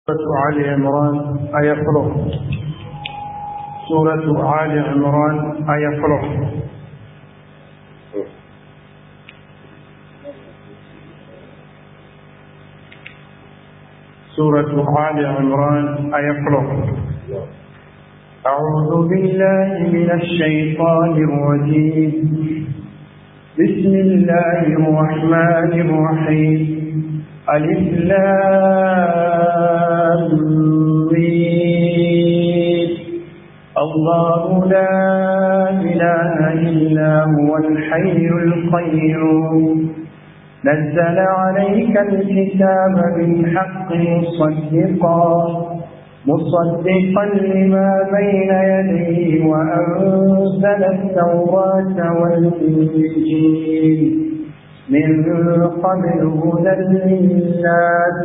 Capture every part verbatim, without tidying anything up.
سورة آل عمران آية فلو سورة آل عمران آية فلو سورة آل عمران آية فلو أعوذ بالله من الشيطان الرجيم بسم الله الرحمن الرحيم ألف لام ميم الله لا إله إلا هو الحي القيوم نزل عليك الكتاب بالحق مصدقا مصدقا لما بين يديه وأنزل التوراة والإنجيل من قبل هدى للناس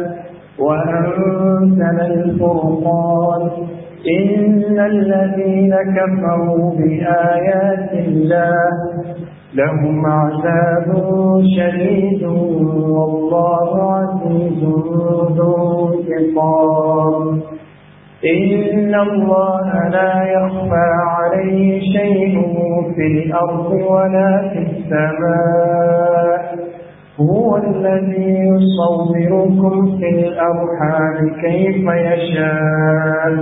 وأنزل الفرقان إن الذين كفروا بآيات الله لهم عذاب شديد والله عزيز ذو انتقام إن الله لا يخفى عليه شيء في الأرض ولا في السماء هو الذي يصوركم في الأرحام كيف يشاء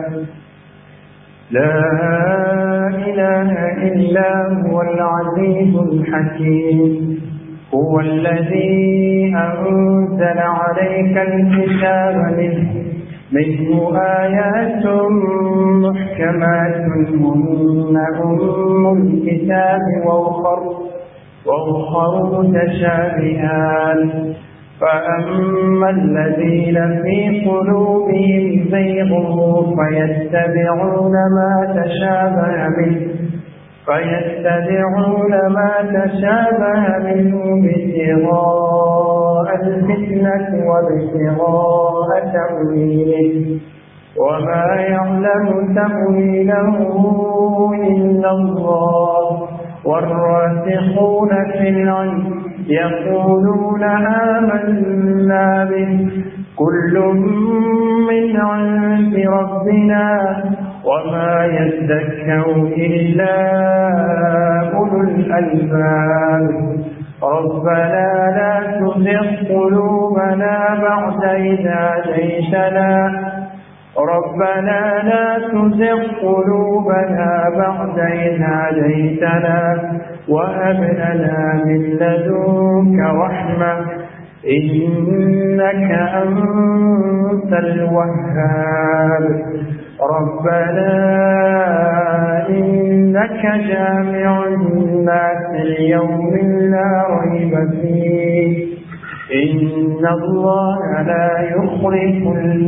لا إله إلا هو العزيز الحكيم هو الذي أنزل عليك الكتاب منه منه آيات محكمات هن أم الكتاب وأخر وأخر متشابهات فأما الذين في قلوبهم زيغ فيتبعون ما تشابه منه فيتبعون ما تشابه منه ابتغاء الفتنة وابتغاء تأويله وما يعلم تأويله إلا الله والراسخون في العلم يقولون آمنا به كل من عند ربنا وما يذكر إلا أولو الألباب ربنا لا تزغ قلوبنا بعد إذ هديتنا ربنا لا تزغ قلوبنا بعد إذ هديتنا وهب لنا من لدنك رحمة إنك أنت الوهاب ربنا إنك جامع الناس ليوم لا ريب فيه إن الله لا يخلف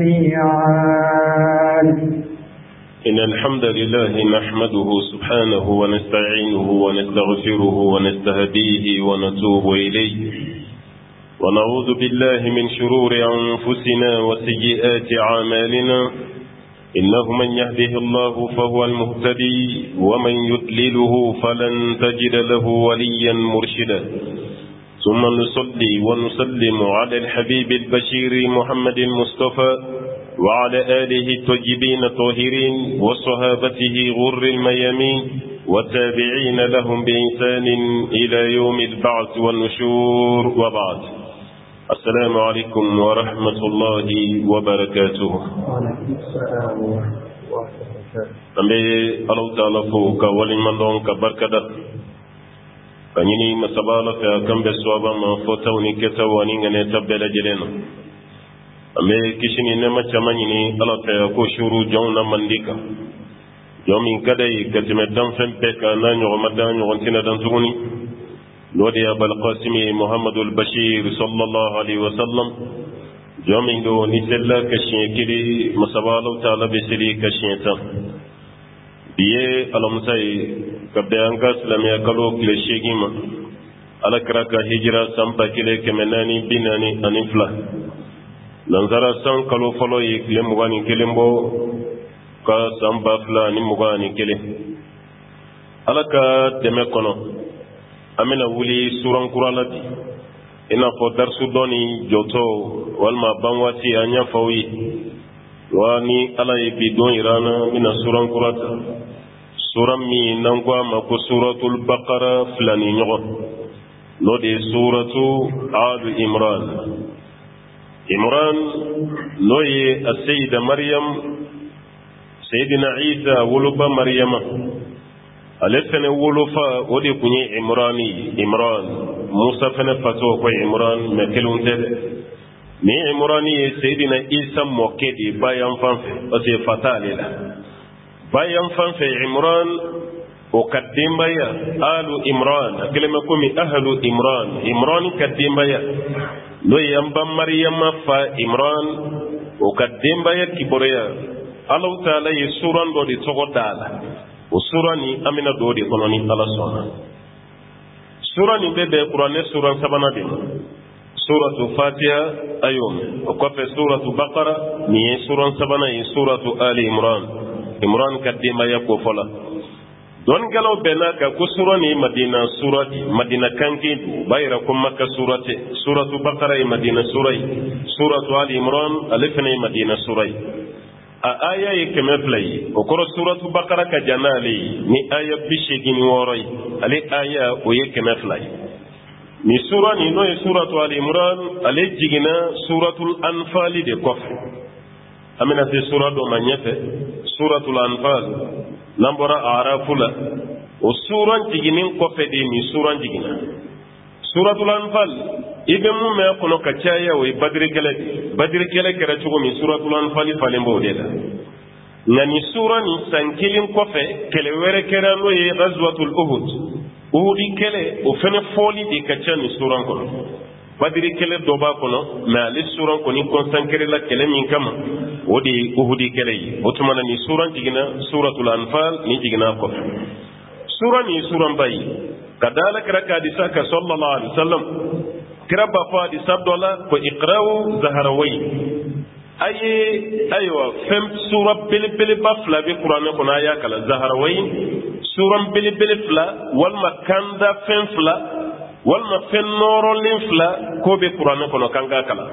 الميعاد إن الحمد لله نحمده سبحانه ونستعينه ونستغفره ونستهديه ونتوب إليه ونعوذ بالله من شرور أنفسنا وسيئات أعمالنا إنه من يهده الله فهو المهتدي ومن يضلله فلن تجد له وليا مرشدا ثم نصلي ونسلم على الحبيب البشير محمد المصطفى وعلى آله الطيبين الطاهرين وصحابته غر الميامين والتابعين لهم بإحسان إلى يوم البعث والنشور وبعد السلام عليكم ورحمة الله وبركاته وعليكم السلام ورحمة الله وبركاته أمي الله تعالى فوق ولمن دونك بركة فنيني مسبالك كم بسوابا ما فتوني كتواني نتبدل جلنا أمي كشني نما تمانيني الله تعالى شورو جونا منديكا يومين كدي كتمدن فنبك نانيو رمضان يغنتنا دانتوني نودي أبا القاسم محمد البشير صلى الله عليه وسلم جومين دو نسلا كشين كلي مسبالو تعالى بسري كشين تام biye alamsai kabde anga islamia kalo kile shegima ala kraka hijra samba kile kemenani binani anifla lanzara san kalo folo yi kile mugani kile mbo ka samba fla ni mugani kile ala ka deme kono amena wuli suran kurala bi ina fo darsu doni joto walma banwati anya fawi wani ala ye bi don irana mina suran kurata suran mi nan kwa ma ko suratul baqara flani nyogo no de suratu al imran imran no ye as-sayyida maryam sayyidina isa wuluba maryama alefene wulufa odi kunye imrani imran musa fene fato ko imran me kelunte ni imrani sayyidina isa mokedi bayan fanfe ose fatale la bayan fanfe imran o kadimbaya alu imran kelema komi ahlu imran imran kadimbaya no yamba maryama fa imran o kadimbaya kiboreya Allah taala ye suran do di togo dala o surani amina do di kononi ala sona surani bebe qur'ane suran sabana de suratu fatiha ayum o ko fe suratu baqara ni suran sabana yi suratu ali imran imran kadima ya ko fola don galaw benaka ko surani madina surati madina kanki bayra ko makka surati suratu baqara yi madina surai suratu ali imran alifni madina surai a aya yi keme play o koro suratu baqara ka janali ni aya bishigini worai ali aya o ye keme play ni sura ni no suratu ali imran ale jigina suratul anfal de kof amina te sura do manyefe suratul anfal nambora arafula o suran jiginin kofe de ni suran jigina suratul anfal ibe mu me kono kacaya o badri kele badri kele kera chugo mi suratul anfal falembo de la ngani sura ni sankilin kofe kele were kera no ye ghazwatul uhud uhudi kele o fene foli de kacani suran kono badri kele doba kono me ali suran koni konsankere la kele min kama odi uhudi kele yi otumana ni suran jigina suratul anfal ni jigina kofe sura ni suran bayi kadala kraka di saka sallallahu alaihi wasallam kiraba fa di sabdola ko iqra'u zaharawai ayi aywa fem sura bil bil bafla bi qur'an ko na ya kala zaharawai suram bil bil fla wal makanda fem fla wal ma fen noro lin fla ko be qur'an ko no kanga kala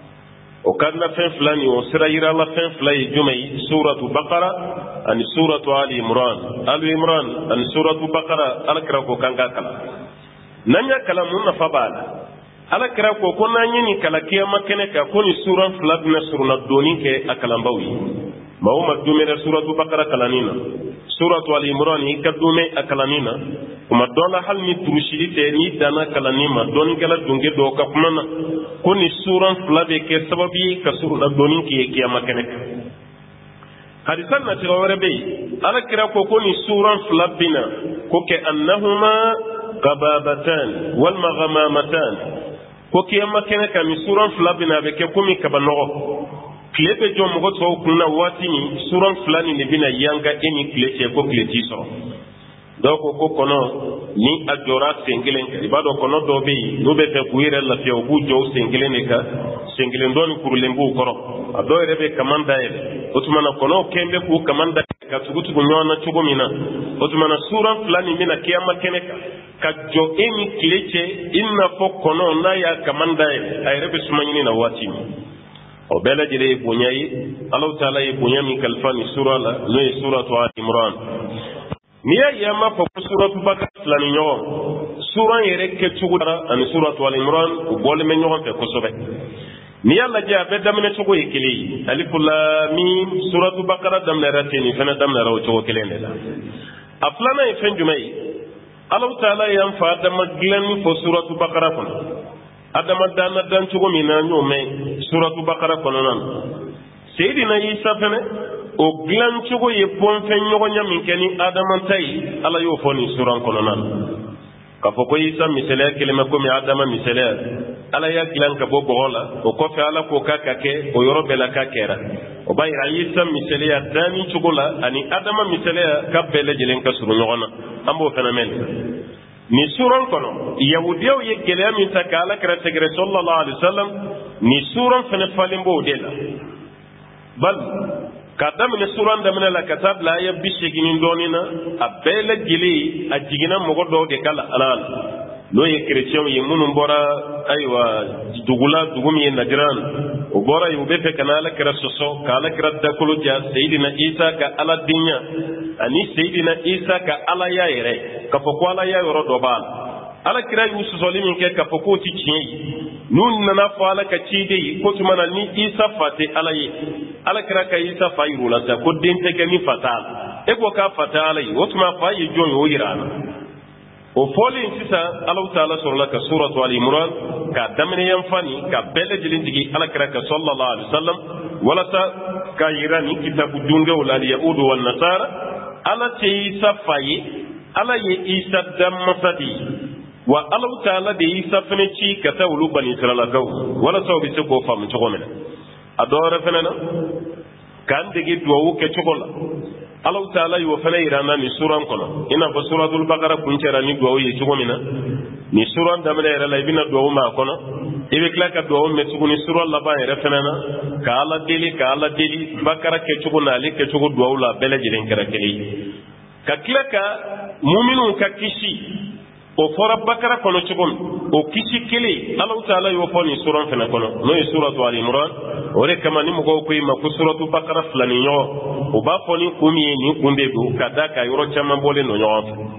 o kanna fen fla ni o sira yira la fen fla yi jumay suratu baqara an suratu ali imran ali imran an suratu baqara alkra ko kanga kala nanya kala mun na fabala alkra ko ko nanyi ni kala kiyama kene ka ko ni suran fla na suruna doni ke akalambawi mawma dumere suratu baqara kalanina suratu ali imran yi kadume akalanina kuma dona hal ni turushilite ni dana kalanima don gala dunge do ka kuma ko ni suran fla be ke sababi ka suruna doni ke kiyama kene hadisan na tirawara bai ala kira ko ko ni suran flabina ko ke annahuma qababatan wal maghamamatan ko ke makene ka mi suran flabina be ke kumi kabano klebe jom go so kunna wati ni suran flani ne bina yanga eni kleche ko klechi so do ko ko kono ni ajora sengelen ka ibado kono do be no be te kuire la fe obu jo sengelen ka sengelen don kurulembu koro ado rebe kamanda ele otumana kono kembe ku kamanda ka tugutu nyona chugo mina otumana sura fulani mina kiyama keneka ka jo emi kleche inna fo kono na ya kamanda ele ay rebe sumanyini na wati o bela jere bunyai Allah taala e bunyami kalfani sura la no suratu al-imran niya yama fo suratu bakar fulani nyo sura yere ke chugo an suratu al-imran o bole men nyo fe ko sobe ni yalla jabe damne chugo yekili alif lam mim suratu baqara damne ratini fana damne raw chugo kelende la aflana e fenjumai Allah taala yam fa dama glen fo suratu baqara kon adama dana dan chugo mina nyome suratu baqara kon nan sayidina isa fene o glan chugo ye pon fen nyogo nyamin keni adama tay ala yo foni suran kon nan ka fo ko isa misale kelema ko mi adama misale ala ya glan ka bo bola o ko fe ala ko ka kake o yoro bela ka kera o bay isa misale ya dani chugola ani adama misale ka bele jelen ka suru nyogona ambo fenomen ni suran kono yahudiyo ye gele mi ta kala kra tegre sallallahu alaihi wasallam ni suran fene falimbo dela bal kadam ne suran da mena la katab la ya bishigini donina abela gili ajigina mogo do de kala alal no ye chrétien ye munum bora aywa dugula dugum ye najran o bora yu be fe kana ala kira soso ka ala kira dakulu ja sayidina Isa ka ala dinya ani sayidina Isa ka ala ya yere ka foko ala ya yoro do bal ala kira yu soso limin ke ka foko ti cin nun nana fo ala ka ci de ko tumana ni Isa fate ala ye ala kira ka Isa fa yiru la ta ko den te ke ni fatal e ko ka fatala yi o tuma fa yi jon yo yirana o foli sisa Allah ta'ala surala ka suratu al-imran ka damne yan fani ka bele jilin digi ala kira ka sallallahu alaihi wasallam wala ta ka yirani kitabu dunga wala yahudu wan nasara ala ce Isa fayi ala ye Isa dammasadi wa Allah ta'ala da Isa fene ci ka tawlu bani israila gaw wala saw bi ko fam ci ko mena adora fenana kan digi duwu ke chokola Allah ta'ala yi wa fana irana ni suran kono ina fa suratul baqara kuncera ni duwo ye chugo mina ni suran da mele era la ibina duwo ma kono ibe kla ka duwo me chugo ni suran la ba era fana na ka ala deli ka ala deli bakara ke chugo na le ke chugo duwo la bele jiren kara keli ka kla ka mu'minun ka kishi o fora bakara kono chugo o kishi kele Allah ta'ala yi wa fani suran fana kono no yi suratu al-imran ore kama ni mugo ko ima ku suratu bakara flani yo o ba foni kumi ni kunde do kada ka yoro chama bole no yo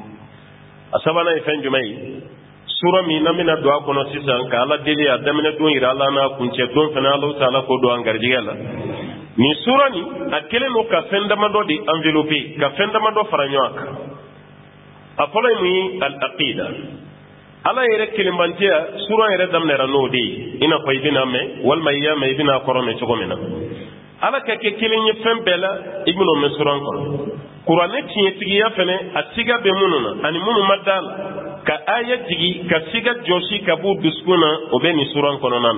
asabana e fen jumai sura mi na mina do akono sisan ka ala deli adamina do ira ala na kunce don fana Allah ta'ala ko do angarjigala ni sura ni akele no ka fenda mado di envelope ka fenda mado faranyoak apola mi al aqida ala yere kilimbantiya sura yere damnera no di ina ko ibina me wal mayya me ibina korome chogomena ala ka ke kilinye fembela ibno me suran ko qur'ane tiye tigi ya fene atiga be mununa ani munu madal ka aya tigi ka siga joshi ka bu duskuna obeni suran kono nan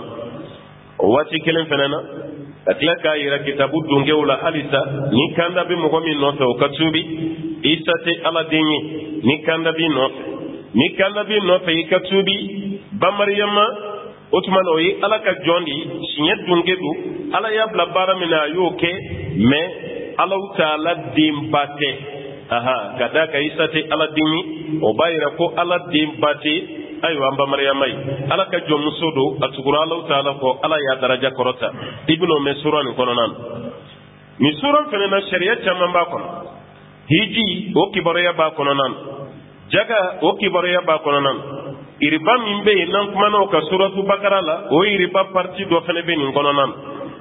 o wati kilen fenena atla ka yira kitabu dunge wala halisa ni kanda be mo gomi no to katsubi isa te ala dinyi ni kanda bi no ni kala bi no fe ka tubi ba maryama otman oyi ala ka jondi sinye dungedu ala ya bla bara mina yoke me ala taala dimbate aha kada ka isate ala dimi o bayira ko ala dimbate ayo amba maryama ala ka jom sodo atukura ala taala ko ala ya daraja korota ibnu mesuran kono nan ni suran fene na sharia chama ba kono hiji o kibaro ya ba kono nan jaga o kibaru ya ba kono nan iriba min be nan kuma no ka suratu bakara la o iriba parti do fene be nin kono nan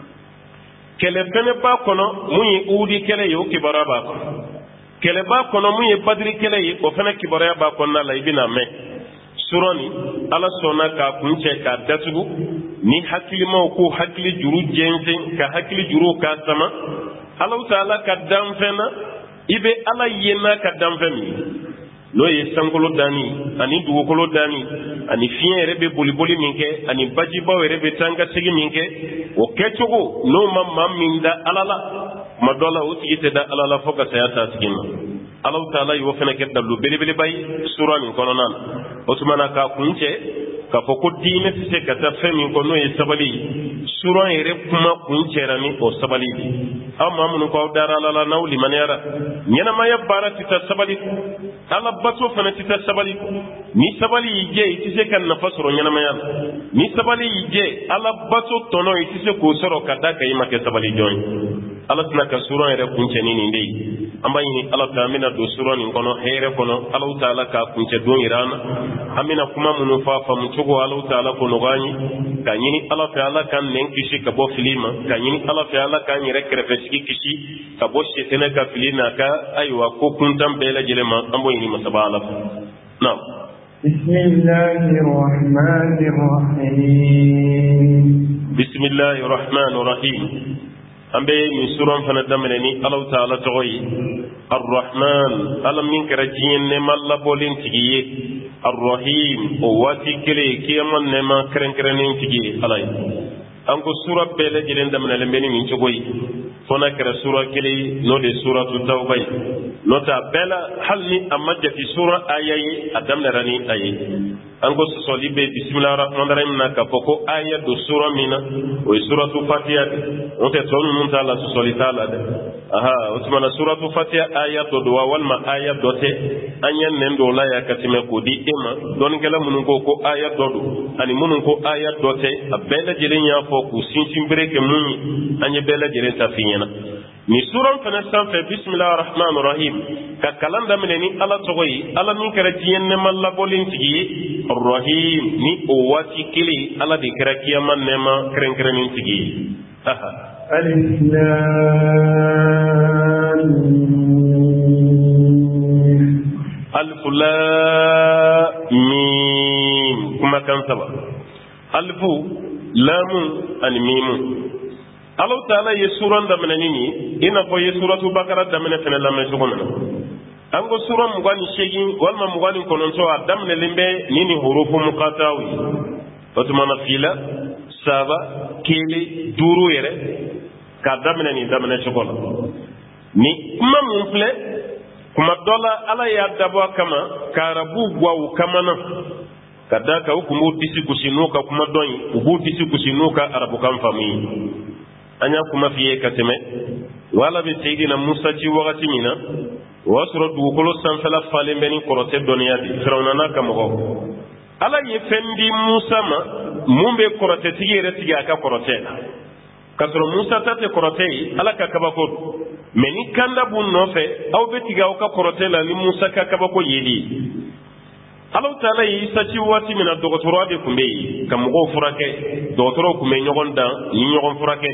kele fene ba kono muyi udi kele yo kibaru ba kono kele ba kono muyi badri kele yi o fene kibaru ya ba kono la ibina me suroni ala sona ka kunce ka datugu ni hakili ma ko hakili juru jensen ka hakili juru ka sama Allah taala ka damfena ibe ala yena ka damfemi no ye sankolo dani ani dugukolo dani ani fiɲɛ yɛrɛ bɛ boliboli min kɛ ani bajibaw yɛrɛ bɛ tanga segi min kɛ o kɛcogo n'o ma maa min da ala la kuma dɔ la o tigi tɛ da ala la fo ka saya t'a tigi ma ala taala y'o fana kɛ dalu belebeleba ye sura nin kɔnɔna na o tuma na k'a kun cɛ k'a fɔ ko diinɛ tɛ se ka taa fɛn min kɔ n'o ye sabali ye sura yɛrɛ kuma kun cɛra ni o sabali de aw maa minnu k'aw dara ala la n'aw limaniyara ɲɛnamaya baara tɛ taa sabali kɔ ala bato fana tɛ taa sabali kɔ ni sabali y'i jɛ i tɛ se ka nafa sɔrɔ ɲɛnamaya la ni sabali y'i jɛ ala bato tɔnɔ i tɛ se k'o sɔrɔ ka da kan i ma kɛ sabali jɔn ye ala tɛna ka sura yɛrɛ kun cɛ ni nin de ye an b'a ɲini ala fɛ an bɛna don sura nin kɔnɔ hɛrɛ kɔnɔ ala ta'ala k'a kun cɛ don yira an na an bɛna kuma minnu fɔ a faamu cogo ala ta'ala ko nɔgɔya ye ka ɲini ala fɛ ala k'an nɛn kisi ka bɔ fili ma ka ɲini ala fɛ ala k'an yɛrɛ kɛrɛfɛsigi kisi ka bɔ sɛtɛnɛ ka fili n'a ka ayiwa ko kuntan bɛɛ lajɛlen ma an b'o ɲini masaba ala fɛ naam. بسم الله الرحمن الرحيم بسم الله الرحمن الرحيم an bɛ nin suran fana daminɛ ni Alahu Taala tɔgɔ ye Ar-Rahman ala min kɛra diɲɛ nɛɛma labɔlen tigi ye Ar-Rahim o waati kelen kiyama nɛɛma kɛrɛnkɛrɛnnen tigi ye ala ye an ko sura bɛɛ lajɛlen daminɛlen bɛ ni nin cogo ye fo n'a kɛra sura kelen ye n'o de ye suratu Tawba ye n'o tɛ a bɛɛ la hali ni a ma jate sura aya ye a daminɛra ni a ye anko soli be bismillahir rahmanir rahim na ka foko aya do sura mina o suratu fatiha on te tonu mun ta la soli tala de aha usmana suratu fatiha aya do do wal ma aya do te anyen nen do la ya katime ko di ema don gela mun ko ko aya do do ani mun ko aya do te abela jere nya fo ku sinsin breke mun anye bela jere ta finyana ni suran fana sanfɛ bismillahir rahmanir rahim ka kalan daminɛ ni ala tɔgɔ ye ala min kɛra diɲɛ nɛɛma labɔlen tigi ye rahim ni o waati kelen ala de kɛra kiyama nɛɛma kɛrɛnkɛrɛnnen tigi ye alif lam mim alif lam mim kumakan saba alifu lamu ani mimu Allah Ta'ala ye suran daminɛ ni ina fɔ ye suratu bakara daminɛ fɛnɛ lamɛn cogo min na an ko sura mugan ni seegin walima mugan ni kɔnɔntɔn a daminɛlen bɛ ni ni horofu mukataw ye o tuma na fila saba kelen duuru yɛrɛ k'a daminɛ nin daminɛ cogo la ni kuma mun filɛ kuma dɔ la ala y'a dabɔ a kama ka arabu bɔ u kama na ka da ka u kun b'u disi gosi n'u ka kuma dɔn ye u b'u disi gosi n'u ka arabukan faamu ye an y'a kuma f'i ye ka tɛmɛ wala bɛ Seydina Musa ci wagati min na o y'a sɔrɔ dugukolo sanfɛla falen bɛ ni kɔrɔtɛ dɔnniya de Firawuna n'a ka mɔgɔw ala ye fɛn di Musa ma mun bɛ kɔrɔtɛtigi yɛrɛ tigɛ a ka kɔrɔtɛ la k'a sɔrɔ Musa ta tɛ kɔrɔtɛ ye ala ka kabako don mɛ ni kanda b'u nɔfɛ aw bɛ tigɛ aw ka kɔrɔtɛ la ni Musa ka kabako yeli ye Ala Ta'ala ye Isa ci waati min na dɔgɔtɔrɔya de tun bɛ yen ka mɔgɔw furakɛ dɔgɔtɔrɔw tun bɛ ɲɔgɔn dan ni ɲɔgɔn furakɛ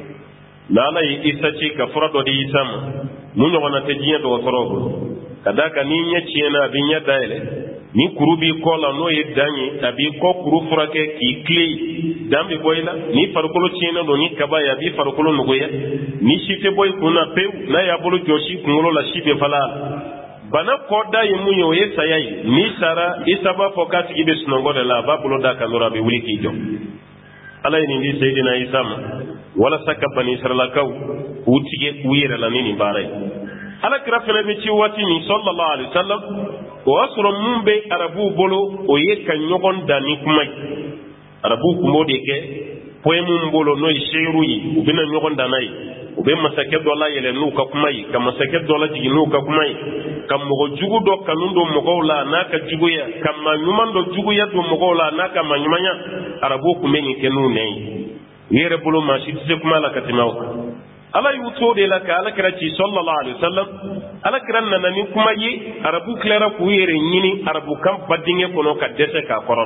nka ala ye Isa ci ka fura dɔ di Isa ma mun ɲɔgɔnna tɛ diɲɛ dɔgɔtɔrɔw bolo ka d'a kan ni ɲɛ tiɲɛna a bɛ ɲɛ dayɛlɛ ni kuru b'i kɔ la n'o ye dan ye a b'i kɔ kuru furakɛ k'i tile dan bɛ bɔ i la ni farikolo tiɲɛna don ni kaba ye a b'i farikolo nɔgɔya ni si tɛ bɔ i kun na pewu n'a y'a bolo jɔsi kunkolo la si bɛ fala a la bana kɔda ye mun ye o ye saya ye ni sara Isa b'a fɔ k'a tigi bɛ sunɔgɔ de la a b'a bolo da kan dɔrɔn a bɛ wuli k'i jɔ ala ye nin di Seydina Isa ma walasa ka bani Israɛlakaw k'u tigɛ k'u yɛrɛ la ni nin baara ye alakira fana bɛ ci waati min sallallahu alaihi wa sallam o y'a sɔrɔ mun bɛ arabuw bolo o ye ka ɲɔgɔn dan ni kuma ye arabuw tun b'o de kɛ poème mun bolo n'o ye seeru ye u bɛna ɲɔgɔn dan n'a ye u bɛ masakɛ dɔ la yɛlɛ n'u ka kuma ye ka masakɛ dɔ la jigin n'u ka kuma ye ka mɔgɔ jugu dɔ kanu don mɔgɔw la n'a ka juguya ka maa ɲuman dɔ juguya don mɔgɔw la n'a ka maa ɲumanya arabuw tun bɛ nin kɛ n'u nɛn ye u yɛrɛ bolo maa si tɛ se kuma la ka tɛmɛ aw kan ala y'u to de la ka alakira ci sallallahu alaihi wa sallam alakira nana ni kuma ye arabu tilara k'u yɛrɛ ɲini arabukan badingɛ kɔnɔ ka dɛsɛ k'a kɔrɔ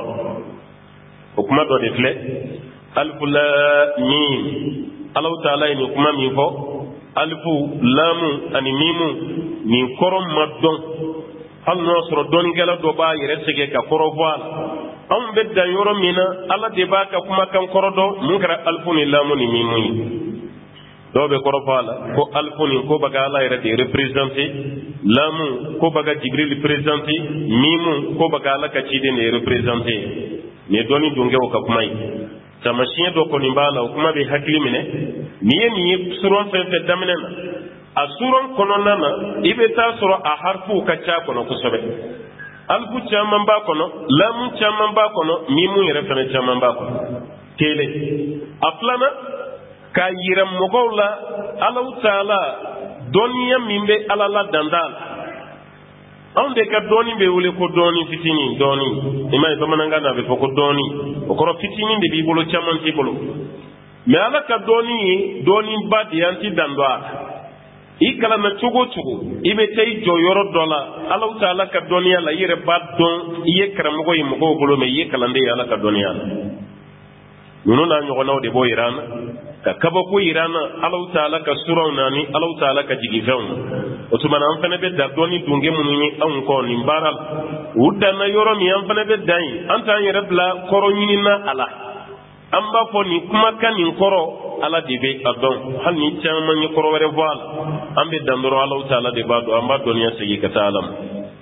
o kuma dɔ de filɛ alifu lam mim Allahu Ta'ala ye nin kuma min fɔ alifu lamu ani mimu nin kɔrɔ ma dɔn hali n'o y'a sɔrɔ dɔnnikɛla dɔ b'a yɛrɛ sɛgɛn ka kɔrɔ fɔ a la anw bɛ dan yɔrɔ min na ala de b'a ka kumakan kɔrɔ dɔn mun kɛra alifu ni lamu ni mimu ye dɔw bɛ kɔrɔ fɔ a la ko alifu ni ko bɛ ka ala yɛrɛ de représenter lamu ko bɛ ka Jibril représenter mimu ko bɛ ka ala ka ciden de représenter nin ye dɔnni donkɛ o ka kuma ye tamasiyɛn dɔ kɔni b'a la o kuma bɛ hakili minɛ n'i ye nin ye suran fɛn fɛn daminɛ na a suran kɔnɔna na i bɛ taa sɔrɔ a harifuw ka ca kɔnɔ kosɛbɛ alifu caman b'a kɔnɔ lamu caman b'a kɔnɔ mimu yɛrɛ fana caman b'a kɔnɔ kelen a filanan k'a yira mɔgɔw la Alahu Ta'ala dɔnniya min bɛ ala la danda la anw de ka dɔɔni bɛ wele ko dɔɔni fitinin dɔɔni i ma ye bamanankan na a bɛ fɔ ko dɔɔni o kɔrɔ fitinin de b'i bolo caman t'i bolo mɛ ala ka dɔɔni ye dɔɔniba de ye an ti dan don a la i kalanna cogo o cogo i bɛ taa i jɔ yɔrɔ dɔ la Alahu Ta'ala ka dɔnniya la i yɛrɛ b'a dɔn i ye karamɔgɔ ye mɔgɔw bolo mɛ i ye kalanden ye ala ka dɔnniya la ninnu n'a ɲɔgɔnnaw de b'o yira an na ka kabako yira an na Alahu Ta'ala ka suraw na ni Alahu Ta'ala ka jigifɛnw na o tuma na an fana bɛ da dɔɔni dunge minnu ye anw kɔ nin baara la u danna yɔrɔ min an fana bɛ dan yen an t'an yɛrɛ bila kɔrɔ ɲini na a la an b'a fɔ nin kumakan nin kɔrɔ ala de bɛ a dɔn hali ni caman ye kɔrɔ wɛrɛ fɔ a la an bɛ dan dɔrɔn Alahu Ta'ala de b'a dɔn an b'a dɔnniya segin ka taa ala ma.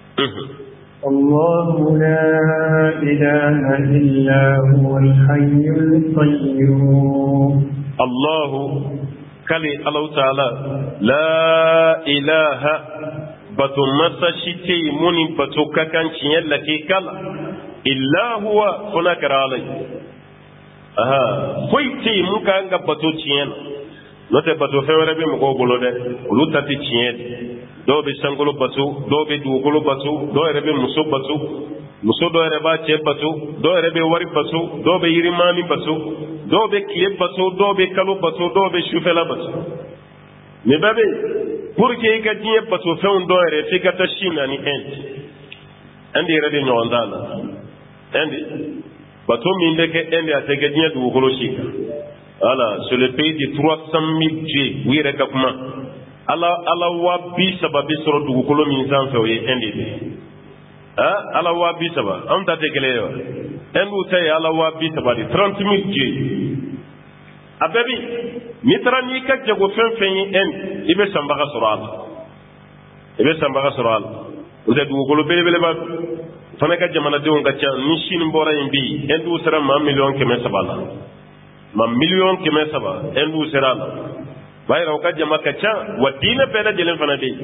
الله لا إله إلا هو الحي القيوم الله كلي الله تعالى لا إله باتو مساشتي موني باتو كاكان شيئا لكي كلا illa huwa fona karalai aha foyti mun ka nga bato cien note bato fewre be mo bolo de lu tati cien do be sangolo bato do be dugolo bato do rebe muso bato muso do reba ce bato do rebe wari bato do be yirimani bato do be kiye bato do be kalo bato do be shufela bato me babe pour que ka diye bato fewn do re fi ka tashina ni end andi rebe nyondala andi bato min de ke andi atege diye dugolo shika voilà sur le pays de trois cent mille dieux oui rekakuma ala ala wa bi sababi soro dugukolo min sanfɛ o ye un de ye ah ala wa bi saba an ta tɛ kelen ye wa un b'u ta ye ala wa bi saba de trente mille dieu a bɛɛ bi n'i taara n'i ka jago fɛn fɛn ye un i bɛ sanbaga sɔrɔ a la i bɛ sanbaga sɔrɔ a la o tɛ dugukolo belebeleba fana ka jamanadenw ka ca ni sini bɔra yen bi un b'u sera maa miliyɔn kɛmɛ saba la maa miliyɔn kɛmɛ saba un b'u sera a la bayira ka jama ka ca wa diinɛ bɛɛ lajɛlen fana bɛ yen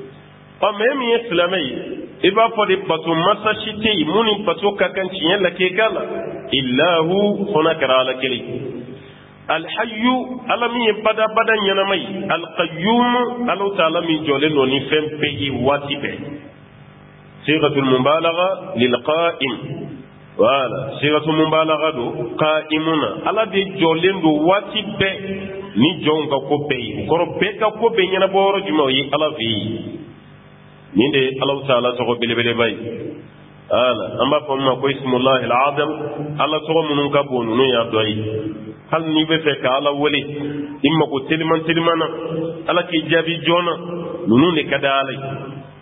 ɔ mɛ min ye silamɛ ye i b'a fɔ de bato masa si tɛ yen mun ni bato ka kan tiɲɛ lakeka la ilahu fana kɛra ala kelen alhayu ala min ye badabada ɲɛnama ye alqayyum ala taala min jɔlen don ni fɛn bɛɛ ye waati bɛɛ sigatul mubalaga lilqa'im wala sigatul mubalaga do qa'imuna ala de jɔlen don waati bɛɛ ni jɔnw ka ko bɛɛ ye kɔrɔ bɛɛ ka ko bɛɛ ɲɛnabɔ yɔrɔ jumɛn o ye ala fɛ yen nin de ye alahu taala tɔgɔ belebeleba ye ala an b'a fɔ min ma ko ismullahi al-azam ala tɔgɔ minnu ka bon ninnu y'a dɔ ye hali n'i bɛ fɛ ka ala wele i mago teliman teliman na ala k'i jaabi joona ninnu de ka di ala ye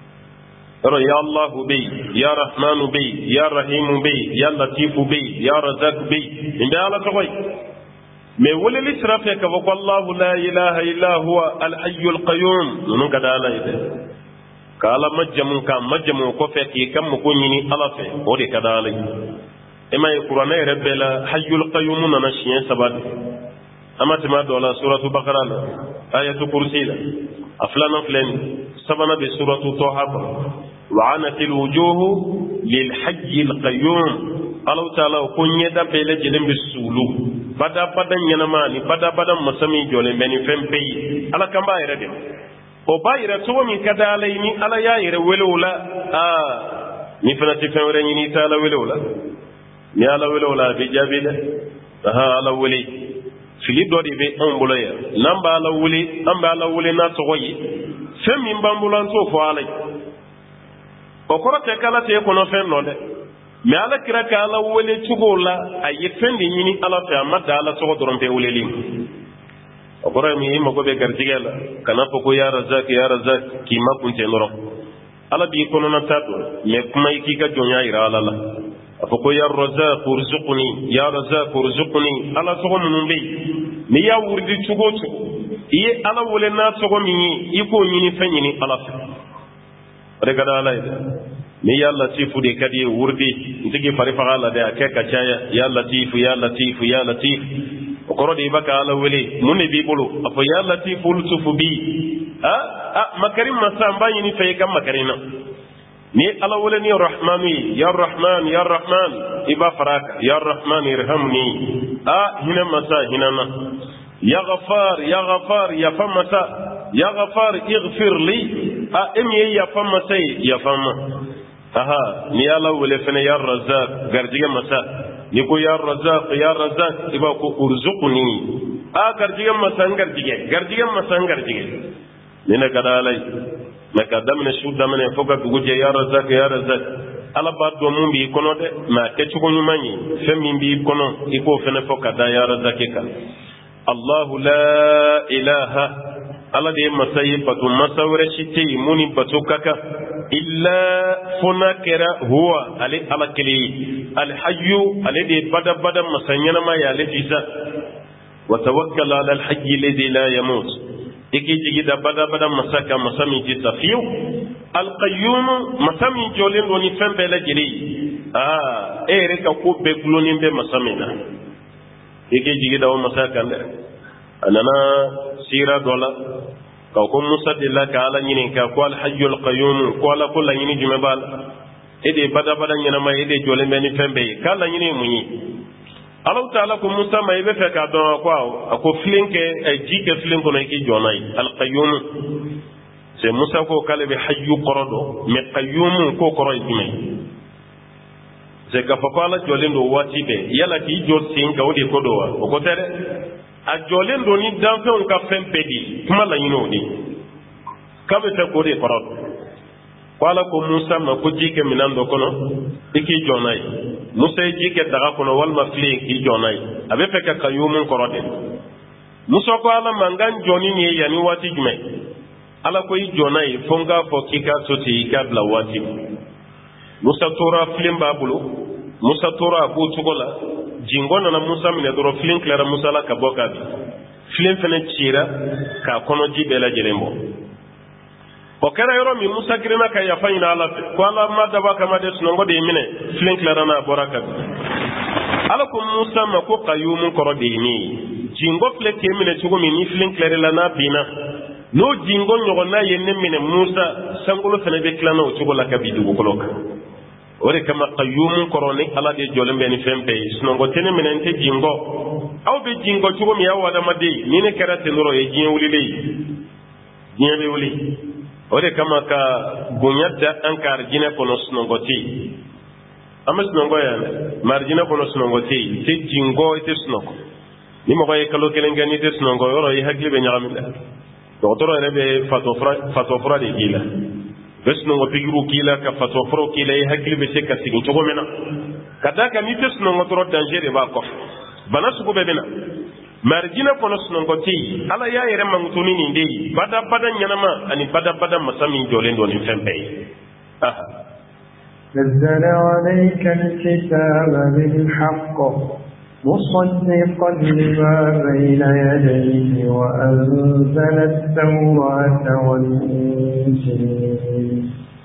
yɔrɔ ya allahu bɛ yen ya rahmanu bɛ yen ya rahimu bɛ yen ya latifu bɛ yen ya razak bɛ yen nin bɛ ala tɔgɔ ye mais weleli sira fɛ k'a fɔ ko allahu la ilaha illa huwa alhayyul qayyum ninnu ka di ala ye dɛ ka ala majamu ka majamu kɔfɛ k'i ka mako ɲini ala fɛ o de ka di ala ye e ma ye kuranɛ yɛrɛ bɛɛ la hayyul qayyum nana siɲɛ saba de an ma tɛmɛ a dɔ la suratu bakara la ayatu kursi la a filanan filɛ nin sabanan bɛ suratu tɔha kɔnɔ wa anatil wujuhu lil hayyil qayyum alahu taala ko ɲɛda bɛɛ lajɛlen bɛ suulu badabada ɲɛnama ni badabada masa min jɔlen bɛ ni fɛn bɛɛ ye ala kan b'a yɛrɛ dɛmɛ o b'a yɛrɛ cogo min ka di ala ye ni ala y'a yɛrɛ wele o la aa ni fana tɛ fɛn wɛrɛ ɲini i tɛ ala wele o la ni ala wele o la a bɛ jaabi dɛ aha ala wele fili dɔ de bɛ anw bolo yan n'an bɛ ala wele an bɛ ala wele n'a tɔgɔ ye fɛn min b'an bolo an t'o fɔ ala ye o kɔrɔ tɛ k'ala tɛ e kɔnɔ fɛn nɔ dɛ mɛ ala kira ka ala wele cogo la a ye fɛn de ɲini ala fɛ a ma da ala tɔgɔ dɔrɔn tɛ weleli ma o kɔrɔ ye min i mago bɛ garijɛgɛ la kana fɔ ko ya razak ya razak k'i ma kun tɛ dɔrɔn ala b'i kɔnɔna ta don mɛ kuma i k'i ka jɔnya yira ala la a fɔ ko ya razak urzuqni ya razak urzuqni ala tɔgɔ minnu bɛ yen n'i y'a wuridi cogo o cogo i ye ala wele n'a tɔgɔ min ye i k'o ɲini fɛn ɲini ala fɛ o de ka di ala ye dɛ n'i y'a latifu de ka di ye wuridi n tigi fari faga la dɛ a kɛ ka caya ya latifu ya latifu ya latifu o kɔrɔ de i b'a ka ala wele mun de b'i bolo a fɔ ya latifu lutufu bi ah ah makari masa n b'a ɲini fɛ i ka makari na ni ala wele ni rahmanu ye ya rahman ya rahman i b'a fara a kan ya rahman irhamni ah hinɛ masa hinɛ na ya ghafar ya ghafar yafa masa ya ghafar ighfir li ah e min ye yafa masa ye yafa ma aha ni ala wele fɛnɛ ya razak garijɛgɛ masa ni ko ya razak ya razak i b'a ko urzuqni ah garijɛgɛ masa n garijɛgɛ garijɛgɛ masa n garijɛgɛ ni ne ka di ala ye mɛ ka daminɛ su daminɛ fo ka dugu jɛ ya razak ya razak ala b'a dɔn mun b'i kɔnɔ dɛ mɛ a kɛcogo ɲuman ye fɛn min b'i kɔnɔ i k'o fɛnɛ fɔ ka da ya razak kan allahu la ilaha ala de ye masa ye bato masa wɛrɛ si tɛ yen mun ni bato ka kan illa fo n'a kɛra huwa ale ala kelen ye alhayu ale de ye badabada masa ɲɛnama ye ale fisa wa tawakkal ala alhayi lezi la yamut i k'i jigi da badabada masa kan masa min tɛ sa fiyewu alqayyum masa min jɔlen don ni fɛn bɛɛ lajɛlen ye aa e yɛrɛ ka ko bɛɛ gulonnen bɛ masa min na i k'i jigi da o masa kan dɛ a nana sira dɔ la k'a ko musa delila ka ala ɲininka ko alhayyul qayyum ko ala ko laɲini jumɛn b'a la ede bada bada nyana ma ede jole meni fembe kala nyini munyi Allah Ta'ala ko Musa ma ibe fe ka don ko ako flinke e jike flinko no ki jonay al qayyum c'est Musa ko kale be hayyu qorodo me qayyum ko qoro idimay c'est ka fa kala jole ndo wati be yala ki jot sin ka wodi ko do wa ko tere a jole ndo ni dan fe on ka fembe di kuma la nyino di kabe ta ko de qorodo kwala ko Musa ma ko jike minando kono iki jonay Musa jike daga kono walma fli ki jonay abe feka kayumun korode Musa ko ala mangan joni ni yani wati jume ala ko jonay fonga fo kika soti kabla wati Musa tora flim babulu Musa tora bu tugola jingona na Musa mine doro flim klara Musa la kaboka bi flim fene chira ka kono jibela jelembo o kera yoro mi Musa kirina ka yafa ina ala ko ala madaba kama de sunongo de mine flink la rana boraka ala ko Musa ma ko qayyum koro de ni jingo fle ke mine chugo mi ni flink la la na bina no jingo nyogo na yenne mine Musa sangolo fene be klana o chugo la ka bidu ko loka ore kama qayyum koro ni ala de jolembe ni fembe sunongo tene mine nte jingo aw be jingo chugo mi yawa da made ni ne kera tenoro e jin wuli le jin be wuli ore kama ka gunyadda ankar jine kono sunongoti ama sunongo ya marjina kono sunongoti te jingo ite sunongo ni mo koy kalo kelenge ni te sunongo yoro yi hakli be nyaamida docteur rebe fatofra fatofra de gila bes no pigiru kila ka fatofro kila yi hakli be se ka sigin to gomena kadaka ni te sunongo tro danger ba ko bana su ko be bena marjina kono sunongoti ala ya yere mangutuni ni ndei bada bada nyanama ani bada bada masami jole ndo ni fembe aha نزل عليك الكتاب بالحق مصدقا لما بين يديه وأنزل التوراة والإنجيل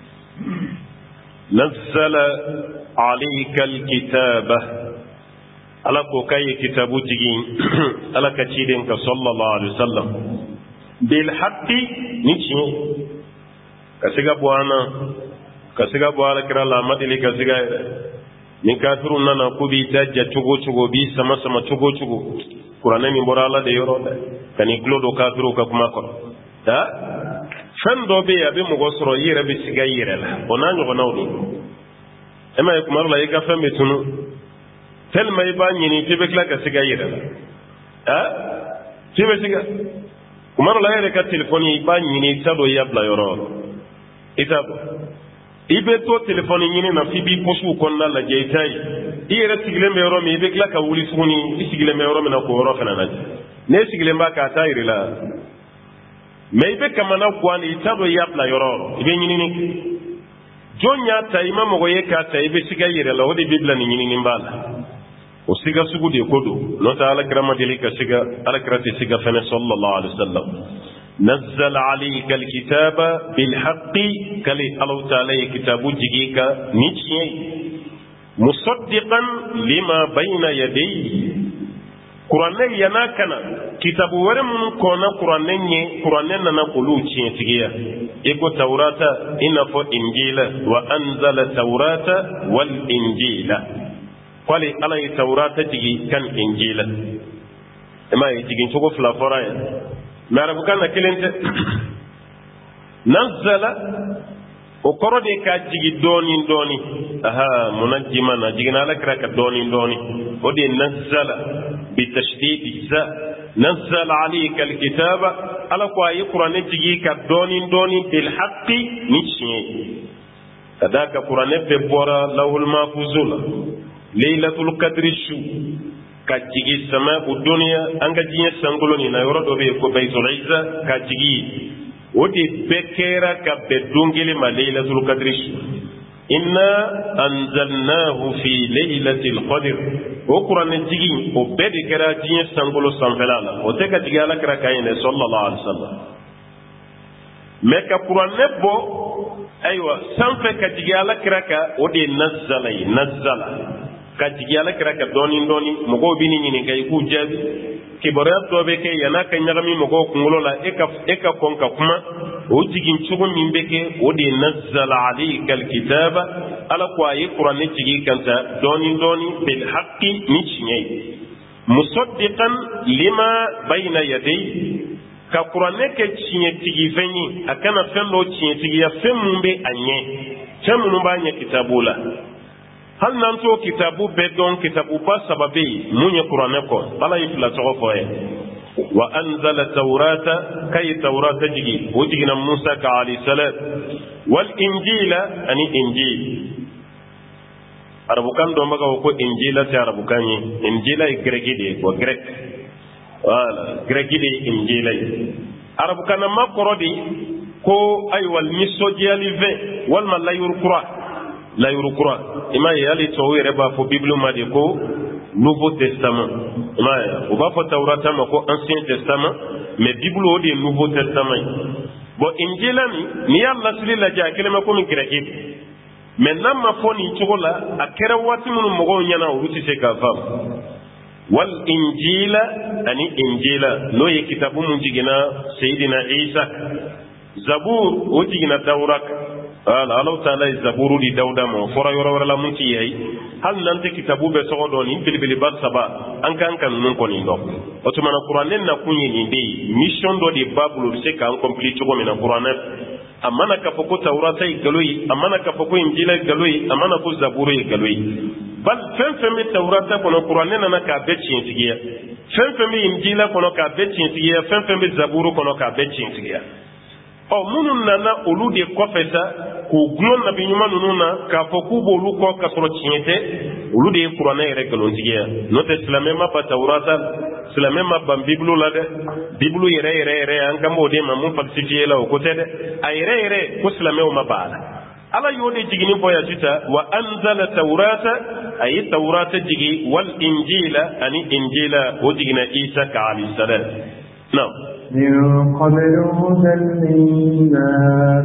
نزل عليك الكتاب ala ko kai kitabu jigin ala ka cidin ka sallallahu alaihi wasallam bil haqqi ni ci ka siga buana ka siga buala kira la madili ka siga ni kafiru nana ko bi dajja tugo tugo bi sama sama tugo tugo qur'ana mi borala de yoro da kani glodo kafiru ka kuma ko da fan do be abi mo gosro yire bi siga yire la onanyo ko nawdo ema e kuma la yiga fa metunu telma iba nyini tibe kla ka siga yira ha tibe siga kumaro la yere ka telefoni iba nyini tado yabla yoro itabo ibe to telefoni nyini na fibi posu konna la jeytai ire sigle me yoro mi ibe kla ka wuli suni sigle me yoro me na ko yoro kana na ne sigle mba ka ta yire la me ibe kama na kwani tado yabla yoro ibe nyini ni jonya ta imamo go yeka ta ibe siga yire la wodi bibla ni nyini ni mbala o siga sugu de kodo no ta ala grama de lika siga ala krati siga fana sallallahu alaihi wasallam nazzala alayka alkitaba bil haqqi kali allah ta'ala kitabu jigika nichi musaddiqan lima bayna yadayhi qur'an yana kana kitabu wore mun kona qur'an nye qur'an na kulu chi tigiya iko taurata ina fo injila wa anzala taurata wal injila kwale ala yi taurata tigi kan injila ema yi tigi chogo fla fora ya marabu kan na kelente nazzala o korode ka jigi doni doni aha munajjima na jigi na la kraka doni doni o de nazzala bi tashdid za nazzala alayka alkitaba ala ko ayi qur'an jigi ka doni doni bil haqqi nichi kadaka qur'an be bora lawul mahfuzula Laylatul Qadri shu ka jigi sama u dunya anga jinya sangulo ni na yoro do be ko Baitul Izza ka jigi wodi bekera ka be dungili ma Laylatul Qadri shu inna anzalnahu fi Laylatil Qadr o Qur'an jigi o be de kera jinya sangulo sanfelala o te ka jigi ala kra kayne sallallahu alaihi wasallam me ka Qur'an bo aywa sanfe ka jigi ala kra ka o de nazzala nazzala ka jigi ala kira ka doni doni mogo bini nyini kay ku jabi ki borat do be ke yana ka nyagami mogo kungulo la eka eka konka kuma وتجين شغل من بك ودي نزل عليك الكتاب على قوي قرآن تجي كنت دوني دوني بالحق نشني مصدقا لما بين يدي كقرآن كتشني تجي فني أكن فلو تشني تجي فم به أني فم نباني كتابولا هل ننتو كتابو بدون كتابو بس سببي من القرآن كون بلا يفلا تغفوه وأنزل التوراة كي التوراة تجي وتجينا موسى عليه السلام والإنجيل أني إنجيل Arabukan do maga ko injila ta arabukan injila gregide ko grek wala gregide injila arabukan ma korodi ko ay wal misojali ve wal ma la yurqura la yurqura ima yali to were ba fo bible ma de ko nouveau testament ima o ba fo tawrata ma ko ancien testament mais bible o de nouveau testament bo injila mi ni yalla sili la ja kelema ko mi gregide maintenant ma foni chogola akera wati mun mogo nyana uruti se ka fam wal injila ani injila no ye kitabu mun jigina sayidina isa zabur o jigina tawrak ala allah taala zaburu di dawda mo fora yoro wala mun ci yai hal nante kitabu be so do ni bilbili ba saba an kan kan nun ko ni ndo o to mana qur'anen na kunyi ni de mission do di babulu se ka complete ko mina qur'anen amana ka foko taurata yi galoyi amana ka foko injila galoyi amana ko zaburu yi galoyi bal fen fen mi taurata kono qur'ane nana ka be cin tigiya fen fen mi injila kono ka be cin tigiya fen fen mi zaburu kono ka be cin tigiya o munun nana olu de kofeta ko glon nabi nyuma nununa ka foko bolu ko ka soro cinyete olu de qur'ane yere galon tigiya no te islamé ma pa taurata islamé ma ban biblu la de biblu yere yere yere an kambo de ma mun falsifié la ko tede ay yere yere ko islamé ma bala ala yode jigini boya sita wa anzala tawrata ay tawrata jigi wal injila ani injila o jigina isa ka alayhi salam no min qablu hudan linnas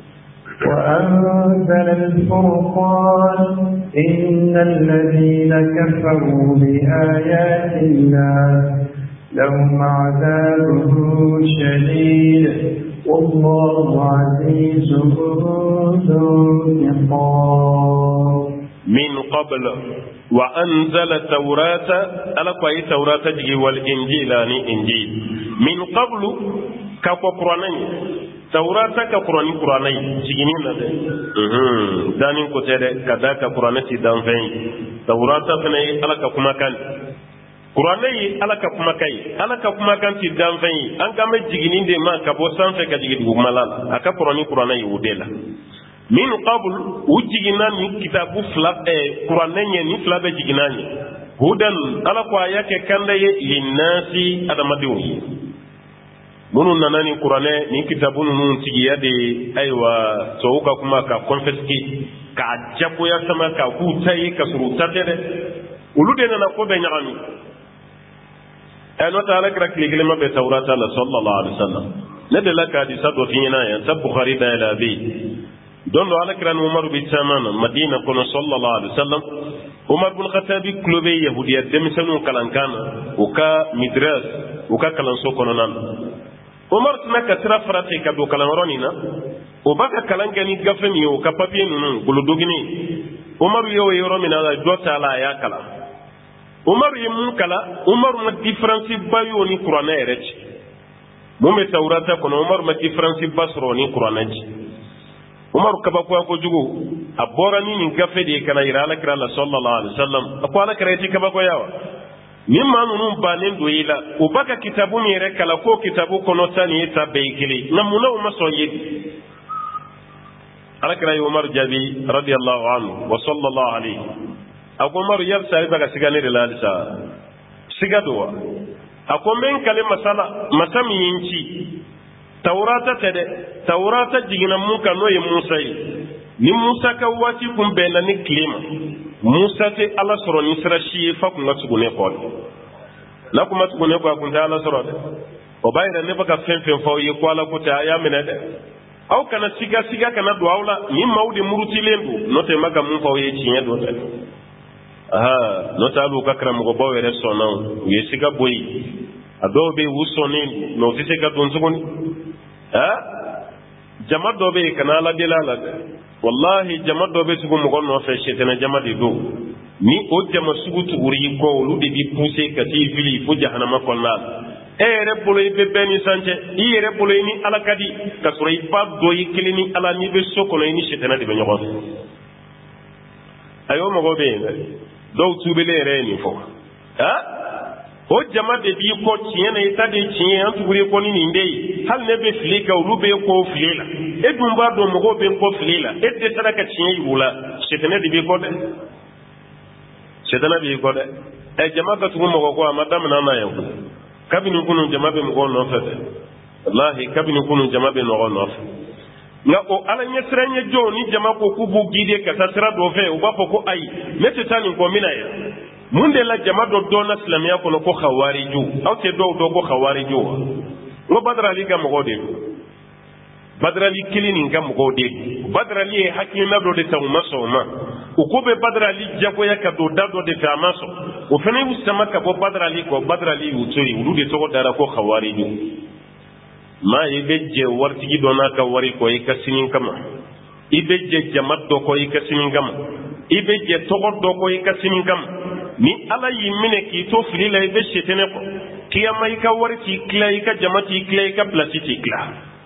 وأنزل الفرقان إن الذين كفروا بآيات الله لهم عذاب شديد والله عزيز ذو انتقام من قبل وأنزل التوراة ألا كوي توراة جي والإنجيل يعني إنجيل من قبل كاكو قرآنين توراة كقرآن قرآنين جينين هذا دانين كتير كذا كقرآن تدان فين توراة فني ألا كما كان قرآني ألا كما كاي ألا كما كان تدان فين أنكم جينين دي ما كبوسان فكجيد بملال أكا قرآن قرآني وديلا من قبل وجينا من كتاب فلاب قرآنين ni flabe jiginani hudan ala kwa yake kande linnasi adamadiwi munun nanani qur'ane ni kitabun nun tigiya de aywa souka kuma ka confeski ka jabu ya sama ka hutai ka suruta de ulude na ko be nyami eno taala kra kligile ma be tawrata la sallallahu alaihi wasallam ne de la ka di sado fina ya tab bukhari da la bi don do ala kran umar bi tamana madina kono sallallahu alaihi wasallam umar bin khattabi klobe yahudiya demisanu kalankana uka midras uka kalanso kono nan umar tuna ka tira farate ka do kalan ronina o baka kalan gani gafe mi o ka papier nunu guludugini umar yo yoro mina da jota la ya kala umar yi mun kala umar ma difference bayo ni qur'ana erech mo me tawrata kono umar ma difference basro ni qur'ana ji umar ka ba ko ko jugo abora ni ni gafe de kana ira la kira la sallallahu alaihi wasallam akwala kareti ka ba ko yawa min ma nunu banen do yila o baka kitabu mi re kala ko kitabu kono tani ta beykili namuna o maso yidi alakra umar jabi radiyallahu anhu wa sallallahu alayhi ako umar yar sai baka sigane de lalisa sigadowa ako men kale masala masami yinci taurata tede taurata jigina mun kano ye musa yi ni musa ka wati kun bena ni klima musa te ala soro ni sira shi fa kun tsugune ko la kuma tsugune ko kun ta ala soro de o bayra ne baka fen fen fa yi ko ala ko ta ya mena de aw kana siga siga kana do awla ni mawdi muruti lendu no te maga mun fa yi cinya do de aha no ta lu kakra mo go bawere sonon ye siga boyi adobe wusoni no tise ka don tsugune ha jama dɔ bɛ yen kana ala deli a la dɛ wallahi jama dɔ bɛ tugu mɔgɔ nɔfɛ sɛtɛnɛ jama de don ni o jama sugu tuguri i kɔ olu de b'i poussé ka t'i fili fo jahanama kɔnɔna la e yɛrɛ bolo i bɛ bɛɛ ni san cɛ i yɛrɛ bolo i ni ala ka di ka sɔrɔ i ba dɔ i kelen ni ala n'i bɛ so kɔnɔ i ni sɛtɛnɛ de bɛ ɲɔgɔn fɛ ayo mɔgɔ bɛ yen dɛ dɔw tuubelen yɛrɛ ye nin fɔ ah o jama de b'i kɔ tiɲɛ na i ta de tiɲɛ an tuguri kɔ ni nin de ye hali ne bɛ fili kɛ olu bɛ kɔ fili la e dun b'a dɔn mɔgɔw bɛ kɔ fili la e dɛsɛra ka tiɲɛ yir'u la sɛtɛnɛ de b'i kɔ dɛ sɛtɛnɛ b'i kɔ dɛ ɛ jama ka tugu mɔgɔ kɔ a ma daminɛ n'a ye koyi kabini kunun jama bɛ mɔgɔw nɔfɛ dɛ walahi kabini kunun jama bɛ mɔgɔw nɔfɛ nka o ala ɲɛsiran ye jɔnw ni jama ko k'u b'u gide ka taa sira dɔ fɛ u b'a fɔ ko ayi ne tɛ taa nin kɔ min na yan mun de la jama dɔ dɔnna silamɛya kɔnɔ ko hawariju aw tɛ dɔw dɔn ko hawariju wa n ko badarali ka mɔgɔw de don badarali kelen nin ka mɔgɔw de don badarali ye hakilina dɔ de ta u ma sɔn o ma u ko bɛ badarali jagoya ka don da dɔ de fɛ a ma sɔn o fana y'u sama ka bɔ badarali kɔ badarali y'u to yen olu de tɔgɔ dara ko hawariju maa i bɛ jɛ waritigi dɔ n'a ka wari kɔ i ka sini kama i bɛ jɛ jama dɔ kɔ i ka sini kama i bɛ jɛ tɔgɔ dɔ kɔ i ka sini kama ni ala y'i minɛ k'i to fili la i bɛ sɛtɛnɛ kɔ kiyama i ka wari t'i tila i ka jama t'i tila i ka pilasi t'i tila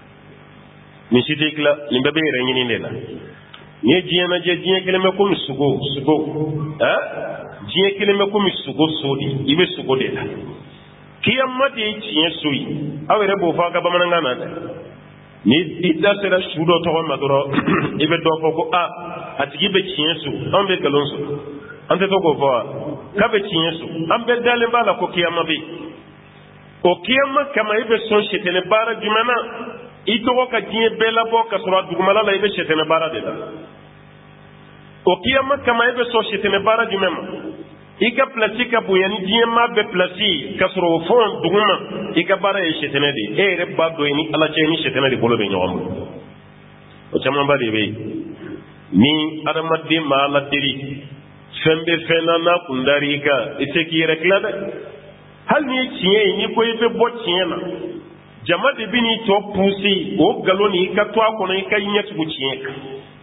nin si t'i tila nin bɛɛ bɛ yɛrɛ ɲini de la n'i ye diɲɛ lajɛ diɲɛ kelen bɛ komi sogo sogo ah diɲɛ kelen bɛ komi sogo so de i bɛ sogo de la kiyama de ye tiɲɛ so ye aw yɛrɛ b'o fɔ a ka bamanankan na dɛ ni i da sera su dɔ tɔgɔ ma dɔrɔn i bɛ dɔ fɔ ko a a tigi bɛ tiɲɛ so anw bɛ nkalon sɔrɔ an tɛ to k'o fɔ wa k'a bɛ tiɲɛ so an bɛɛ dalen b'a la ko kiyama bɛ yen o kiyama kama i bɛ sɔn sɛtɛnɛ baara jumɛn na i tɔgɔ ka diɲɛ bɛɛ labɔ ka sɔrɔ a dugumala la i bɛ sɛtɛnɛ baara de la o kiyama kama i bɛ sɔn sɛtɛnɛ baara jumɛn ma i ka pilasi ka bonya ni diɲɛ maa bɛɛ pilasi ka sɔrɔ o fɔn duguma i ka baara ye sɛtɛnɛ de ye e yɛrɛ b'a dɔn ni ala cɛ ni sɛtɛnɛ de bolo bɛ ɲɔgɔn bolo o camanba de bɛ yen ni adamaden ma ala deli fɛn bɛ fɛn na n'a kun dar'i kan i tɛ k'i yɛrɛ tila dɛ hali ni ye tiɲɛ ye n'i ko i bɛ bɔ tiɲɛ na jama de bɛ n'i tɔ puusi o nkalon ni i ka to a kɔnɔ i ka ɲɛ tugu tiɲɛ kan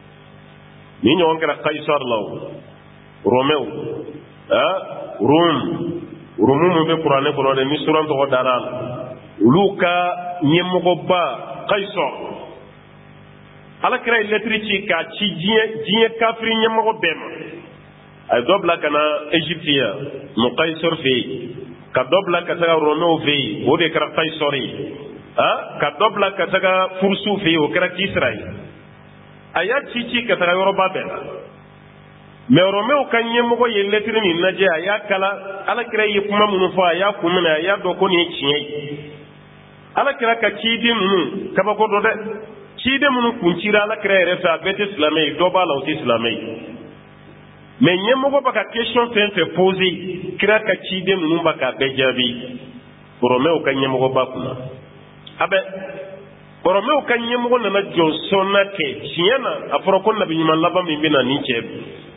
ni ɲɔgɔn kɛra Kaisar la o Romain ah Rome Rome mun bɛ kuranɛ kɔnɔ dɛ ni suran tɔgɔ dara la olu ka ɲɛmɔgɔba Kaisar Alakira ye lɛtiri ci k'a ci diɲɛ diɲɛ kafiri ɲɛmɔgɔ bɛɛ ma a ye dɔ bila ka na Égypte yan mu Kaisar fɛ yen ka dɔ bila ka taga Romain fɛ yen o de kɛra Kaisar ye ah ka dɔ bila ka taga Fursu fɛ yen o kɛra Kisra ye a y'a ci ci ka taga yɔrɔba bɛɛ la mais Romain ka ɲɛmɔgɔ ye lɛtiri min lajɛ a y'a kala Alakira ye kuma minnu fɔ a y'a kun minɛ a y'a dɔn ko nin ye tiɲɛ ye Alakira ka ciden ninnu kabako dɔ dɛ ciden minnu kun cira Alakira yɛrɛ fɛ a bɛɛ tɛ silamɛ ye dɔ b'a la o tɛ silamɛ ye mais ɲɛmɔgɔ b'a ka question fɛn fɛn posé kira ka ciden ninnu b'a k'a bɛɛ jaabi Romain ka ɲɛmɔgɔ ba kunna a bɛ Romain ka ɲɛmɔgɔ nana jɔnsɔnna kɛ tiɲɛ na a fɔra ko nabi ɲuman laban min bɛ na nin cɛ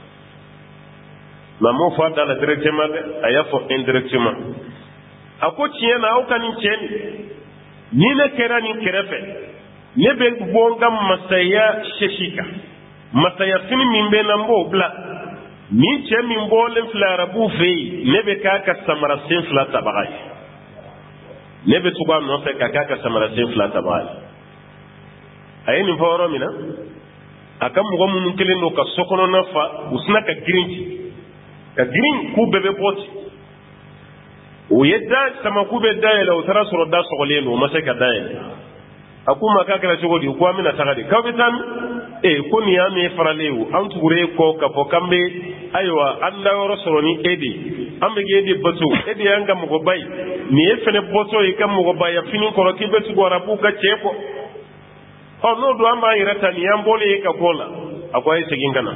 nka m'o fɔ a da la directement dɛ a y'a fɔ indirectement a ko tiɲɛ na aw ka nin cɛ nin ni ne kɛra nin kɛrɛfɛ ne bɛ bɔ n ka masaya sɛsi kan masaya fini min bɛ n na n b'o bila nin cɛ min bɔlen filɛ arabuw fɛ yen ne bɛ k'a ka samara sen fila tabaga ye ne bɛ tugu a nɔfɛ ka k'a ka samara sen fila tabaga ye a ye nin fɔ yɔrɔ min na a ka mɔgɔ minnu kelen don ka sokɔnɔna fa u sina ka girin ci ka girin k'u bɛɛ bɛ bɔ ci o ye da samaku bɛ dayɛlɛ o taara sɔrɔ da sɔgɔlen don o ma se ka dayɛlɛ a k'u ma k'a kɛra cogo di ko an bɛna taga de k'aw bɛ taa min ee ko nin y'a min faralen o an tugura e kɔ k'a fɔ k'an bɛ ayiwa an da yɔrɔ sɔrɔ ni e de an bɛ k'e de bato e de y'an ka mɔgɔba ye nin ye fɛnɛ bɔtɔ ye ka mɔgɔbaya fini kɔrɔ k'i bɛ tugu arabu ka cɛ kɔ ɔ n'o don an b'an yɛrɛ ta nin y'an bɔlen ye ka bɔ la a ko a ye segin ka na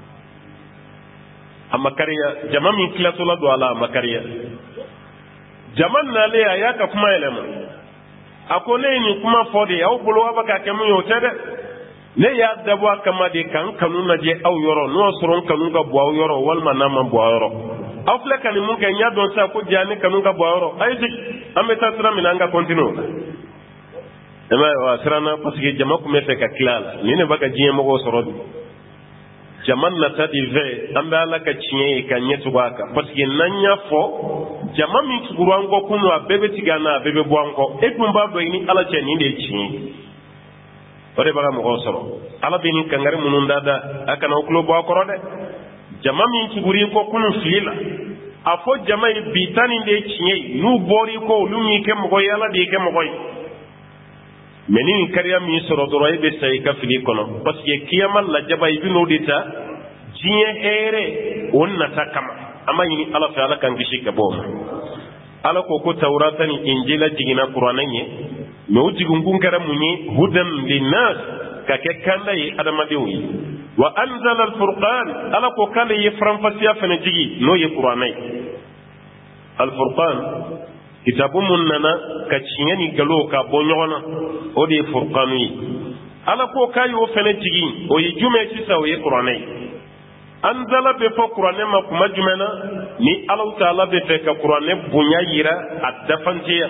a ma kariya jama min tilatɔla don a la a ma kariya jama nalen a y'a ka kuma yɛlɛma a ko ne ye nin kuma fɔ de aw bolo aw bɛ ka kɛ mun ye o tɛ dɛ ne y'a dabɔ a kama de ka n kanu lajɛ aw yɔrɔ n'o y'a sɔrɔ n kanu ka bɔ aw yɔrɔ walima n'a ma bɔ aw yɔrɔ aw filɛ ka nin mun kɛ n y'a dɔn sa ko jaa ne kanu ka bɔ aw yɔrɔ a ye sigi an bɛ taa sira min na an ka continuer o la ema wa sirana parce que jama ku me fe ka kilala ni ne baka jiye mo soro jaman na tadi ve ambe ala ka chiye ka nyetu baka parce que nanya fo jama mi tuguru ango kunu abebe tigana abebe bwanko e tumba do ni ala che ni de chiye ore baga mo soro ala be ni kangare munun dada aka na okulo bo akoro de jama mi tuguri ko kunu fila afo jama e bitani de chiye nu bori ko lumi ke mo yala de ke mo koy menin kariya mi soro doro e be sai ka fili kono parce que kiyama la jaba ibino dita jiye ere onna takama amma yini ala fa ala kan gishi ka bo ala ko ko tawrata ni injila jigina qur'anan ye me o jigungun kara munyi hudan linnas ka ke kanda yi adama dewi wa anzala al-furqan ala ko kala ye franfasiya fana jigi no ye qur'anai al-furqan kitabu mun nana ka ciɲɛni galo ka bɔ ɲɔgɔn na o de ye furqanu ye ala ko k'a y'o fɛnɛ jigi o ye jumɛn sisan o ye kuranɛ ye anzala bɛ fɔ kuranɛ ma kuma jumɛn na ni alaw taala bɛ fɛ ka kuranɛ bonya yira a dafanteya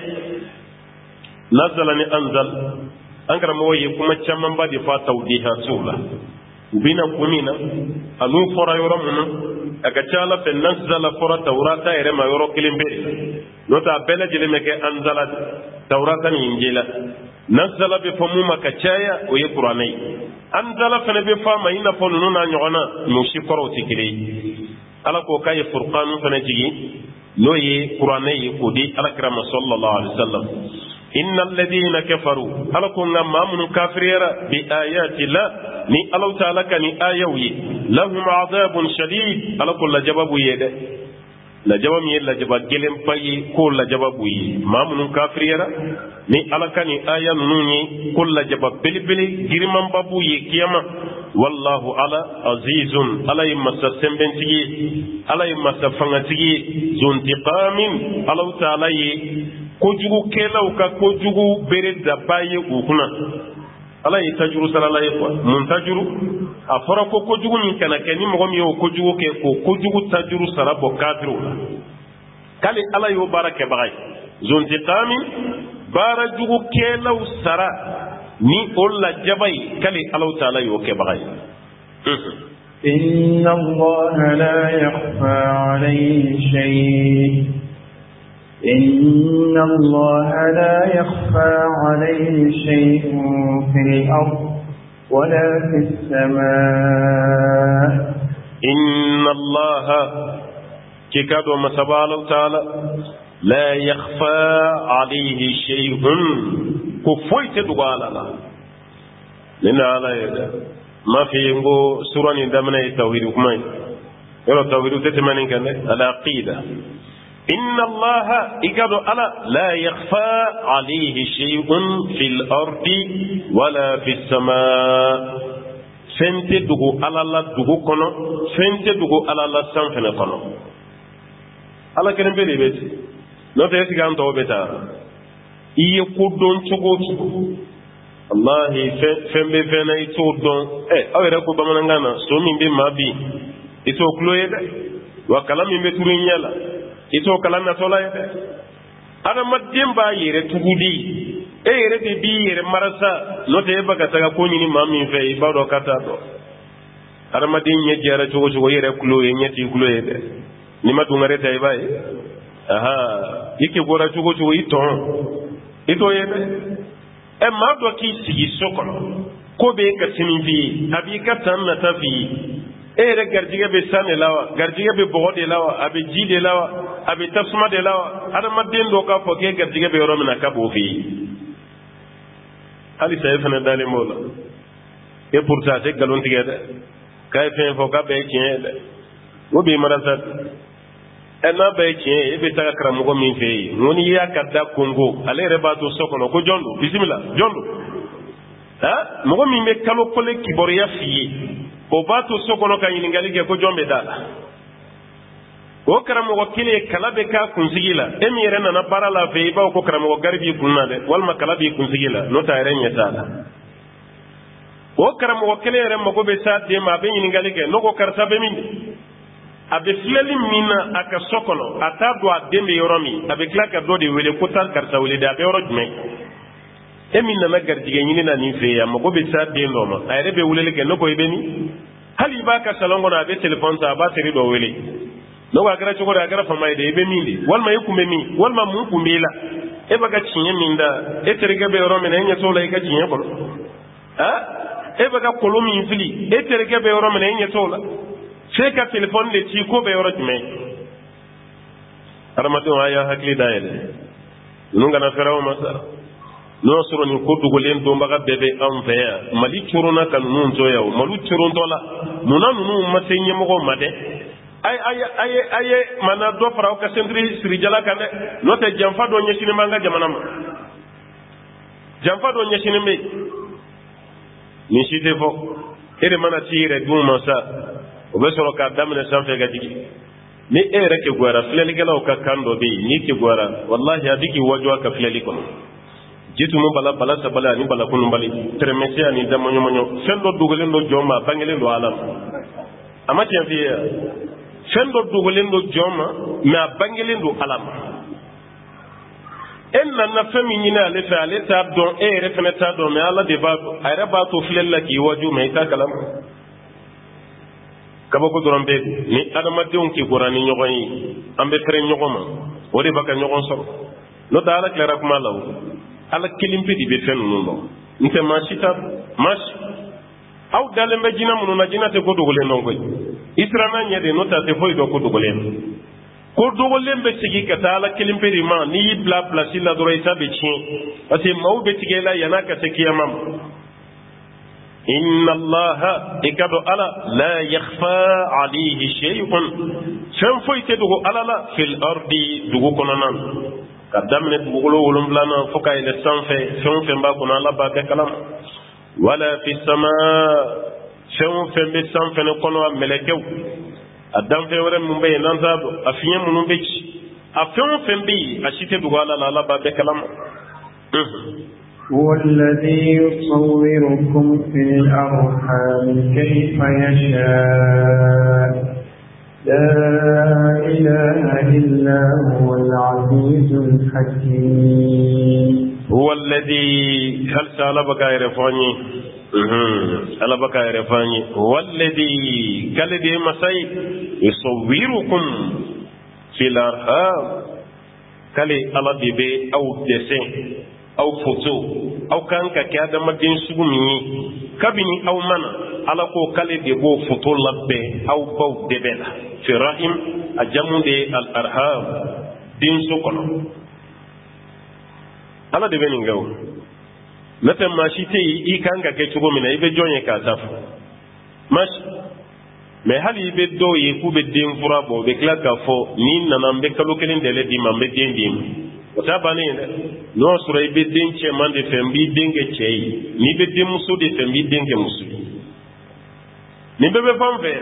nazala ni anzal an karamɔgɔ ye kuma camanba de fɔ a tawdihatsiw la u bɛna kun min na a n'u fɔra yɔrɔ min na a ka ca ala fɛ nazala fɔra tawrata yɛrɛ ma yɔrɔ kelen bɛ de la n'o tɛ a bɛɛ lajɛlen bɛ kɛ anzala tawrata ni injila nazala bɛ fɔ mun ma ka caya o ye kuranɛ ye anzala fana bɛ fɔ a ma i n'a fɔ ninnu n'a ɲɔgɔnna n'u si kɔrɔw tɛ kelen ye ala ko k'a ye furqanu fana jigi n'o ye kuranɛ ye k'o di alakira ma sallallahu alaihi wa sallam inna alladhina kafaru ala ko nga mamunu kafiriyara bi ayati la ni alaw ta'ala ka ni ayaw ye lahum adhabun shadid ala ko la jababu ye de la jabam ye la jaba gelen payi ko la jababu ye mamunu kafiriyara ni ala ka ni aya nunu ye ko la jaba belbele girman babu ye kiyama wallahu ala azizun ala yimasa sembentigi ala yimasa fangatigi zuntiqamin alaw ta'ala ye kojugu kelaw ka kojugu bere daba ye u kunna ala ye tajuru sarala ye quoi mun tajuru a fɔra ko kojugu min kana kɛ ni mɔgɔ min y'o kojugu kɛ k'o kojugu tajuru sara bɔ kafiru la k'ale ala y'o baara kɛbaga ye zontiqamin baara jugu kɛlaw sara ni o lajaba ye k'ale alaw taala y'o kɛbaga ye إن الله لا يخفى عليه شيء إن الله لا يخفى عليه شيء في الأرض ولا في السماء إن الله كيكاد ومسبال تعالى لا يخفى عليه شيء كفويت دغالا لا لأن على ما في ينقو سورة دمنا التوحيد كمان يرى التوحيد تتمنى كان العقيدة إن الله إكادو ألا لا يخفى عليه شيء في الأرض ولا في السماء فنت دغو ألا لا دغو كنو فنت دغو ألا لا سنفن كنو ألا كن بلي بيت نوتا يسي كان تو بيتا إيه كودون تشوكو الله فن بي فن يتو دون إيه أو يركو بمنغانا سو من بي ما بي يتو كلوية وكلام من بتورين يلا ito kala na tola yede adama demba yere tugudi e yere de bi yere marasa no te baka taga ko nyini mami fe ibado kata do adama din nye jara chugo chugo yere kulo yenyati kulo yede ni matu ngare tay bay aha yike gora chugo chugo ito ito yede e ma do ki sigi sokono ko be ka sinivi abi ka tan na tafi ere garjiga be sane lawa garjiga be bogode lawa abe jide lawa abe tasma de lawa ada madden do ka foke garjiga be yoro mina ka bo fi ali say fana dale mola e pourtant te galon tigede kay fe fo ka be kien de wo be marasa ena be kien e be taga kram ko min fe ngoni ya kadda kongo ale reba to sokono ko jondo bismillah jondo ha mo min be kalo kole kiboriya fi o batu sokono ka yiningali ke ko jombe dala o karamo kile kala be ka kunsigila emi yere na bara la fe ba ko karamo garbi kunna de walma kala bi kunsigila no ta yere nyata o karamo kile yere mo ko be sate ma be yiningali ke no ko karta be min abe fleli mina aka sokono ata do adembe yoromi abe klaka do de wele ko tal karta wele da be yoro jme e min nana garjige ɲini na nin fe ya mago be sa den dɔ ma a yɛrɛ be weleli kɛ ne ko i be min hali i b'a ka salon kɔnɔ a be telefɔni ta a b'a teri dɔ wele ne ko a kɛra cogo di a kɛra fama ye de i be min de walima i kun be min walima mun kun b'i la e b'a ka tiɲɛ min da e terikɛ bɛ yɔrɔ min na e ɲɛ t'o la i ka tiɲɛ kɔnɔ a e b'a ka kolo min fili e terikɛ bɛ yɔrɔ min na e ɲɛ t'o la f'e ka telefɔni de ci ko bɛ yɔrɔ jumɛn adamadenw a y'a hakili da yɛlɛ ninnu kana fɛrɛ o ma sa n'o y'a sɔrɔ nin ko dogolen donbaga bɛɛ bɛ anw fɛ yan mali coronna ka ninnu to yan o mali corontɔ la munna ninnu ma se ɲɛmɔgɔw ma dɛ ay ay ay ay mana dɔ fara aw ka sentiri sirijala kan dɛ n'o tɛ janfa dɔ ɲɛsinnen b'an ka jamana ma janfa dɔ ɲɛsinnen bɛ nin si tɛ fɔ e de mana t'i yɛrɛ dun ma sa o bɛ sɔrɔ k'a daminɛ sanfɛ ka jigin ni e yɛrɛ kegunyara filɛlikɛlaw ka kan dɔ bɛ yen n'i kegunyara walahi a bɛ k'i wajɔ a ka filɛli kɔnɔ jitumu bala bala sabali ani bala kununbali tɛrɛmɛsi ani damaɲɔmaɲɔ fɛn dɔ dogolen dɔ jɔn ma a bangelen don ala ma a ma tiɲɛ f'i ye fɛn dɔ dogolen don jɔn ma mɛ a bangelen don ala ma e nana fɛn min ɲini ale fɛ ale t'a dɔn e yɛrɛ fɛnɛ t'a dɔn mɛ ala de b'a dɔn a yɛrɛ b'a to filɛli la k'i waju mɛ i t'a kalama kabako dɔrɔn bɛ ni adamadenw kegora ni ɲɔgɔn ye an bɛ fɛrɛ ɲɔgɔn ma o de b'a ka ɲɔgɔn sɔrɔ n'o tɛ ala tilara kuma la o ala kelen pe de bɛ fɛn ninnu dɔn n tɛ maa si t'a maa si aw dalen bɛ jinɛ minnu na jinɛ tɛ ko dogolen dɔn koyi i siranna ɲɛ de n'o tɛ a tɛ foyi dɔn ko dogolen ko dogolen bɛ segin ka taa ala kelen pe de ma n'i y'i bila pilasi la dɔrɔn i ta bɛ tiɲɛ parce que maaw bɛ tigɛ i la yan'a ka se kiyama ma inna allaha i ka dɔn ala la yakhfa alayhi shay'un fɛn foyi tɛ dogo ala la fil ardi dugu kɔnɔna na ka daminɛ dugukolo wolonfilanan fo ka yɛlɛ sanfɛ fɛn o fɛn b'a kɔnɔ ala b'a bɛɛ kalama wala fi sama fɛn o fɛn bɛ sanfɛ ne kɔnɔ a mɛlɛkɛw a danfɛn wɛrɛ minnu bɛ yen n'an t'a dɔn a fiɲɛ minnu bɛ ci a fɛn o fɛn bɛ yen a si tɛ dogo ala la ala b'a bɛɛ kalama هو الذي يصوركم في الأرحام كيف يشاء لا إله إلا هو العزيز الحكيم هو الذي هل سأل بك يرفعني هل بك يرفعني هو الذي كالذي مسي يصوركم في الأرحام كالي الله دبي أو دسين أو فوتو أو كان كأدا مدين سبمي كابني أو منا على كو كالي دبو فوتو لبي أو بو دبلا في رحم أجمع دي الأرحام دين سكنا على دبني جو متى ماشي تي إي كان كأكتشوفه من أي بجوني كاتف ماشي mais hali be do ye ku be den fura bo be kila ka fo ni nana be kalo kelen dele di ma be den di o ta bani ne no sura be den che man de fem bi den ge chei ni be den muso de fem bi den ge muso ni be be fam fe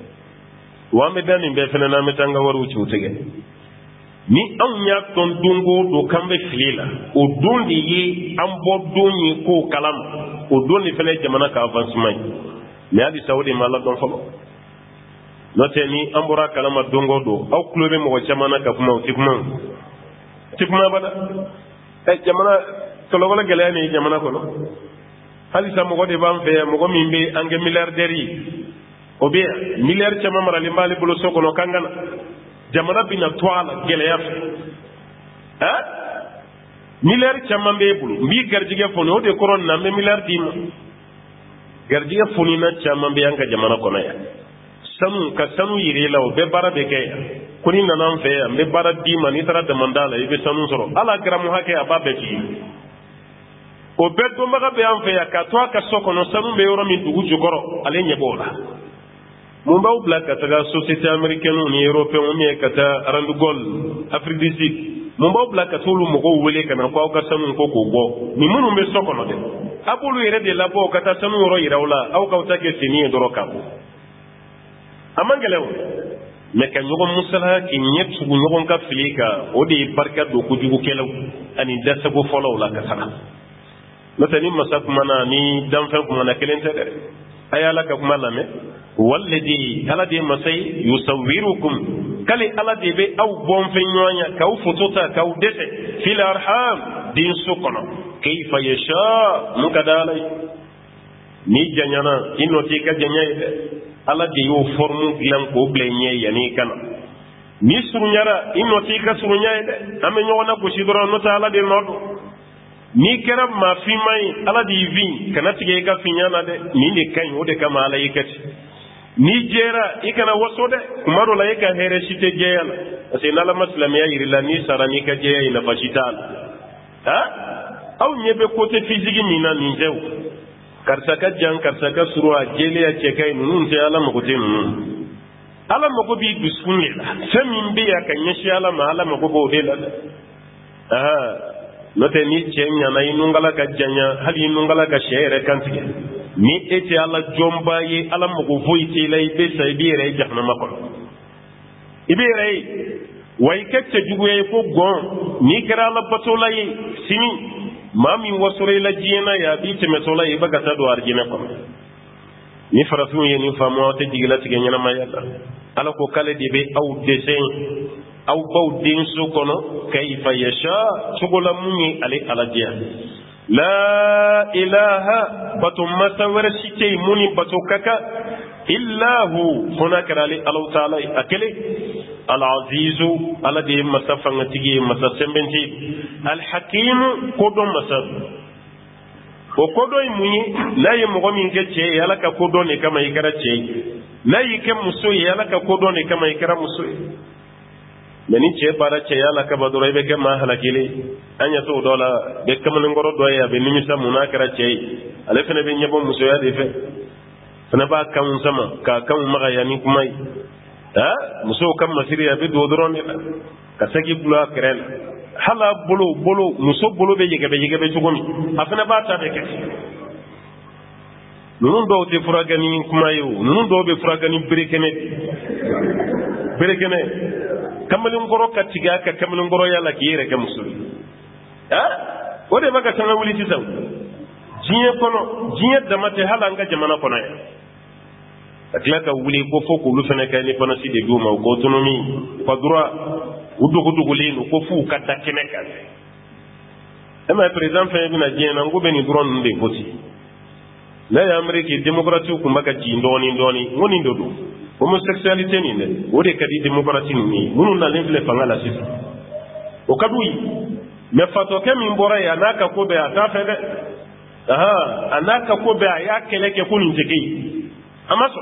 wa me dan ni be fena na me tanga waru ci utege ni an ya ton dungo do kambe filila o don di yi an bo don yi ko kalam o don ni fele jamana ka avancement mais ali saudi mala don fo note ni an bɔra kalama dongo do aw kulo bɛ mɔgɔ caman na ka kuma o ti kuma ti kuma bada ɛ jamana tɔlɔbɔlɔ gɛlɛya ni jamana kɔnɔ halisa mɔgɔ de b'an fɛ yan mɔgɔ min bɛ an kɛ miliyardɛri ye o bɛ yan miliyari caman maralen b'ale bolo so kɔnɔ kan ka na jamana bɛ na to a la gɛlɛya fɛ ɛ miliyari caman b'e bolo n b'i garijɛgɛ foni o de kɔrɔ nin na n bɛ miliyari d'i ma garijɛgɛ fonina caman bɛ an ka jamana kɔnɔ yan sanu ka sanu yiri la o bɛɛ baara bɛ kɛ yan ko ni nana an fɛ yan n bɛ baara d'i ma n'i taara damanda la i bɛ sanu sɔrɔ ala garamu hakɛ a b'a bɛɛ f'i ye o bɛɛ dɔnbaga bɛ an fɛ yan k'a to a ka so kɔnɔ sanu bɛ yɔrɔ min dugu jukɔrɔ ale ɲɛ b'o la mun b'aw bila ka taga société américaine ni européen ou bien ka taa arandugol afrique du sud mun b'aw bila ka t'olu mɔgɔw wele ka na ko aw ka sanu ko k'o bɔ ni minnu bɛ so kɔnɔ dɛ a b'olu yɛrɛ de labɔ ka taa sanu yɔrɔ yira aw la aw k'aw ta kɛ fini ye dɔrɔn k'a bɔ a man gɛlɛn o mɛ ka ɲɔgɔn musala k'i ɲɛ tugu ɲɔgɔn ka fili kan o de ye barika don kojugukɛlaw ani dasago fɔlɔw la ka taga n'o tɛ ni masa kumana ni danfɛn kumana kelen tɛ dɛ a ye ala ka kuma lamɛn walidi ala de ye masa ye yusawirukum k'ale ala de bɛ aw bɔnfɛn ɲɔgɔn ya k'aw foto ta k'aw dɛsɛ fil arham din su kono kayfa yasha mukadalai ni janyana inoti ka janyai ala de yo formu glan ko blenye yani kana ni surunyara inoti ka surunyai de ame nyona ko sidoro no ta ala de nodo ni kera ma fi mai ala di vi kana tige ka finyana de ni ne kan o de kama ala yikati ni jera ikana waso de kumaro la yika here shite jeyala ase nala maslamiya yirila ni sarani ka jeya ina fashital ha aw nyebe kote fizigi mina ninjew karsaka jan karsaka surwa jele ya chekai nunun te ala mako te nunun ala mako bi dusunni samin bi ya kan yashi ala ma ala mako bo de la aha note ni chenya na inungala ka janya hali inungala ka shere kantige ni ete ala jomba ye ala mako voiti la ibe sa ibire jahannama ko ibire way kacce juguye ko gon ni kara la batola ye simi mami wasore la jina ya bi te metola ye baga ta do arjina ko ni farafu ye ni famo te digila tige nyana ma yalla ala ko kale de be aw dessin aw baw din su kono kayfa yasha sugola munyi ale aladia la ilaha batum masawara shite muni batu kaka illa hu hunaka ali allah taala akele al aziz ala de masafanga tigi masasembenti al hakim kodo masab o kodo munyi la ye mo min ke ce yala ka kodo ne kama ikara ce la yi ke muso yala ka kodo ne kama ikara muso meni ce bara ce yala ka badoro be ke ma halakile anya to dola be kamani ngoro do ya be nimisa munakara ce ale fene be nyabo muso ya de fe fana ba kan sama ka kan maga yani kuma ha muso kan masiriya be do doron ne ka sagi bula kren hala bolo bolo muso bolo be yege be yege be tugomi afana ba ta be ke nunun do te furagani kuma yo nunun do be furagani berekene berekene kamalin goro ka tiga ka kamalin goro yalla ki yere ka musul ha o de baka tanga wuli tisaw jiye kono jiye damate hala nga jamana kono ya akla ka wuli ko foko lu fene kay ni fana si de duma ko autonomi ko droit wudu wudu gulino ko fu ka dakene ka ama president fe bi na jiye na ngo be ni droit nde voti la ya amerique démocratie ko maka ji ndoni ndoni ngoni ndodo homosexualité ni ne o de kadi démocratie ni munu na lengle fangala sisi o kadui me fato ke min bora ya naka ko be ata fe de aha anaka ko be ya keleke kunin tiki amaso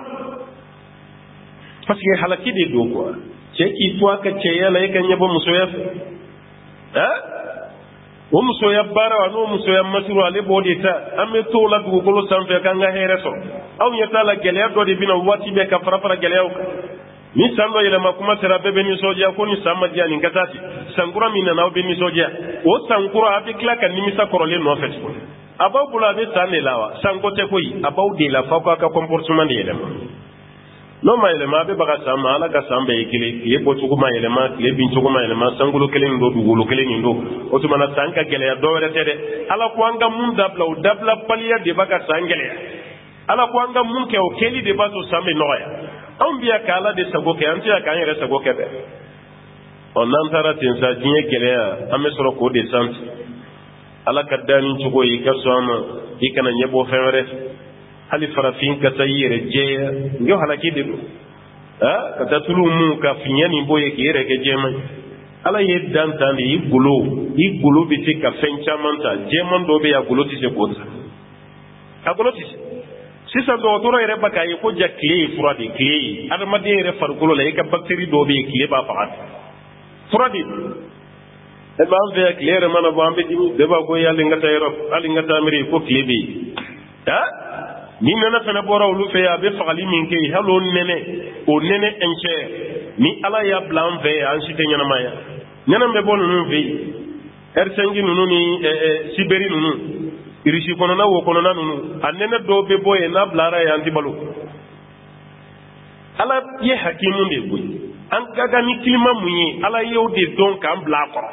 parce que halaki de do ko ce ki to aka ce yana yakan yabo musoya ha o musoya bara wa no musoya masuru ale bode ta amme to la du golo sanfe kan ga here so aw nyata la gele do de bina wati be ka fara fara gele ka ni sando yele makuma tera bebe ni soja ko ni sama dia ni katati sangura mina na obe ni soja o sangura abi klaka ni misa korole no fet abaw bula be tane lawa sangote koyi abaw de la fa ka comportement de yele no ma yele ma be baga sama ala ka sambe ikile ye botu ko ma yele ma le bin to ko ma yele ma sangulo kelen do dugulo kelen ndo o to mana sanka gele ya do wele tede ala ko anga mun dabla o dabla paliya de baga sangele ala ko anga mun ke o keli de bato sambe noya on biya kala de sago ke anti aka yere sago ke be on nan tara tin sa jinye gele ya ame soro ko de sant ala kadani tugo yi kasama ikana nyebo fenre hali farafin ka tayire jeya ndio halaki de do ha kata tulu mu ka finyani boye ke yere ke jema ala ye danta ni igulo igulo bi te ka fencha manta jema do be ya gulo ti se kota agulo ti sisa do to re baka yi ko jakle furadi kle adama de re fargulo la ka bacterie do be kle ba faat furadi e ba be kle mana ba ambe dimi de ba go yalla ngata yero ali ngata miri ko kle bi ha ni nana fana bora ulu fe ya be fagali min ke halo nene o nene enche ni ala ya blan ve an site nyana maya nyana me bonu nu ve er sengi nunu ni siberi nunu irishi kono na wo kono na nunu anene do be boye na blara ya ndibalo ala ye hakimu de boy an gaga ni klima munyi ala ye de don kan bla ko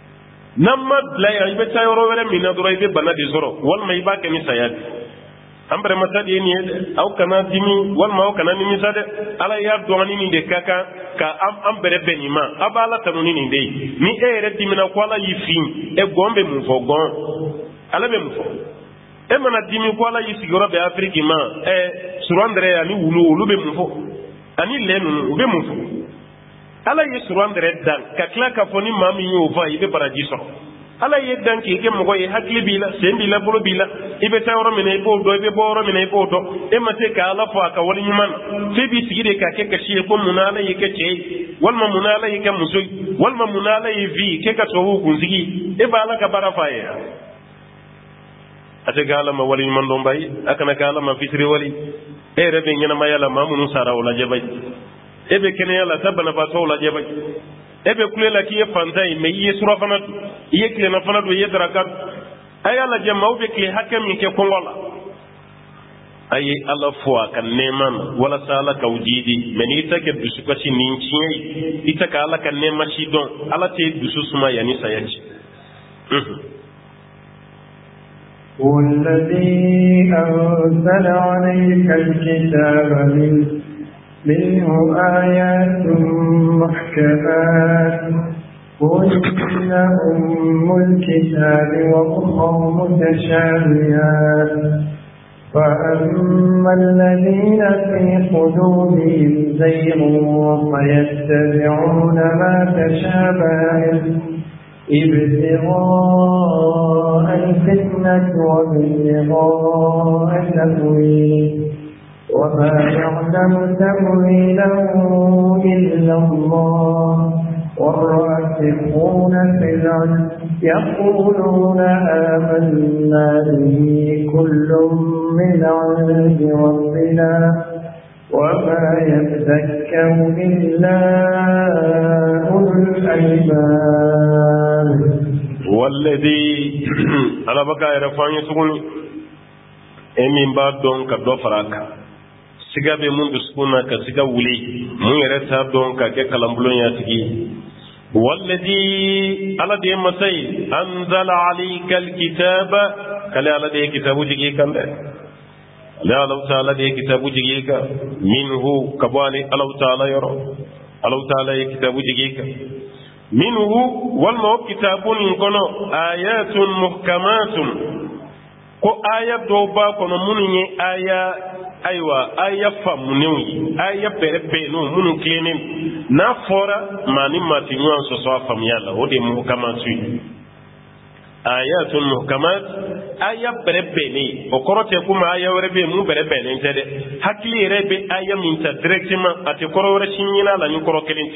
namma bla ya ibe tayoro wala mina do ibe bana de zoro wal mai ba ke ni sayad ambre masadi ni au kana dimi wal ma au kana ni misade ala ya do ni de kaka ka am ambre benima abala tanuni ni dei ni ere dimina kwala yifi e gombe mu fogon ala be mu fo e mana dimi kwala yisi goro be afriki ma e surandre ani wulu wulu be mu fo ani lenu be mu fo ala yi surandre dan ka kla ka foni mami yo va ibe baraji so ala ye dan ki ke mo ye hakli bila sendi la bolo bila ibe tawro mine bo do ibe boro mine bo do e mate ka ala fa ka woni man fe bi sigide ka ke ka shi ko munala ye ke ce wal ma munala ye ke musoy wal ma munala ye vi ke ka to ku zigi e bala ka bara fa ye ate gala ma wali man do mbay akana gala ma fitri wali e rebe ngena ma yala ma munu sara wala jabay e be kene yala tabana ba to wala jabay ebe kulela ki ye fantai me ye sura fana ye kile na fana do ye darakat aya la jama ube kile hakem ke kongola ayi ala fwa kan neman wala sala ka wujidi meni take dusu ko ci ninci ita ka ala kan nema shi don ala te dusu suma yani sayaci والذي أنزل عليك الكتاب من منه آيات محكمات هن أم الكتاب وأخر متشابهات فأما الذين في قلوبهم زيغ فيتبعون ما تشابه ابتغاء الفتنة وابتغاء تأويله وما يعلم تأويله إلا الله والراسخون في العلم يقولون آمنا به كل من عند ربنا وما يذكر إلا أولو الألباب والذي على بقى يرفعني سكوني emin ba don ka do faraka siga be mun duskuna ka siga wuli mun yare ta don ka ke kalambulon ya tigi walladhi ala de masai anzala alayka alkitaba kala ala de kitabu jigi kan de la ala taala de kitabu jigi ka minhu kabali ala taala yaro ala taala de kitabu jigi ka minhu wal ma kitabun kono ayatun muhkamatun ko aya do ba kono munu ye aya aywa aya famunew yi aya perepe no munu klenin na fora mani mati nuan so so famiyala o de muhkamatu ayatun muhkamat aya perepe ni o korote kuma aya werebe mu perepe ni tede hakli rebe aya minta directement ate koro wore shinyina la ni koro kelinte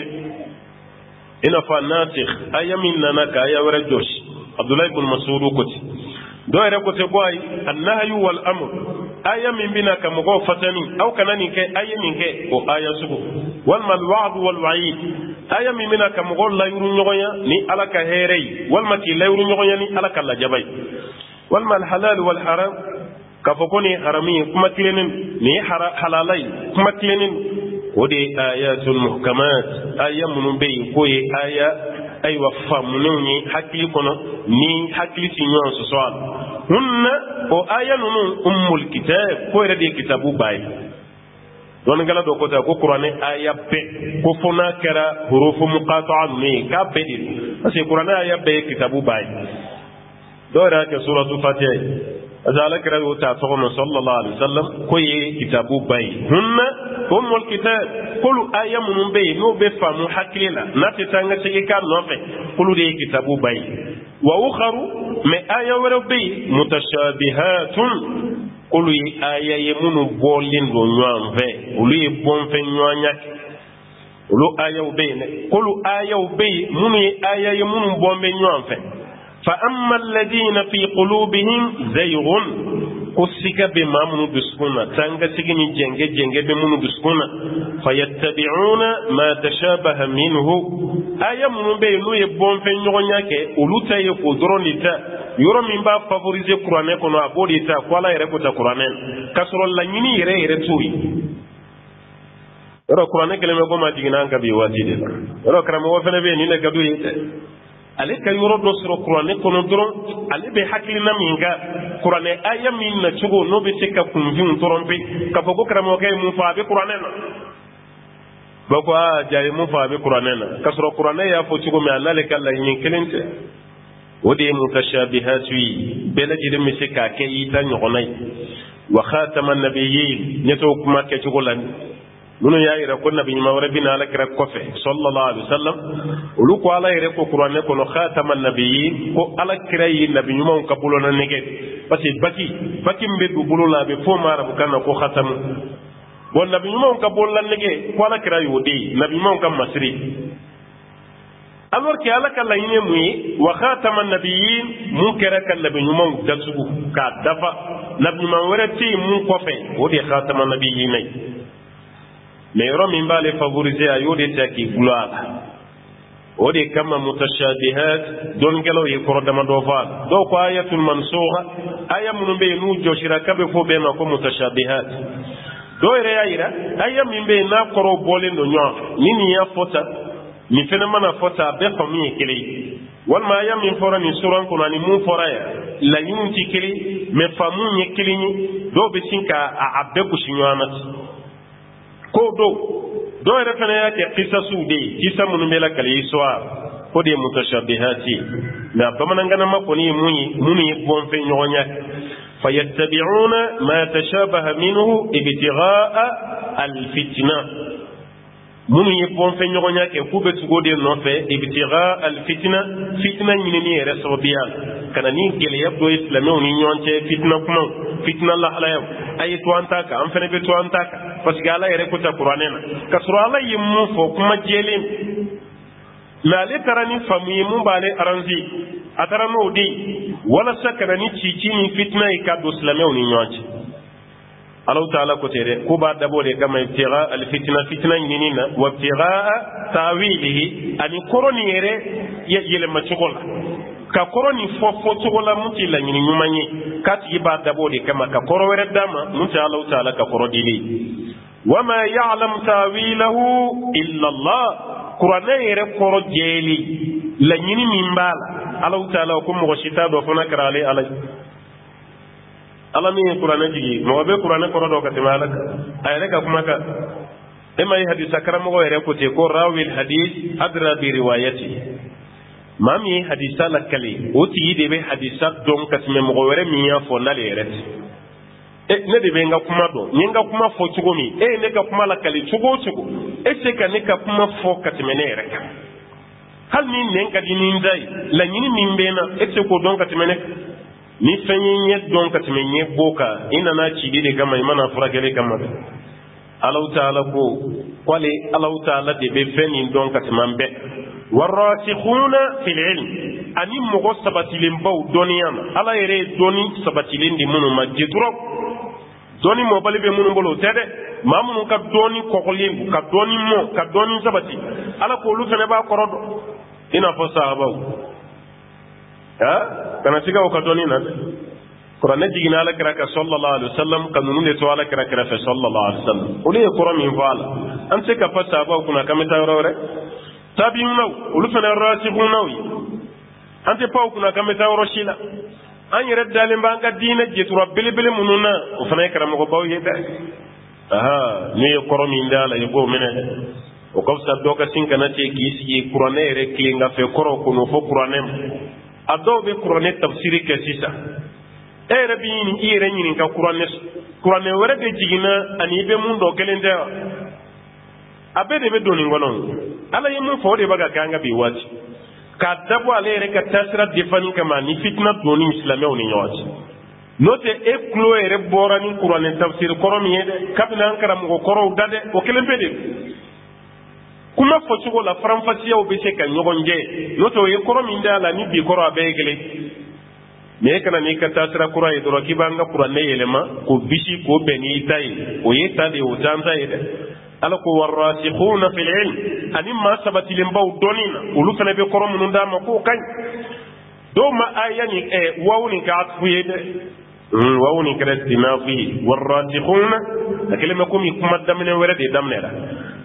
ina fa nasikh aya minna naka aya wore josh abdullah ibn mas'ud koti do ere ko te boy annahyu wal amr aya min bina kam go fatani aw kanani ke aya min ke o aya subu wal mal wa'd wal wa'id aya min bina kam go la yuru nyogonya ni alaka herey wal maki la yuru nyogonya ni alaka la jabay wal mal halal wal haram ka fokoni harami kuma tilenin ni halalai kuma tilenin wode ayatul muhkamat aya munun be ko ye aya ay wa famununi hakili kono ni hakili ti nyon so so hunna o ayanunu ummul kitab ko rede kitabu bay don gala do ko ta ko qur'ane aya be ko fona kara hurufu muqata'an ni ka be di asi qur'ane aya be kitabu bay do ra ke suratul fatiha azala kara do ta to sallallahu alaihi wasallam ko ye kitabu bay hunna ummul kitab kulu aya munun be no be famu hakila nati tanga sigi kan no fe kulu de kitabu bay wa ukharu me aya wara be mutashabihatun kulu aya yemunu bolin do nywan ve ulu e bon fe nywanya ulu aya be ne kulu aya be munu aya yemunu bombe nywan fe fa amma alladhina fi qulubihim zayghun kusika be mamunu biskuna tanga sigini jenge jenge be munu biskuna fayattabi'una ma tashabaha minhu aya munu be lu e bon fe nyonya ke uluta ye ko dronita yoro min ba favoriser qur'ane kono abodita kwala yere ko ta qur'ane kasro la nyini yere yere tuyi yoro qur'ane keleme ko ma digina an ka bi wati de yoro karamo wo fene be ni ne gadu yete ale ka yoro do soro kuranɛ kono dɔrɔn ale bɛ hakilina min ka kuranɛ aya min na cogo n'o bɛ se ka kunfin tromper ka fɔ ko karamɔgɔkɛ ye mun fɔ a bɛ kuranɛ na ba ko aa jaa ye mun fɔ a bɛ kuranɛ na ka sɔrɔ kuranɛ y'a fɔ cogo min a n'ale ka laɲini kelen tɛ o de ye mutashabihatu ye bɛɛ lajɛlen bɛ se k'a kɛ i ta ɲɔgɔnna ye wa khatama nabiyyin ne t'o kuma kɛcogo la minnu y'a yira ko nabi ɲuman wɛrɛ bɛna alakira kɔfɛ sallallahu alaihi wasallam olu ko ala yɛrɛ ko kuranɛ kɔnɔ khatama nabiyyin ko alakira ye nabi ɲumanw ka bolona nɛgɛ parce que baki baki min bɛ don bolo la a bɛ fɔ ma arabukan na ko khatamu bon nabi ɲumanw ka bolona nɛgɛ ko alakira y'o de ye nabi ɲumanw ka masiri alors que ala ka laɲini mun ye wa khatama nabiyyin mun kɛra ka nabi ɲumanw datugu k'a dafa nabi ɲuman wɛrɛ tɛ yen mun kɔfɛ o de ye khatama nabiyyin ye mais yɔrɔ min b'ale favoriser a y'o de ta k'i gulo a la o de kama mutashabihat dɔnnikɛlaw ye kɔrɔ damadɔ fɔ a la dɔw ko ayatul mansukha aya minnu bɛ yen n'u jɔsira k'a bɛ fɔ bɛɛ ma ko mutashabihat dɔw yɛrɛ y'a yira aya min bɛ yen n'a kɔrɔw bɔlen don ɲɔgɔn fɛ ni nin y'a fɔ tan nin fana mana fɔ tan a bɛɛ faamu ye kelen ye walima aya min fɔra nin suran kɔnɔ ani mun fɔra yan laɲiniw tɛ kelen mais faamu ye kelen ye dɔw bɛ sin ka a bɛɛ gosi ɲɔgɔn na ko do dɔw yɛrɛ fana y'a kɛ kisasiw de ye kisa minnu bɛ lakale histoire o de ye mutashabihati mais a bamanankanama kɔni ye mun ye minnu ye bɔnfɛn ɲɔgɔnya fayattabi'una ma tashabaha minhu ibtigha'a alfitna minnu ye bɔnfɛn ɲɔgɔnya kɛ k'u bɛ tugu o de nɔfɛ ibtigha'a alfitna fitna ɲinini yɛrɛ sababuya ka na ni gɛlɛya dɔ ye silamɛw ni ɲɔgɔn cɛ fitina kumaw fitina lahalayaw a ye to an ta kan an fana bɛ to an ta kan parce que ala yɛrɛ ko ta kuranɛ na ka sɔrɔ ala ye mun fɔ kuma jɛlen mais ale taara ni faamu ye mun b'ale arrange a taara n'o de ye walasa ka na ni cici ni fitina ye ka don silamɛw ni ɲɔgɔn cɛ alaw taala ko tɛ dɛ ko b'a dabɔ de kama ibtigha alfitina fitina ɲinini na wa ibtigha ta'wilihi ani kɔrɔ nin yɛrɛ yɛlɛma cogo la ka kɔrɔ nin fɔ fɔ cogo la mun tɛ laɲini ɲuman ye k'a tigi b'a dabɔ de kama ka kɔrɔ wɛrɛ d'a ma mun tɛ alaw taala ka kɔrɔ dili wa ma ya'lam ta'wilahu illa Allah kuranɛ yɛrɛ kɔrɔ jɛli laɲini min b'a la alaw taala ko mɔgɔ si t'a dɔn fana kɛra ale ala ala min ye kuranɛ jigi mɔgɔ bɛ kuranɛ kɔrɔ dɔn ka tɛmɛ ala kan a yɛrɛ ka kuma kan e ma ye hadisa karamɔgɔ yɛrɛ ko ten ko rawil hadis adra bi riwayati maa min ye hadisa lakale o tigi de bɛ hadisa dɔn ka tɛmɛ mɔgɔ wɛrɛ min y'a fɔ n'ale yɛrɛ tɛ e ne de bɛ n ka kuma dɔn n ye n ka kuma fɔ cogo min e ye ne ka kuma lakale cogo o cogo e se ka ne ka kuma fɔ ka tɛmɛ ne yɛrɛ kan hali ni nɛn ka di ni n da ye laɲini min bɛ n na e tɛ se k'o dɔn ka tɛmɛ ne kan ni fɛn ye ɲɛ dɔn ka tɛmɛ ɲɛ bɔ kan i nana cili de kama i mana furakɛli kama dɛ alaw taala ko k'ale alaw taala de bɛ fɛn nin dɔn ka tɛmɛ an bɛɛ warasikhuna fil ilm ani mɔgɔ sabatilenbaw dɔnniya ma ala yɛrɛ ye dɔnni sabatilen di minnu ma jetura dɔnni mɔbali bɛ minnu bolo o tɛ dɛ maa minnu ka dɔnni kɔkɔlen ka dɔnni mɔ ka dɔnni sabati ala ko olu fana b'a kɔrɔ dɔn i n'a fɔ sahabaw kana siga o ka dɔnni na dɛ kuranɛ jiginna ala kira kan sallallahu alaihi wasallam ka ninnu de to ala kira kɛrɛfɛ sallallahu alaihi wasallam olu ye kɔrɔ min fɔ a la an tɛ se ka fɔ sahabaw kunna k'an bɛ taa yɔrɔ wɛrɛ tabi'unaw olu fana rasikhunnaw ye an tɛ paw kunna k'an bɛ taa yɔrɔ si la an yɛrɛ dalen b'an ka diinɛ jetura belebele minnu na o fana ye karamɔgɔbaw ye dɛ aha n'u ye kɔrɔ min da la i b'o minɛ dɛ o ka fisa dɔ ka sin kana ten k'i sigi kuranɛ yɛrɛ tilengafɛ kɔrɔ kɔnɔ fo kuranɛ ma a dɔw bɛ kuranɛ tafsiri kɛ sisan e yɛrɛ bɛ ɲini i yɛrɛ ɲininka kuranɛ kuranɛ wɛrɛ de jiginna ani i bɛ mun dɔn kelen tɛ wa a bɛɛ de bɛ don nin kɔnɔ ala ye mun fɔ o de bɛ ka kɛ an ka bi waati k'a dabɔ ale yɛrɛ ka taasira defani kama ni fitina donni silamɛw ni ɲɔgɔn cɛ n'o tɛ e tulo yɛrɛ bɔra ni kuranɛ tafsiri kɔrɔ min ye dɛ kabini an karamɔgɔ kɔrɔw da dɛ o kelen bɛ de kuma fɔcogo la faranfasiyaw bɛ se ka ɲɔgɔn jɛ n'o tɛ o ye kɔrɔ min da la ni bi kɔrɔ a bɛɛ ye kelen mais e kana n'i ka taasira kura ye dɔrɔn k'i b'an ka kuranɛ yɛlɛma k'o bisi k'o bɛn n'i ta ye o ye ta de ye o t'an ta ye dɛ ala ko warasikhuna fil ilm ani maa sabatilenbaw dɔnni na olu fana bɛ kɔrɔ minnu d'a ma k'o ka ɲi dɔw ma aya ni ɛ wawu nin kɛ atufu ye dɛ wawu nin kɛra tinafu ye warasikhuna a kɛlen bɛ komi kuma daminɛ wɛrɛ de daminɛra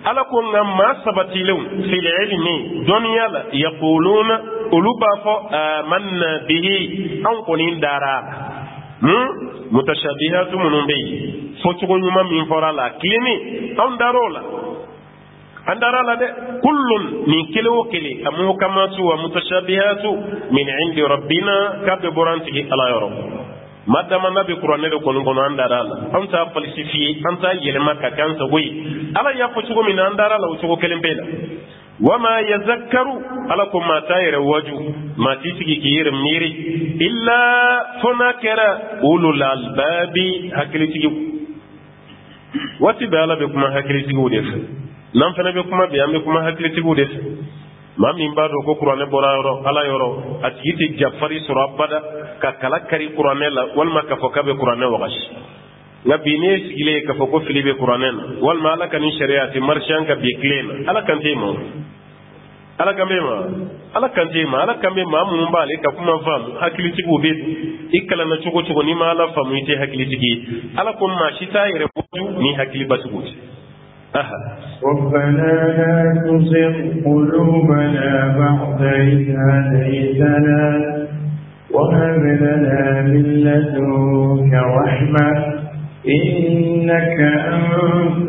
ala ko ngamma sabatilun fil ilmi dunya la yaquluna uluba fa amanna bihi an kunin dara hmm mutashabihatu munumbi fotugo nyuma min forala klini an darola andara la de kullun min kilo kili amu kamatu wa mutashabihatu min indi rabbina kabbe boranti ala yaro madama nabi qur'an de kono kono andara la anta falsifi anta yelma ka kansa goyi ala ya fotugo min andara la utugo kelembela wama yazakkaru ala ko ma tayre waju ma tisigi ki yere miri illa funakara ulul albabi hakilitigi wati bala be kuma hakilitigi wudef nan fana be kuma be ambe kuma hakilitigi wudef ma min bado ko qur'ane bora yoro ala yoro atiti jafari sura bada ka kala kari qur'ane la wal ma ka fokabe qur'ane wagash ngabine sigile ka foko filibe qur'ane wal ma ala kan shariati marshan ka bi klena ala kan temo ala kambe ma ala kanje ma ala kambe ma mun ba le ka kuma fam hakiliti go be ikala na chugo chugo ni ma ala famu ite hakiliti gi ala ko ma shita yere boju ni hakili basugo aha ربنا لا تزغ قلوبنا بعد إذ هديتنا وهب لنا من لدنك رحمة إنك أنت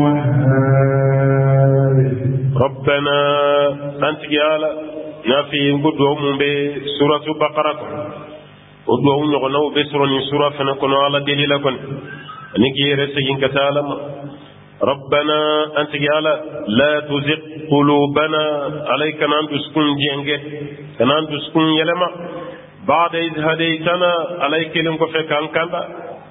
الوهاب ربنا أنت قال نافي قدوم بسورة بقرة قدوم نغنو بسورة سورة فنكون على دليلكم نكي رسيين كتالم ربنا أنت قال لا تزغ قلوبنا عليك نان تسكن جنجه نان تسكن يلما بعد إذ هديتنا عليك لنكو فكان كندا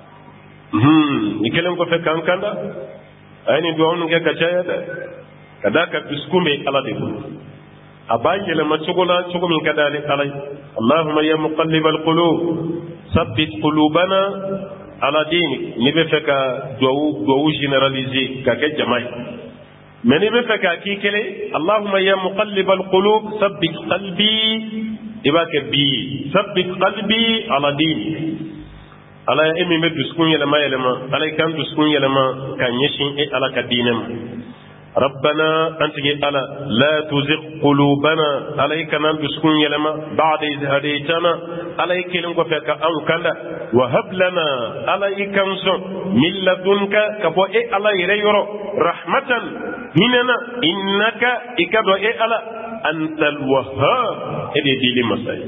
هم يكلمكو فكان كندا أين دوام نكي كشاية kadaka biskume ala de abaye le machugola chugomin kadale alay allahumma ya muqallibal qulub sabbit qulubana ala dinik ni be feka do do generaliser ka ke jamay mais ni be feka ki kele allahumma ya muqallibal qulub sabbit qalbi ibaka bi sabbit qalbi ala dinik ala emi me biskun yele mayelema alay kan biskun yelema kan yeshin e ala ka dinem ربنا أنت ألا لا تزغ قلوبنا عليك ننبسكن يلما بعد إذ هديتنا عليك لنقفك أنكلا وهب لنا عليك من لدنك كبو إيه على يريرو رحمة مننا إنك إكبو إيه على أنت الوهاب إدي ديلي مساي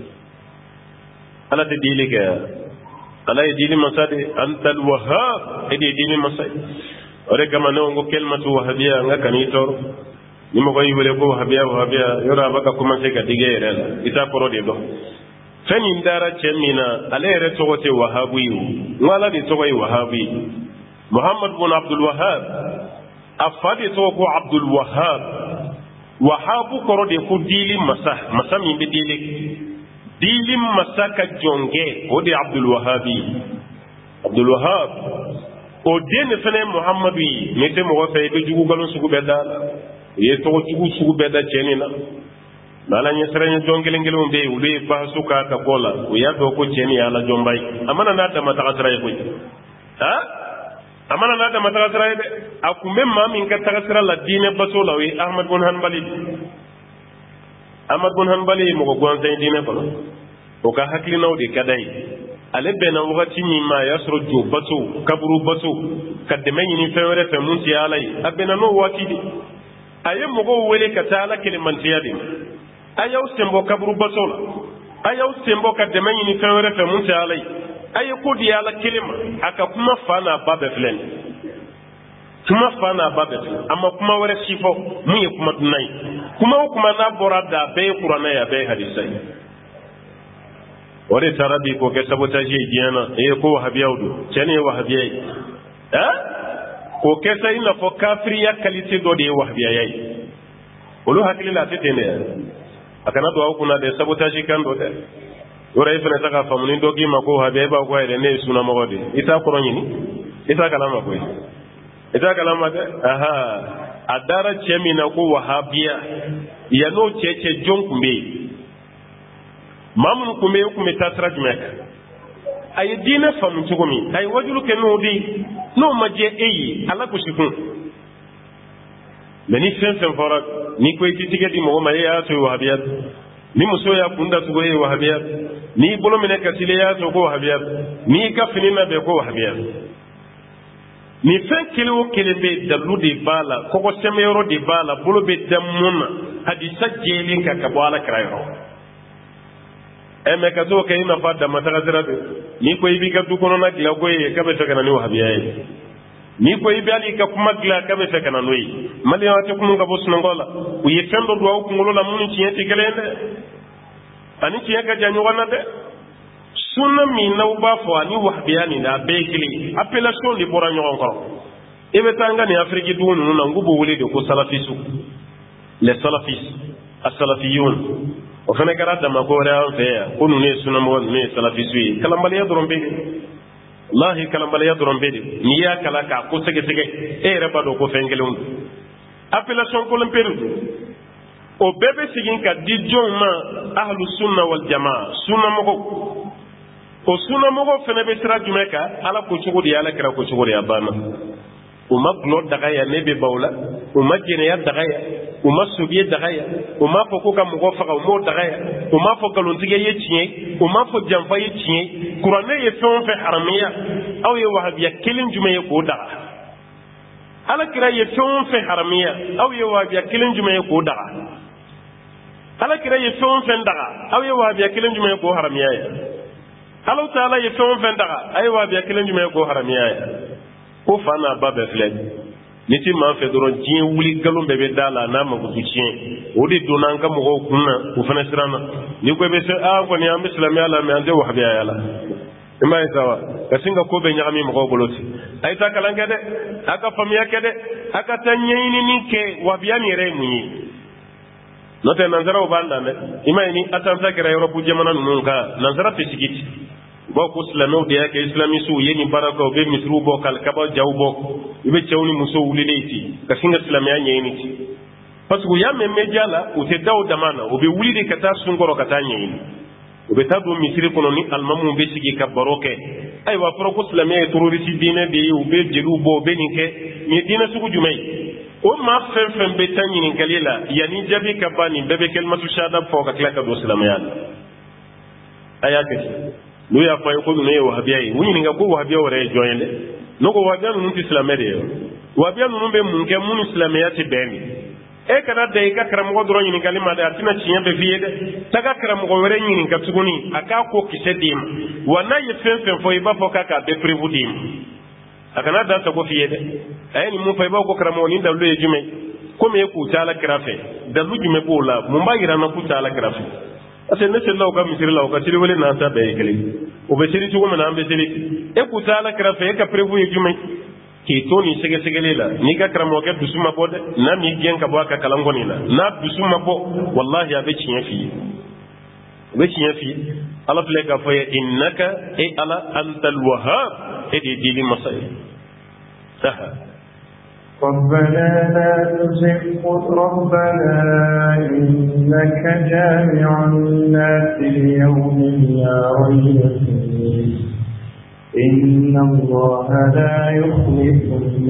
ألا تديلك ألا يديلي مساي أنت الوهاب إدي ديلي مساي ore kama no ngo kelmatu wahabia nga kanitor nimo ko yibele ko wahabia wahabia yora baka kuma se ka digere ita porode do fani ndara chemina alere togote wahabi ngala di togoy wahabi muhammad bin abdul wahhab afadi togo abdul wahhab wahabu korode ko dili masah masami be dili dili masaka jonge odi abdul wahhabi abdul wahhab o dene fene muhammadu yi mete mo fe be jugu galon sugu bedda ye to jugu sugu bedda cenina nala nya serenya jongele ngele mo be ule ba suka ka kola o ya do ko ceni ala jombay amana na da mata kasra ko ha amana na da mata kasra be akumbe ma min ka takasra la dine basola wi ahmad bin hanbali ahmad bin hanbali mo ko gon tay dine ko o ka hakli nawde kadai ale bena wakati ni ma yasro jo baso kaburu baso kademe ni fewre fe munti alai abena no wati di aye mogo wele katala kelimanti yadi ayaw sembo kaburu baso la ayaw sembo kademe ni fewre fe munti alai aye ko di ala kelima aka kuma fana babe flen kuma fana babe amma kuma wore sifo mu ye kuma dunai kuma kuma na borada be qur'ana ya be hadisai ore tarabi ko ke sabotage diana e ko wahabiyawdu cene wahabiyai eh ko ke sai na fo kafiriya kalite do de wahabiyai olu hakili la tetene akana do kuna de sabotage kan do de ore ifene taka famuni do gi mako wahabiyai ba ko ere ne suna mo de ita ko nyini ita kalama ko ita kalama de aha adara chemina ko wahabiya ya no cheche jonkumbe mamun kume kume tasra jumeka ay dina famu tugumi ay wajulu ke no di no maje eyi ala ko shikun meni fen fen fora ni ko ti tigeti mo ma ya to wahabiyat ni muso ya kunda to go wahabiyat ni bolo mine kasile ya to go wahabiyat ni ka finina be ko wahabiyat ni fen kilo kele be dalu de bala ko ko semero de bala bolo be damuna hadisa jelin ka kabala krayo e me ka to kay na fadda matagazira ni ko ibi ka du kono na gila go ye ka be to kana ni wahabiyat ni ko ibi ali ka kuma gila ka be to kana noyi mali ya to kuma ga bosno ngola ku ye fendo do ko ngolo la muni ci yeti gelende ani ci yaka janyu wana de sunna mi na uba fo ani wahbiyani na bekili appellation li bora nyon ko e be tanga ni afrique du no na ngubo wuli de ko salafisu les salafis as-salafiyun o fene garada ma ko ra fe ko nu ne sunna mo ne salafisu kala mbali ya doron be wallahi kala mbali ya doron be ni ya kala ka ko sege sege e re ba do ko fengelun appellation ko lemperu o bebe sigin ka di joma ahlu sunna wal jamaa sunna mo o sunna mo fene be sira jumeka ala ko cugo di ala kira ko cugo di abana o magno daga ya nebe bawla o majene ya daga ya o masubiye daga ya o ma fo ko kam go faka mo daga ya o ma fo kalon tige ye tiye o ma fo jamfa ye tiye qur'ane ye fon fe haramiya aw ye wahabiya kelin jume ye ko daga ala kira ye fon fe haramiya aw ye wahabiya kelin jume ye ko daga ala kira ye fon fe daga aw ye wahabiya kelin jume ye ko haramiya ya Allah Ta'ala ye fon fen daga ay wahabiya kelin jume ye ko haramiya ya ko fana babe fleg niti ma fe doron jin wuli galum bebe dala na ma gutu cien o de donan ka mo kunna ko fana sirana ni ko be se a ko ni am islami ala me ande wahabiya ala imay sawa kasinga ko be nyami mo boloti ay ta kalanga de aka famiya ke de aka tanyini ni ke wahabiya ni re munyi note nanzara o banda me imay ni atanta kera europe jamana nun ka nanzara fisikiti bo ko islamo de yake islami su yeni baraka be misru bo kal kaba jawbo ibe cewni muso wulileti kasinga islamiya nyeni ti parce que ya memme jala o te daw damana o be wulide kata sungoro kata nyeni o be tado misiri kono ni almamu be sigi ka baroke ay wa pro ko islamiya terroriste dine de o be jelu bo be ninke ni dine sugu jumay o ma fen fen be tanyini kalila yani jabi ka bani bebe kelmatu shada fo ka klaka do islamiya ayake no ya fay ko no yo wahabiya wuni nga ko wahabiya wore joyende no ko wahabiya no nti islamé de wahabiya no be mun ke mun islamé ti beni e kana de ka karam ko doro ni kalima da tina cinya be fiye de taga karam ko wore ni ka tuguni aka ko kise dim wana ye fen fen fo iba fo kaka be privu dim akana da ta ko fiye de ay ni mun fay ba ko karam ni da lo ye jume ko me ku tala krafe da lu jume bola mun ba gira na ku tala krafe ase ne se law ka misiri law ka siri wele na ta be kele o be siri tugo na ambe siri e ku tala krafe e ka prevu ye jume ki to ni sege sege lela ni ka kramo ke dusuma bode na mi gen ka bo ka kalangoni na na dusuma bo wallahi abe chinya fi be chinya fi ala fle ka fa innaka e ala antal wahhab e di dili masay saha ربنا لا تزغ ربنا إنك جامع الناس ليوم لا ريب فيه إن الله لا يخلف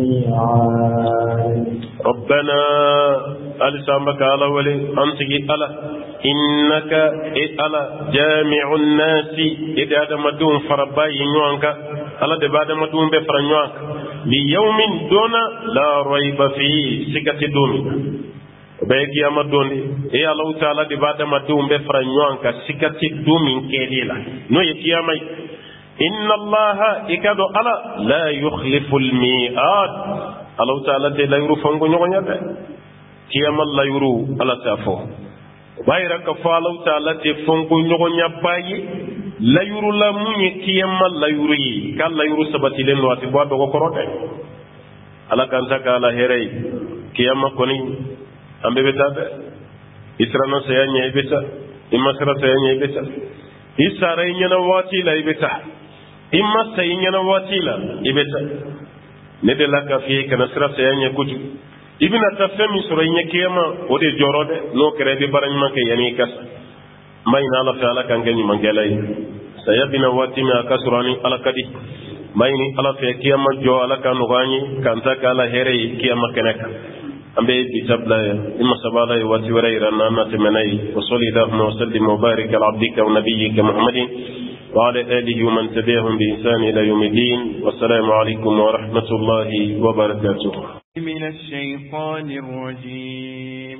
الميعاد ربنا ألسامك على ولي أنتك على إنك على جامع الناس إذا آدم دون فرباي نوانك على دبا آدم دون بفر نوانك ليوم دون لا ريب فيه سكة دون بيجي أما دون إيه الله تعالى دبا آدم دون بفر نوانك سكة دون كيليلا نو يكيامي إن الله إكادو على لا يخلف الميعاد الله تعالى لا يرو فانغو نيغونيا كيما لا يرو على تافو بايرا كفا الله تعالى تي فانغو نيغونيا باي لا يرو لا موني كيما لا يرو كان لا يرو سبتي لن واتي بوا دوغو كروتي ala kanta kala herai kiyama koni ambe betabe israno sayanya ibeta imasra sayanya ibeta isara nyana wati la ibeta imma sayanya wati la ibeta ne de la ka fi kana sra sayanya kuju ibina tafemi suranya kiyama ode jorode no kredi barany manke yani kas mayna la fa ala kan gani mangelay sayabina wati ma kasurani ala kadi mayni ala fe kiyama jo ala kanu gani kanta kala here kiyama keneka أمبي بتبلا إما سبالا وتوريرا أنا تمني وصلي اللهم وسلم وبارك على عبدك ونبيك محمد وعلى آله ومن تبعهم بإحسان إلى يوم الدين والسلام عليكم ورحمة الله وبركاته. من الشيطان الرجيم.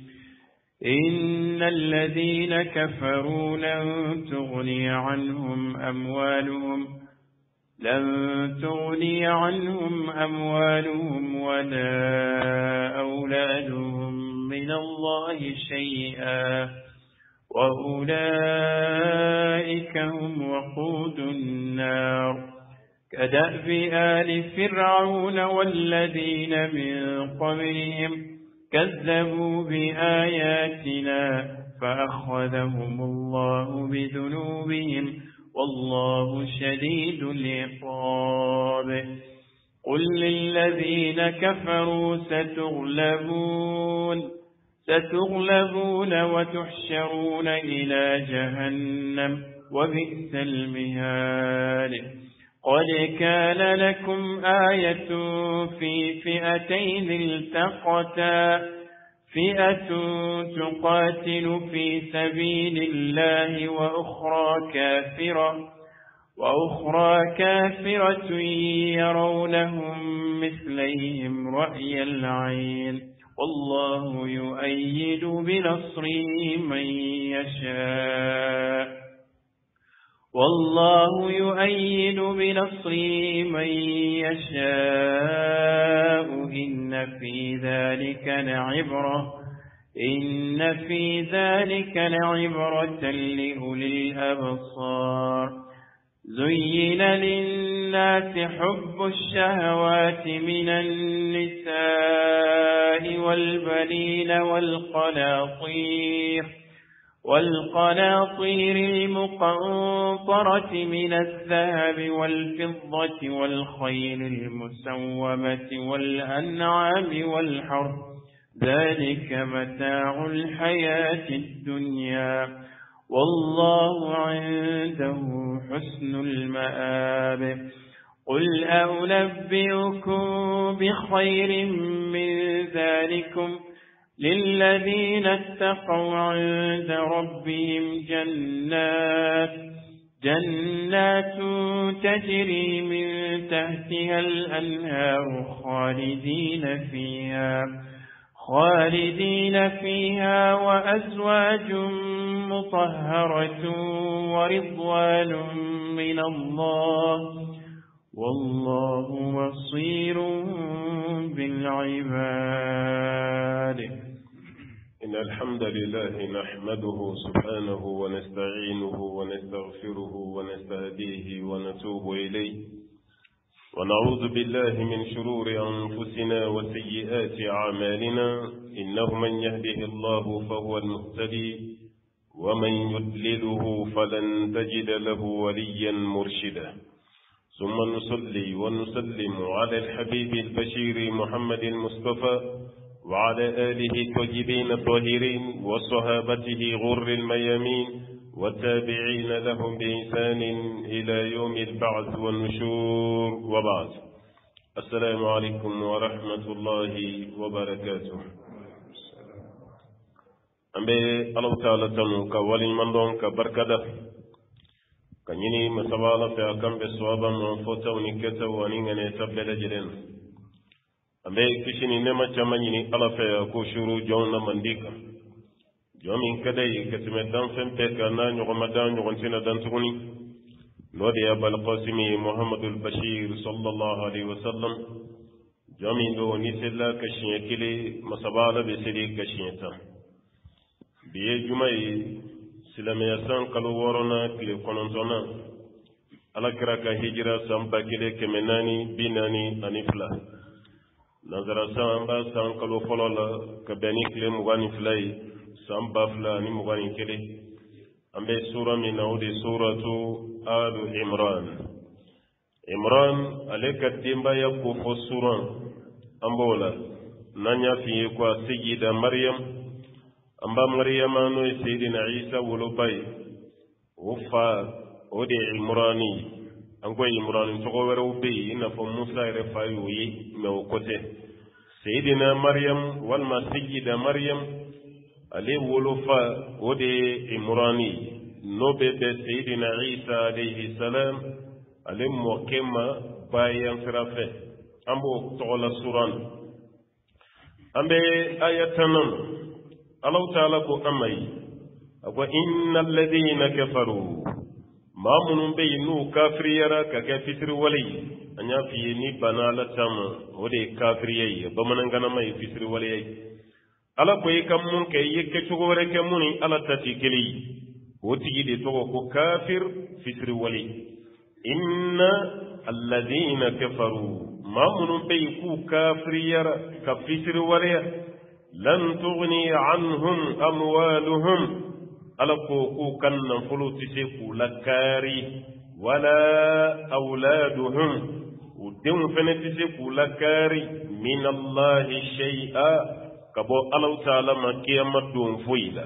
إن الذين كفروا لن تغني عنهم أموالهم لن تغني عنهم أموالهم ولا أولادهم من الله شيئا وأولئك هم وقود النار كدأب آل فرعون والذين من قبلهم كذبوا بآياتنا فأخذهم الله بذنوبهم والله شديد العقاب. قل للذين كفروا ستغلبون ستغلبون وتحشرون إلى جهنم وبئس المهاد. قد كان لكم آية في فئتين التقتا فئة تقاتل في سبيل الله وأخرى كافرة وأخرى كافرة يرونهم مثليهم رأي العين والله يؤيد بنصره من يشاء والله يؤيد بنصره من يشاء إن في ذلك لعبرة إن في ذلك لعبرة لأولي الأبصار. زين للناس حب الشهوات من النساء والبنين والقناطير والقناطير المقنطرة من الذهب والفضة والخيل المسومة والأنعام والحرث ذلك متاع الحياة الدنيا والله عنده حسن المآب. قل أنبئكم بخير من ذلكم للذين اتقوا عند ربهم جنات جنات تجري من تحتها الأنهار خالدين فيها خالدين فيها وأزواج مطهرة ورضوان من الله والله بصير بالعباد. إن الحمد لله نحمده سبحانه ونستعينه ونستغفره ونستهديه ونتوب إليه ونعوذ بالله من شرور أنفسنا وسيئات أعمالنا إنه من يهده الله فهو المهتدي ومن يضلله فلن تجد له وليا مرشدا. ثم نصلي ونسلم على الحبيب البشير محمد المصطفى وعلى آله الطيبين الطاهرين وصحابته غر الميامين والتابعين لهم بإحسان إلى يوم البعث والنشور وبعد. السلام عليكم ورحمة الله وبركاته. أمبي الله تعالى تنو كوالي من دون كبركة كنيني مسابالة في أكم بسوابا من فوتا ونكتا ونينغني تبلد جلين أمبي كشيني نما تمانيني الله في أكوشورو جونا منديكا جومين كدي كتمدان فمتك أنا نغمدان نغنسينا دانتغني نودي أبا القاسمي محمد البشير صلى الله عليه وسلم جومين دو نيسلا كشين كلي مسابالة بسري كشينتا بيه جمعي silamaya san kalo wɔɔrɔnan tile kɔnɔntɔnnan alakira ka hijira san ba kelen kɛmɛ naani bi naani ani fila nanzara san an b'a san kalo fɔlɔ la ka bɛn ni tile mugan ni fila ye san ba fila ani mugan ni kelen an bɛ sura min na o de suratu alu imran imran ale ka denbaya ko fɔ suran an b'o la n'an y'a f'i ye ko a seyida mariyam amba maryama no sayyidina isa wolobai ufa ode imrani ango imrani to go wero be ina fo musa re fayu yi me o kote sayidina maryam walma sayyida maryam ale wolofa o de imrani no be be sayidina isa alayhi salam ale mokema bayan firafe ambo tola suran ambe ayatanan Allah ta'ala ko amai wa innal ladina kafaru ma munun bayinu kafiriyara ka kafir wali anya fi ni banala tam wode kafiriyai bamanan gana mai fisir wali ala ko yikam mun kay yekke tugore ke muni ala tati kili woti de to ko kafir fisir wali inna alladina kafaru ma munun bayiku kafiriyara ka fisir wali lan tughni anhum amwaluhum alako kan nan fulu tise ku lakari wala auladuhum udin fene tise ku lakari min Allah shay'a kabo Allah ta'ala makiyama don fuila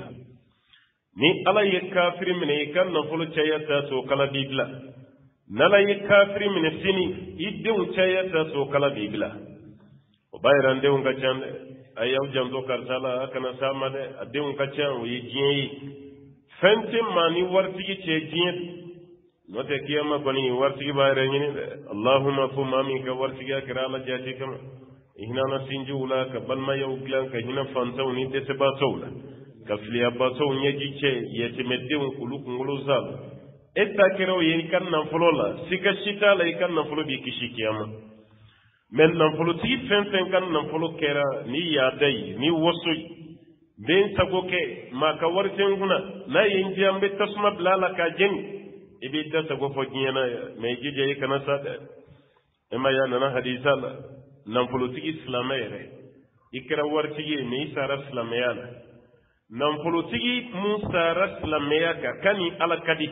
ni ala ye kafiri mine kan nan fulu chayata so kala bibla nala ye kafiri mine sini idin chayata so kala bibla o bayran de unga chan ayaw jamdo karsala kana samade adin ka chan yi jiyi fentim mani wartigi ce jiyi note kiyama bani wartigi bayre nyini Allahumma fu mami ka wartigi akira la jati kama ihna na sinju ula ka balma yaw glan ka hina fantaw ni de se ba tawla ka fliya ba taw nyeji ce yete medde kulu kulu zal etta kero yin kan nan fulola sika shita la kan nan fulo bi kishi kiyama men nan fulo ti fen fen kan nan fulo kera ni ya dai ni wosu ben sagoke ma ka warten guna na yin jam be tasma blala ka jen ibi da sago fo gina me gije kana sa ema ya nana hadisa nan fulo ti islamere ikra warti me sara islamiyana nan fulo ti musara islamiyya ka kani ala kadi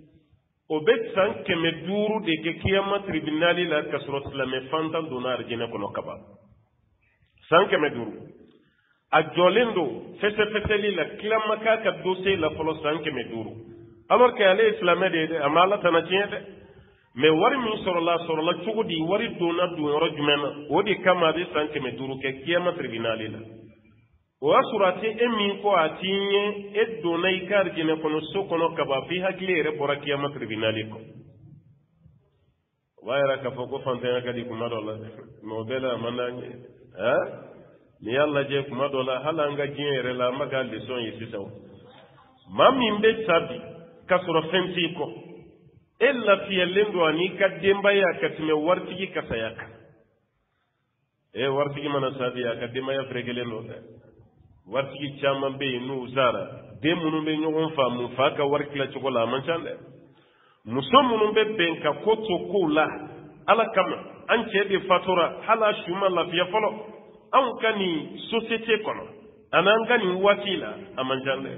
o bet san keme duru de ke kiyama tribunali la kasro islame fantan donar jina kono kaba san keme duru a jolendo fese fese la kilama ka ka dossier la folo san keme duru alors que ale islame de amala tanatiede me wari min soro la soro la chugudi wari dona du ro jumena wodi kama de san keme duru ke kiyama tribunali la o asurati emi ko atinye eddo na ikar jine kono so kono kaba fi hakile re bora kiyama tribunali ko wayra ka foko fantena kadi kuma dola no bela mananye ha ni yalla je kuma dola halanga jinere la maga leson yisisaw mami mbe tabi kasoro fenti ko ella fi lendo ani kademba ya katime wartigi kasayaka e wartigi mana sabi ya kademba ya fregelendo wartigi caman be nu zara de munu be ñogon fa mu fa ka warkila ci ko la man cande muso munu be ben ka ko to ko la ala kama an ce de fatura hala shuma la fiya folo an kani société kono anan kani wasila aman cande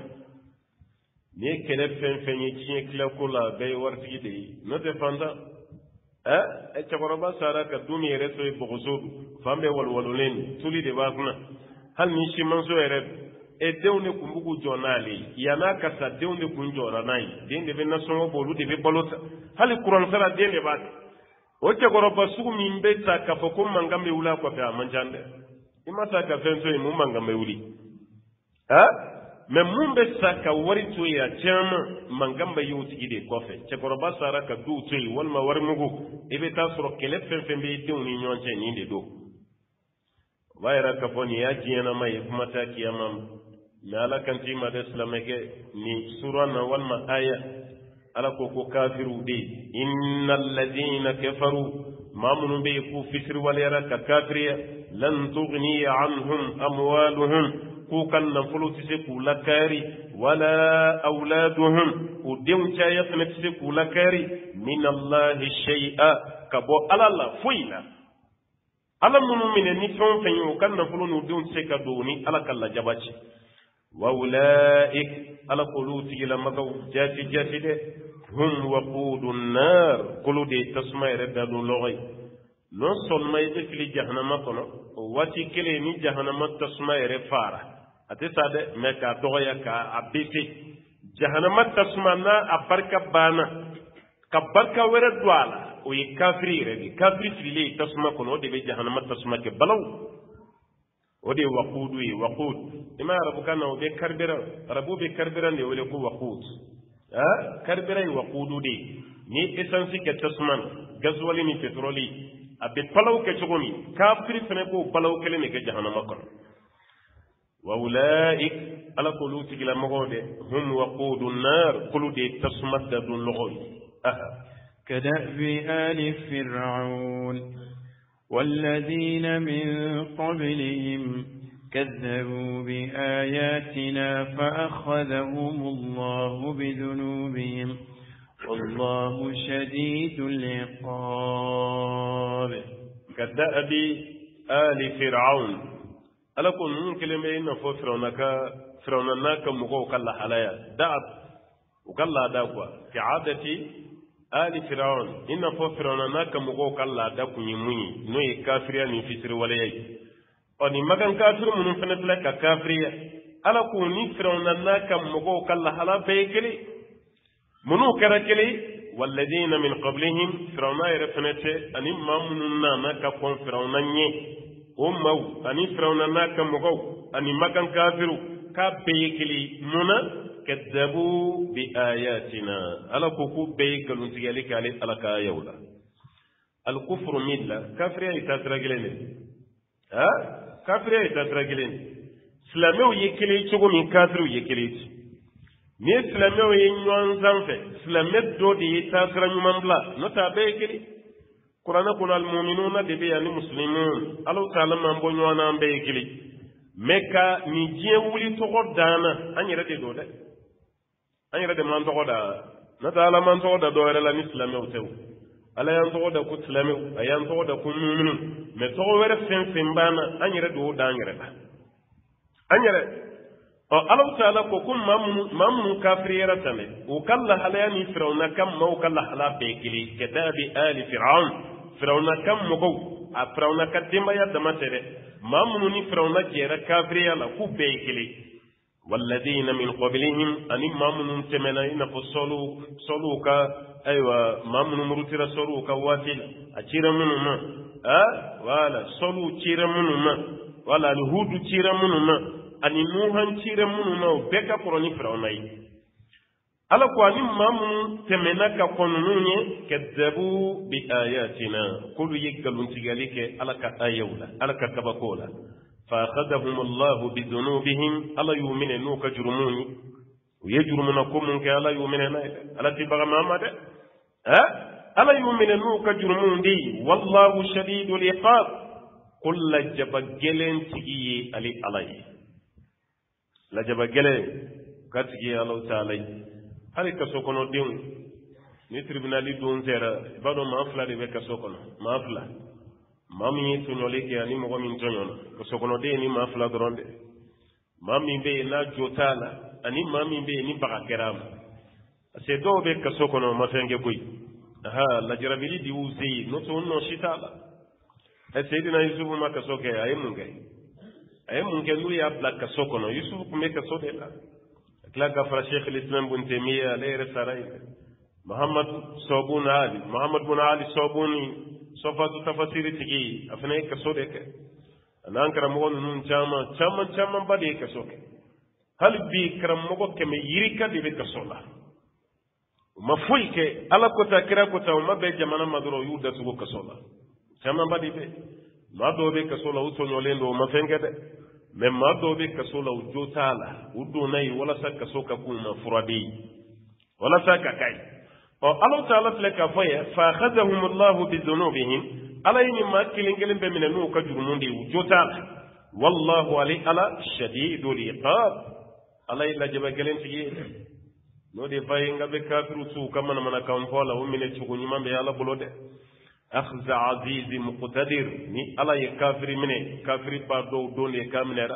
ne kele fen fen yi ci kila ko la be wartigi de no te fanda eh e ci ko ba sara ka dumi reso e bogozo fambe wal walolen tuli de bakuna hal ni shi manzo ere e dewne kumbugu jonali yana kasa dewne kun jora nai dende be nasongo bolu de be balota hal kuran sara dende ba o ke goro basugu min be ta ka foko mangambe wula ko be amanjande imata ka fenso mu mangambe wuli ha me mun be saka wari to ya jama mangambe yuti ide ko fe ke goro basara ka du to wal ma war mugu e be ta soro kele fen fen be dewni nyonche ni de do wayra ka foni ya jiyana mai kuma ta kiyama na alakanti ma da islamake ni sura na wal ma aya ala ko ko kafiru de innal ladina kafaru ma mun be ku fisr wal yara ka kafiriya lan tughni anhum amwaluhum ku kan na fuluti se ku lakari wala auladuhum ku dem cha yasna se ku lakari min Allah shay'a kabo alala fuina ala munu mine ni fɛn fɛn ye o ka nafolo n'u denw tɛ se ka don ni ala ka lajaba ci wa ulaik ala k'olu tigilamagaw jati jati dɛ hum waqudu nnar k'olu de ye tasuma yɛrɛ da don lɔgɔ ye non seulement i bɛ fili jahanama kɔnɔ o waati kelen ni jahanama tasuma yɛrɛ faara a tɛ sa dɛ mɛ k'a dɔgɔya k'a bese jahanama tasuma n'a a barika banna ka barika wɛrɛ don a la o ye kafiri yɛrɛ de kafiri fililen tasuma kɔnɔ o de bɛ jahanama tasuma kɛ balawu ودي وقود وقود إما ربو كان ودي كربرا ربو بكربرا دي ولي وقود ها كربرا وقود دي ni essence ke tasman gazwali ni petroli abe palaw ke chogoni kafiri fene ko palaw kele ne ke jahannama kon wa ulaik ala qulu tigla magode hum waqudun nar qulu de tasmat dun logoy aha كدأب آل فرعون والذين من قبلهم كذبوا بآياتنا فأخذهم الله بذنوبهم والله شديد العقاب كدأب آل فرعون ألا كن ممكن إن فرعون كا فرعون ناك مغو كلا حلايا دأب وكلا دأبوا كعادة آل فرعون إن فرعون ناك مغو كلا دأب يمني نوي كافريا نفسر وليي أني مكان كافر من فنفلك كافريا ألا كن فرعون ناك مغو كلا حلا بيكلي منو كركلي والذين من قبلهم فرعون يرفنته أني ما مننا ناك كون فرعون ني أمو أني فرعون ناك مغو أني مكان كافر كبيكلي منا كذبوا بآياتنا ألا كوكو بيكلون تجالك على ألا كايولا الكفر ميلا كافر يتسرقلين ها كافر يتسرقلين سلامو يكلي تشوغو من كافر يكلي ni silamɛw ye ɲɔgɔn sanfɛ silamɛ dɔ de ye taasira ɲuman bila n'o tɛ a bɛɛ ye kelen kuranɛ kɔnɔ alimuminuna de bɛ yan ni muslimun ala taala man bɔ ɲɔgɔn na an bɛɛ ye kelen mɛ ka nin diɲɛ wuli tɔgɔ danna an yɛrɛ de don dɛ an yɛrɛ de man tɔgɔ da n'o tɛ ala man tɔgɔ da dɔ wɛrɛ la ni silamɛw tɛ o ala y'an tɔgɔ da ko silamɛw a y'an tɔgɔ da ko muminu mɛ tɔgɔ wɛrɛ fɛn fɛn banna an yɛrɛ de y'o da an yɛrɛ la an yɛrɛ Allah ta'ala ko kun mamun kafiri yara tame o kalla halayani fir'auna kam mau kalla hala bekili kadabi ali fir'aun fir'auna kam mugo a fir'auna kadima ya da matere mamun ni fir'auna jera kafiri yala ku bekili walladina min qablihim ani mamun temena ina fosolu soluka aywa mamun murutira soluka watil achira munuma ha wala solu chira munuma wala hudu chira munuma ani nuhan cire munu na beka koroni firawna yi ala ko ani mamun temena ka konunu ye kadzabu bi ayatina kullu yigalun tigalike ala ka ayawla ala ka tabakola fa akhadhahum allah bi dhunubihim ala yu'minu nu ka jurumuni yajrumuna kumun ka ala yu'minu na ala tibaga mamade ha ala yu'minu nu ka jurumundi wallahu shadidul iqab kullu jabagelen tigiye ali alai la jaba gele katigi Allah taala hali ka sokono din ni tribunali don zera bado ma fla de ka sokono ma fla mami to nole ke ani mo min tonyono ko sokono de ni ma fla dronde mami be na jotala ani mami be ni baka keram se do be ka sokono ma fenge boy ha la jarabili di uzi no to no shitala e sayidina yusuf ma ka soke ay mun gay ay mun ke lu ya blaka sokono yusuf ku me ka sode la kla gafara sheikh al-islam ibn taymiya alayhi sarai muhammad sobun ali muhammad ibn ali sobuni sofatu tafasiri tigi afne ka sode ke anan karam won nun chama chama chama bade ka soke hal bi karam mo ke me yirika de be ka sola ma fuike ala ko ta kira ko ta ma be jamana madro yuda su ko sola chama bade be ma do be ka sola u tonyo lendo ma fengede men ma do be ka sola u jotala u do nay wala sakka soka kuma furadi wala sakka kai o Allah ta'ala fleka faya fa akhadhahum Allah bi dhunubihim alayni ma kilingelen be minanu ka jurumundi u jotala wallahu ali ala shadidul iqab alay la jaba gelen tigi no de fay nga be kafiru su kamana mana kam fola o mine ci ko nyima be yalla bulode akhza aziz muqtadir ni ala ye kafiri mine kafiri pa do do le kamnera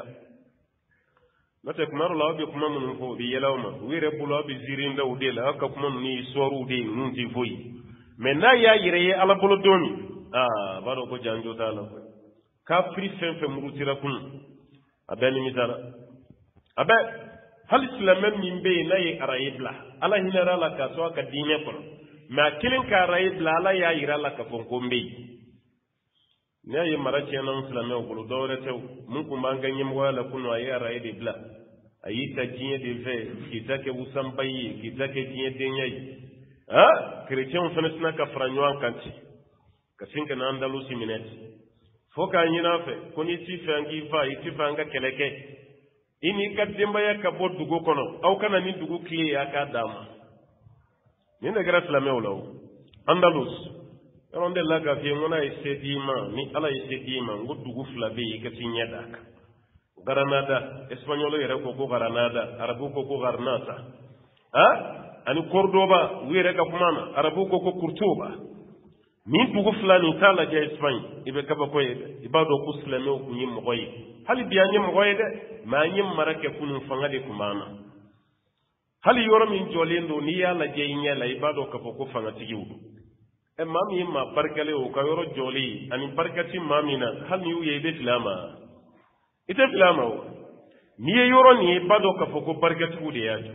nate kumaru la be kuma mun ko bi yelawma wire bulo bi zirinda u de la ka kuma ni soru de nun ti foyi mais na ya yire ye ala bulo doni ah baro ko janjo tala ko kafiri fen fen murutira kun abeni mitara abe hal islamen min be na ye arayibla ala hinara la ka so ka dine ko ma kilin ka arayibla ala ya yira la ka fon ko mbe ne ayi marace nan filame ko do retew mun ko manganye mo wala kuno ayi araye de bla ayi ta jinye de ve kita ke usam bayi kita ke jinye de nyai ha chrétien fana sina ka franyo kanti ka sinka na andalusi mineti foka nyina fe koni ti fangi va iti fanga keleke ini ka demba ya ka bodugo kono au kana ni dugu kli ya ka dama ni ne gara filame wala andalus ronde laga fi ngona isedima ni ala isedima ngudugu flabe ka tinyada ka Granada, espagnol yere ko ko Granada, arabu ko ko Garnata. Ha? Ani Cordoba, wire ka kumana, arabu ko ko Kurtuba. Ni dugu fulani tala ja Espagne, ibe kaba ko yede, ibado ko islame ko nyim moy. Hali biya nyim moy de, ma nyim marake kunu fanga de kumana. Hali yoro min jolendo ni yala je nyela ibado ka ko fanga tigiwdu. E mami ma barkale o ka yoro joli, ani barkati mamina, hal ni u yede filama. ite filama o ni ye yoro ni bado ka foko barkatu de ya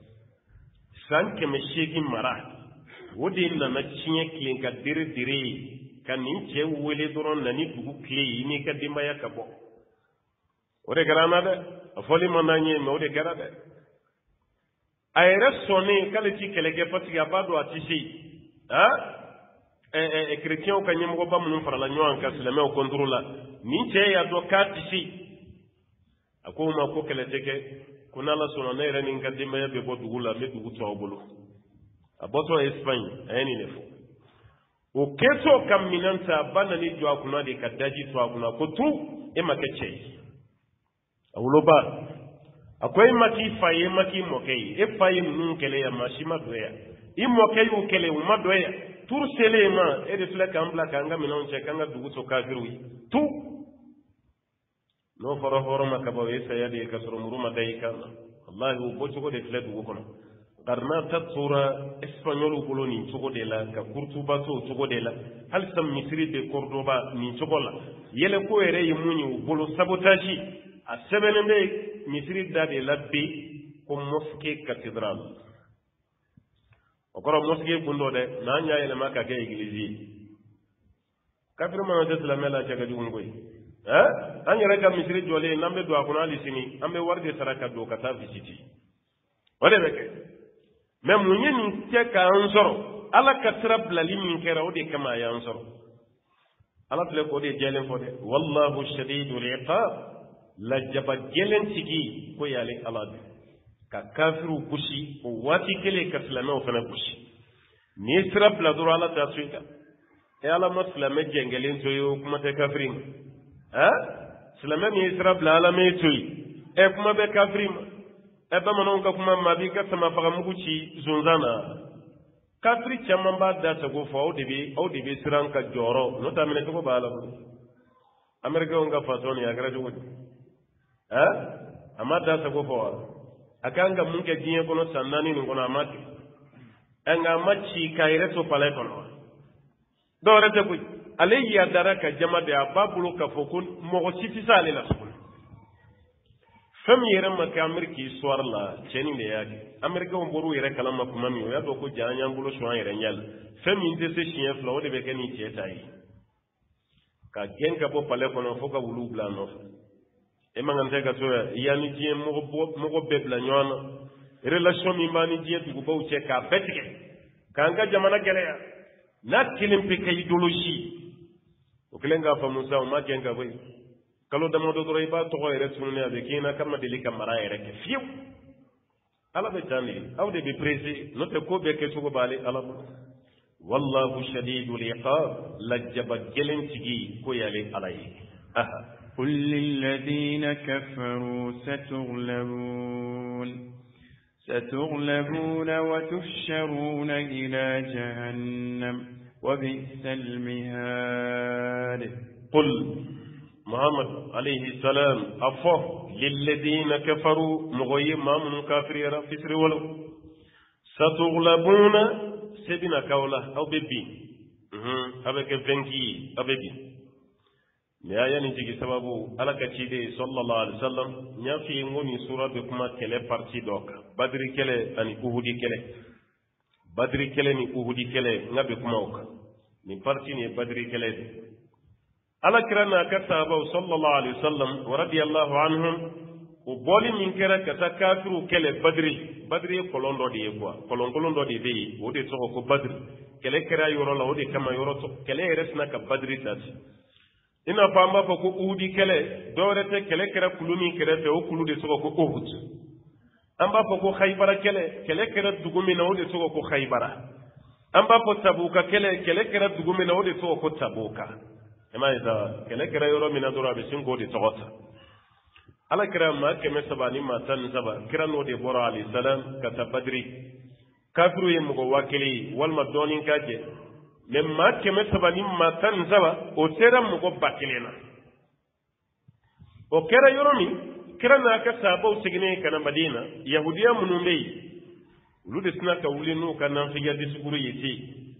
san ke me shegi mara wodi na na cinye klin ka dire dire kan ni ce wele doron na ni dugu kle ni ka dimba ya ka bo ore garana de afoli mananye me ore garade ayre soni kale ti kelege pati ya bado atisi ha e e chrétien ka nyem go ba mun fara la nyon ka silame o kontrola ni ce ya do ka tisi akuma ko kele teke kuna la sona ne renin kadima ya be bo dugula me dugu to obulu aboto Espagne ayeni nefo o keto kam minanta bana ni jo akuna de kadaji to akuna ko tu e makeche awuloba akwai maki faye maki mokei e faye nun kele ya mashima doya i mokei u kele u madoya tur selema e de fla kambla kanga minonche kanga dugu to kafiru tu no foro foro makaba wesa yadi kasro muruma dai kana wallahi u bocho ko de fledu ko kono karna tatsura espagnol ko ni chogo de la ka kurtuba to chogo de la hal sam misri de cordoba ni chogo la yele ko ere yimuni u bolo sabotage a sebene be misri da de labbi ko mosquée cathédrale o ko mosquée bundo de na nya yele maka ke église kafir ma de la mela jaga du ngoy eh an yare ka misri jole nambe do akuna lisini ambe warde saraka do kata visiti wala beke même munye ni te ka ansoro ala ka trab la limin kera ode kama ya ansoro ala tle ko de jelen fode wallahu shadidul iqab la jaba jelen tigi ko yale ala ka kafiru bushi o wati kele ka flama o fana bushi ni trab la do ala ta suika e ala maslama jengelen to yo kuma te kafirin ha silama mi israb la ala me toy e kuma be kafrim e ba manon ka kuma mabi ka sama faga muguci zunzana kafri chamman ba da ta go fa o de bi o de bi siran ka joro no ta mine ko bala amerika on ga fatoni ya gara jogo ha amma da ta go fa akanga mun ke jiye kono sannani ni kono amati anga machi kaire to pale kono do rete ku alayhi adaraka jama de ababulu ka fokun mogo siti sale la sukun fam yere maka ameriki soir la cheni de yaki amerika on boru yere kala ma kuma mi ya do ko janya mbulo so yere nyal fam inde se chien flo de be keni chetai ka genka bo pale kono foka wulu bla no e mangante ka to ya ni jien mogo mogo bebla nyona relation mi mani jien du ko che ka betike kanga jamana gele na kilim pe kay idéologie o kelenga fa musa o ma genga boy kalo dama do do riba to ko sunne ade kina kama deli kamara ere ke fiu ala be tani aw de be presi no te ko be ke sugo bale ala wallahu shadidul iqab lajaba gelen tigi ko yale alay aha قل للذين كفروا ستغلبون ستغلبون وتحشرون إلى جهنم وبئس المهاد قل محمد عليه السلام أفو للذين كفروا مغيب ما من كافر يرى فسر ولو ستغلبون سبنا كولا أو ببي أبك فنكي أببي يا يعني تيجي سببو على كتير صلى الله عليه وسلم نيافي ngoni sura be kuma kele parti doka badri kele ani uhudi kele badri kele ni uhudi kele ngabe kuma oka ni parti ni badri kele ala kirana ka sahaba sallallahu alaihi wasallam wa radiyallahu anhum o boli min kera kata kafiru kele badri badri kolon do de quoi kolon kolon do de be o de to ko badri kele kera yoro la o de kama yoro to kele resna ka badri tat ina famba ko ko udi kele do rete kele kera kulumi kere te o kulu de to ko uhud amba ko khaybara kele kele kera dugumi na o de to ko khaybara amba ko tabuka kele kele kera dugumi na o de to ko tabuka ema ida kele kera yoro mina dora be sin ko de togota ala kira ma keme sabani ma tan saba kira no de bora ali salam kata badri kafiru ye mugo wakili walma donin kaje me ma keme sabani ma tan saba o tera mugo bakilena o kera yoromi kira na ka sabo sigine kana madina yahudiya munumbe lude sina ka wulinu kana fiya disukuru yiti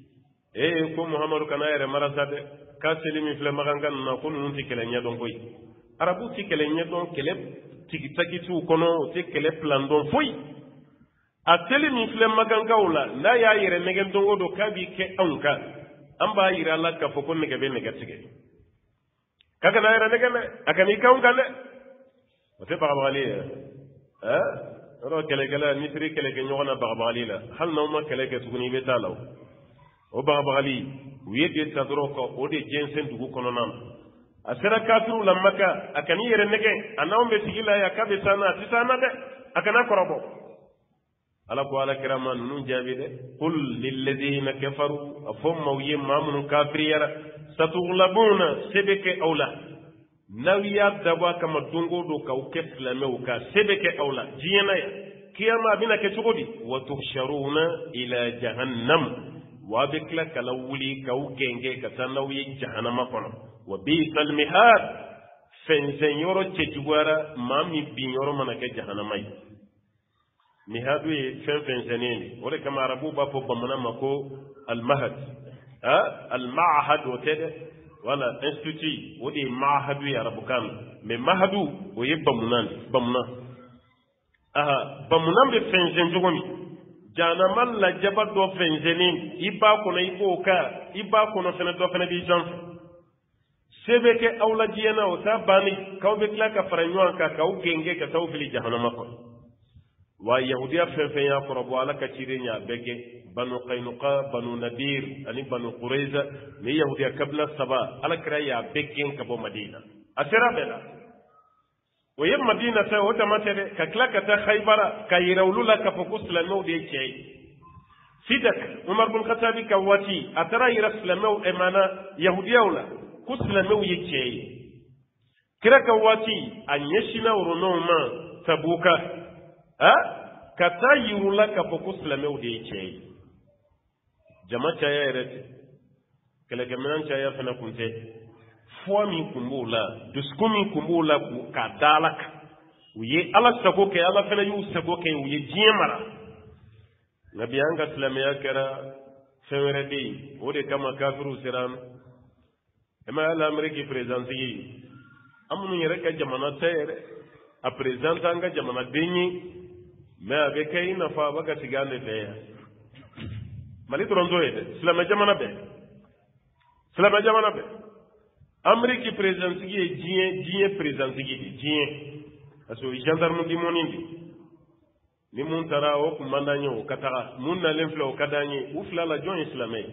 e ko muhammadu kana yere marasade ka selimi fle magangan na ko nun ti kele nya don koy arabu ti kele nyedon kele tigi takitu kono ti kele plan don foy ateli mi fle magangawla na ya yire negen dongo do kabi ke anka amba yira la ka foko nege be nege tige kaga na yira nege akani kaunga le ote bagabali ha ro kele kele ni tri kele ke nyona bagabali la hal no ma kele ke tuguni be talaw o bagabali wiye de tadro ko o de jensen dugu kono nam asera kafiru la maka akani yere nege anawmbe sigila ya kabe sana tisana de akana korobo ala ko ala kirama nunu jabi de qul lil ladina kafaru afum mawye mamun kafiriyara satughlabuna sebeke awla nawiya dawa kama dungo do ka ukeflame uka sebeke awla jiyana ya kiyama bina ke chugodi wa tuhsharuna ila jahannam wa bikla kalawli ka ugenge ka tanawi jahannama kono wa bi'sal mihad fenzen yoro chejuwara mami bin yoro manake jahannamai mihadu ye fen fenzeneni wala kama arabu ba fo bamana mako al mahad ha al ma'had wotede wala institut wodi ma'hadu ya arabukan me mahadu o ye bamunan bamuna aha bamunan be fenzen jogomi janamal la jaba do fenzenin iba kono ibo ka iba kono fena do fena di jan sebeke awla jiyana o ta bani kawbe klaka faranyo ka kaw genge ka taw fili jahannama ko wa yahudiya fefen ya qurbu ala ka cirenya bege banu qaynuqa banu nadir ani banu qurayza ni yahudiya kabla saba ala kira ya begen ka bo madina asira bela wa yam madina ta wata matere ka klaka ta khaybara ka yirawlula ka fokus la no de cey sidak umar bin khattabi ka wati atara yiraslamaw emana yahudiya wala kusilamew yecey kira ka wati anyeshina uronoma tabuka ha kata yurula ka kusilamew de yecey jama chaya erete kele kemenan chaya fana kunte fo mi kumbula duskumi kumbula ku kadalak uye ala sako ke ala fana yu sako ke uye jemara nabiyanga islamiya kara fewere de ode kama kafiru siran ema ala ameriki presidenti yi amunu yere ka jamana tere a presidenta anga jamana denyi me abe kai na fa baka tigande te ya mali toronto ede silama jamana be silama jamana be ameriki presidenti yi jien jien presidenti yi jien aso gendarme di monindi ni mun tara o kumandanyo katara mun na lenfla o kadanye ufla la jon islamay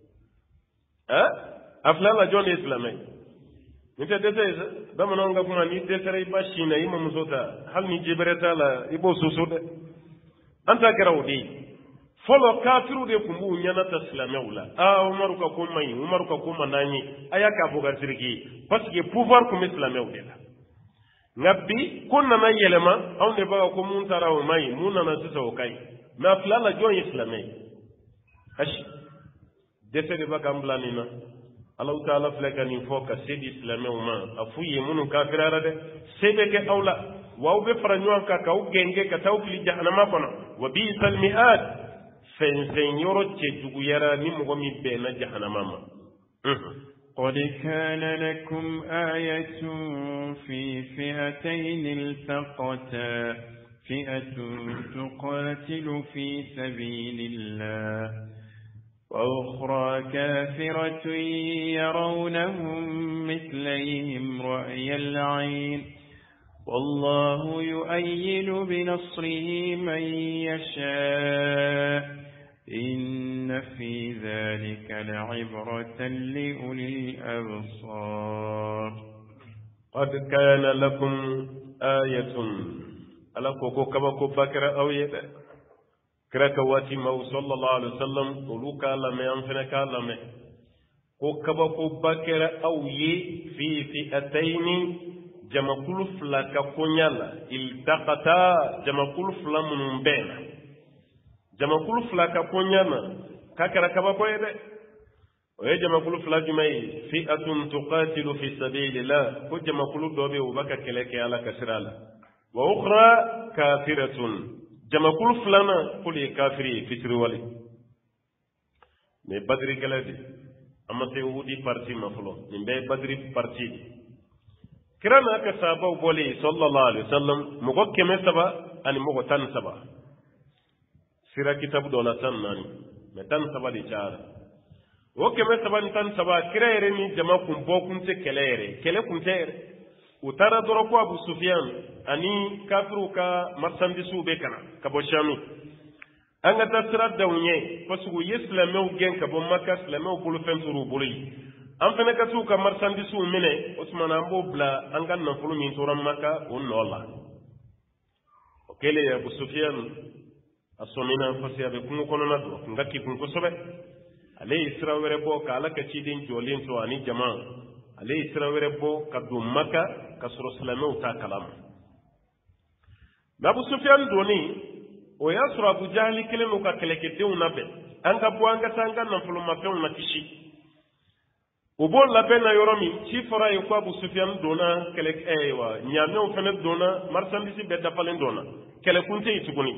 eh afla la jon islamay nite dete damano nga kuma ni desere ba shina ima musota hal ni jibreta la ibo susude anta garawdi folo kafiru de kumbu nyana ta islamewla ah umaru ka ko mai umaru ka ko manani ayaka boga sirgi parce que pouvoir comme islamewde la ngabbi kunna na yelema aw ne baga ko mun taraw mai mun na sisa o kai na afla la jon islamay ashi desere ba gamblanina Allah ta'ala flekani foka sedi islamé uma afuye munu kafirara de sebe ke awla waw be faranyo ka ka ugenge ka tawfili jahannama kono wa bi'sal mi'ad fen senyoro che dugu yara ni mo mi be na jahannama ma قد كان لكم آية في فئتين التقتا فئة تقاتل في سبيل الله وأخرى كافرة يرونهم مثليهم رأي العين والله يؤيد بنصره من يشاء إن في ذلك لعبرة لأولي الأبصار. قد كان لكم آية على كوكو كبكو بكر أو يد كرك واتي مو صلى الله عليه وسلم ولو كلام أنفنا كلام كو كبكو بكر أو ي في فئتين جما كل فلا كفنيالا التقطا جما كل فلا من بين جما كل فلا كفنيالا كاكرا كبكو يد وهي جما كل فلا جماي فئة تقاتل في سبيل الله كو جما كل دوبي وبكا كلك على كسرالا وأخرى كافرة جما كل فلانا كل كافري في تروالي من بدري كلادي أما سيودي بارتي مفلو من بي بدري بارتي كرانا كسابو بولي صلى الله عليه وسلم مغو كمي سبا أني مغو تن سبا سيرا كتاب دونا تن ناني متن سبا دي جار وكمي سبا نتن سبا كرا يرمي جما كن بو كنت كلا يري كلا كنت يري utara doroko Abu Sufyan ani kafiru ka marsandisu be kana ka bo shami anga tasra dawnye pasugo yeslamew gen ka bo makka islamew bulu fenturu bulu am fene ka su ka marsandisu mine Usman ambo bla anga na fulu min toram makka on nola okele Abu Sufyan asomina fasiya be kunu kono na do ngaki kun ko sobe ale isra were bo kala ka cidin jolin to ani jama ale isra were bo ka do makka kasoro silamɛw ta kalama Abu Sufyan doni o y'a sɔrɔ Abu Jahali kelen n'u ka kɛlɛkɛdenw labɛn an ka bɔ an ka taa an ka nafolomafɛnw na kisi o b'o labɛn na yɔrɔ min ci fɔra ye ko Abu Sufyan donna kɛlɛ ɛɛ wa ɲaamɛw fana donna marchandise bɛɛ dafalen donna kɛlɛkun tɛ yen tuguni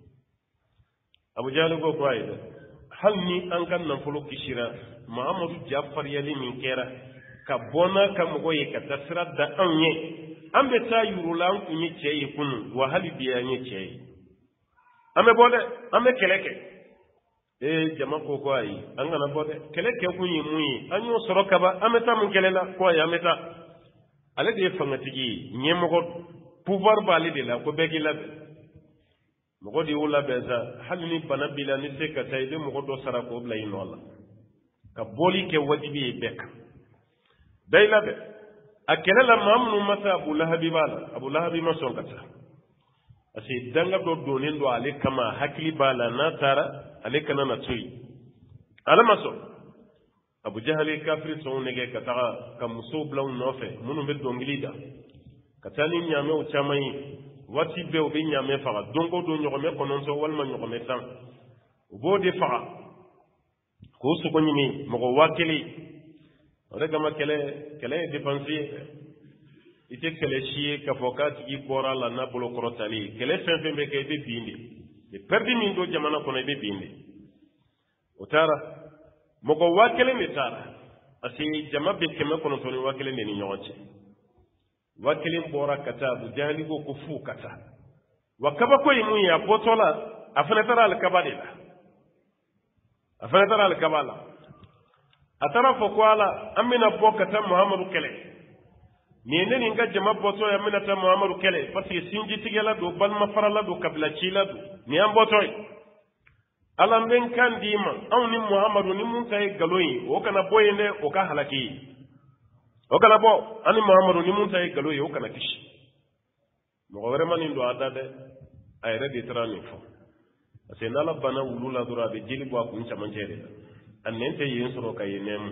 Abu Jahali ko ko ayi dɛ hali ni an ka nafolo kisira Mahamadu ja fariyali min kɛra ka bɔna ka mɔgɔ ye ka taa sira da anw ye an bɛ taa yurula an kun ye cɛ ye kunun wa hali bi an ye cɛ ye an bɛ bɔ dɛ an bɛ kɛlɛ kɛ ee jama ko ko ayi an kana bɔ dɛ kɛlɛ kɛ kun ye mun ye an y'o sɔrɔ kaba an bɛ taa mun kɛlɛ la ko ayi an bɛ taa ale de ye fangatigi ye ɲɛmɔgɔ pouvoir b'ale de la ko bɛɛ k'i labɛn mɔgɔ de y'o labɛn sa hali ni bana b'i la ni se ka taa i bɛ mɔgɔ dɔ sara k'o bila i nɔ la ka bɔli kɛ wajibi ye bɛɛ kan day labe a kɛlɛ la maa minnu ma taa Abu Lahabi b'a la Abu Lahabi ma sɔn ka taa parce que danga dɔ donnen don ale kama hakili b'a la n'a taara ale kana na to yen ale ma sɔn Abu Jahali kafiri sɔnw nɛgɛ ka taga ka musow bila u nɔfɛ minnu bɛ dɔnkili da ka taa ni ɲaamɛw caman ye waati bɛɛ u bɛ ɲaamɛ faga don o don ɲɔgɔmɛ kɔnɔntɔn walima ɲɔgɔmɛ tan u b'o de faga k'o sogo ɲini mɔgɔ waa kelen o de kama kɛlɛ kɛlɛ ye dépense ye i tɛ kɛlɛ si ye k'a fɔ k'a tigi bɔra la n'a bolo kɔrɔtali ye kɛlɛ fɛn fɛn bɛ kɛ i bɛ bin de ni pɛridi min don jamana kɔnɔ i bɛ bin de o taara mɔgɔ waa kelen de taara parce que jama bɛ kɛmɛ kɔnɔntɔn ni waa kelen de ni ɲɔgɔn cɛ waa kelen bɔra ka taa Abu Jahali ko ko fu ka taa wa kabako ye mun ye a bɔtɔ la a fana taara alikaba de la a fana taara alikaba la a taara fɔ ko ala an bɛna bɔ ka taa Muhamadu kɛlɛ nin ye ne ni n ka jama bɔtɔ ye an bɛna taa Muhamadu kɛlɛ parce que sinjitigɛla don balima farala don kabila cila don nin y'an bɔtɔ ye ala n bɛ n kan d'i ma anw ni Muhamadu ni mun ta ye nkalon ye o kana bɔ yen dɛ o ka halaki ye o kana bɔ an ni Muhamadu ni mun ta ye nkalon ye o kana kisi mɔgɔ wɛrɛ ma nin don a da dɛ a yɛrɛ de taara nin fɔ parce que n'ala banna wulu la dɔrɔn a bɛ jeli bɔ a kun camancɛ de la a nɛn tɛ yen sɔrɔ ka yen nɛmu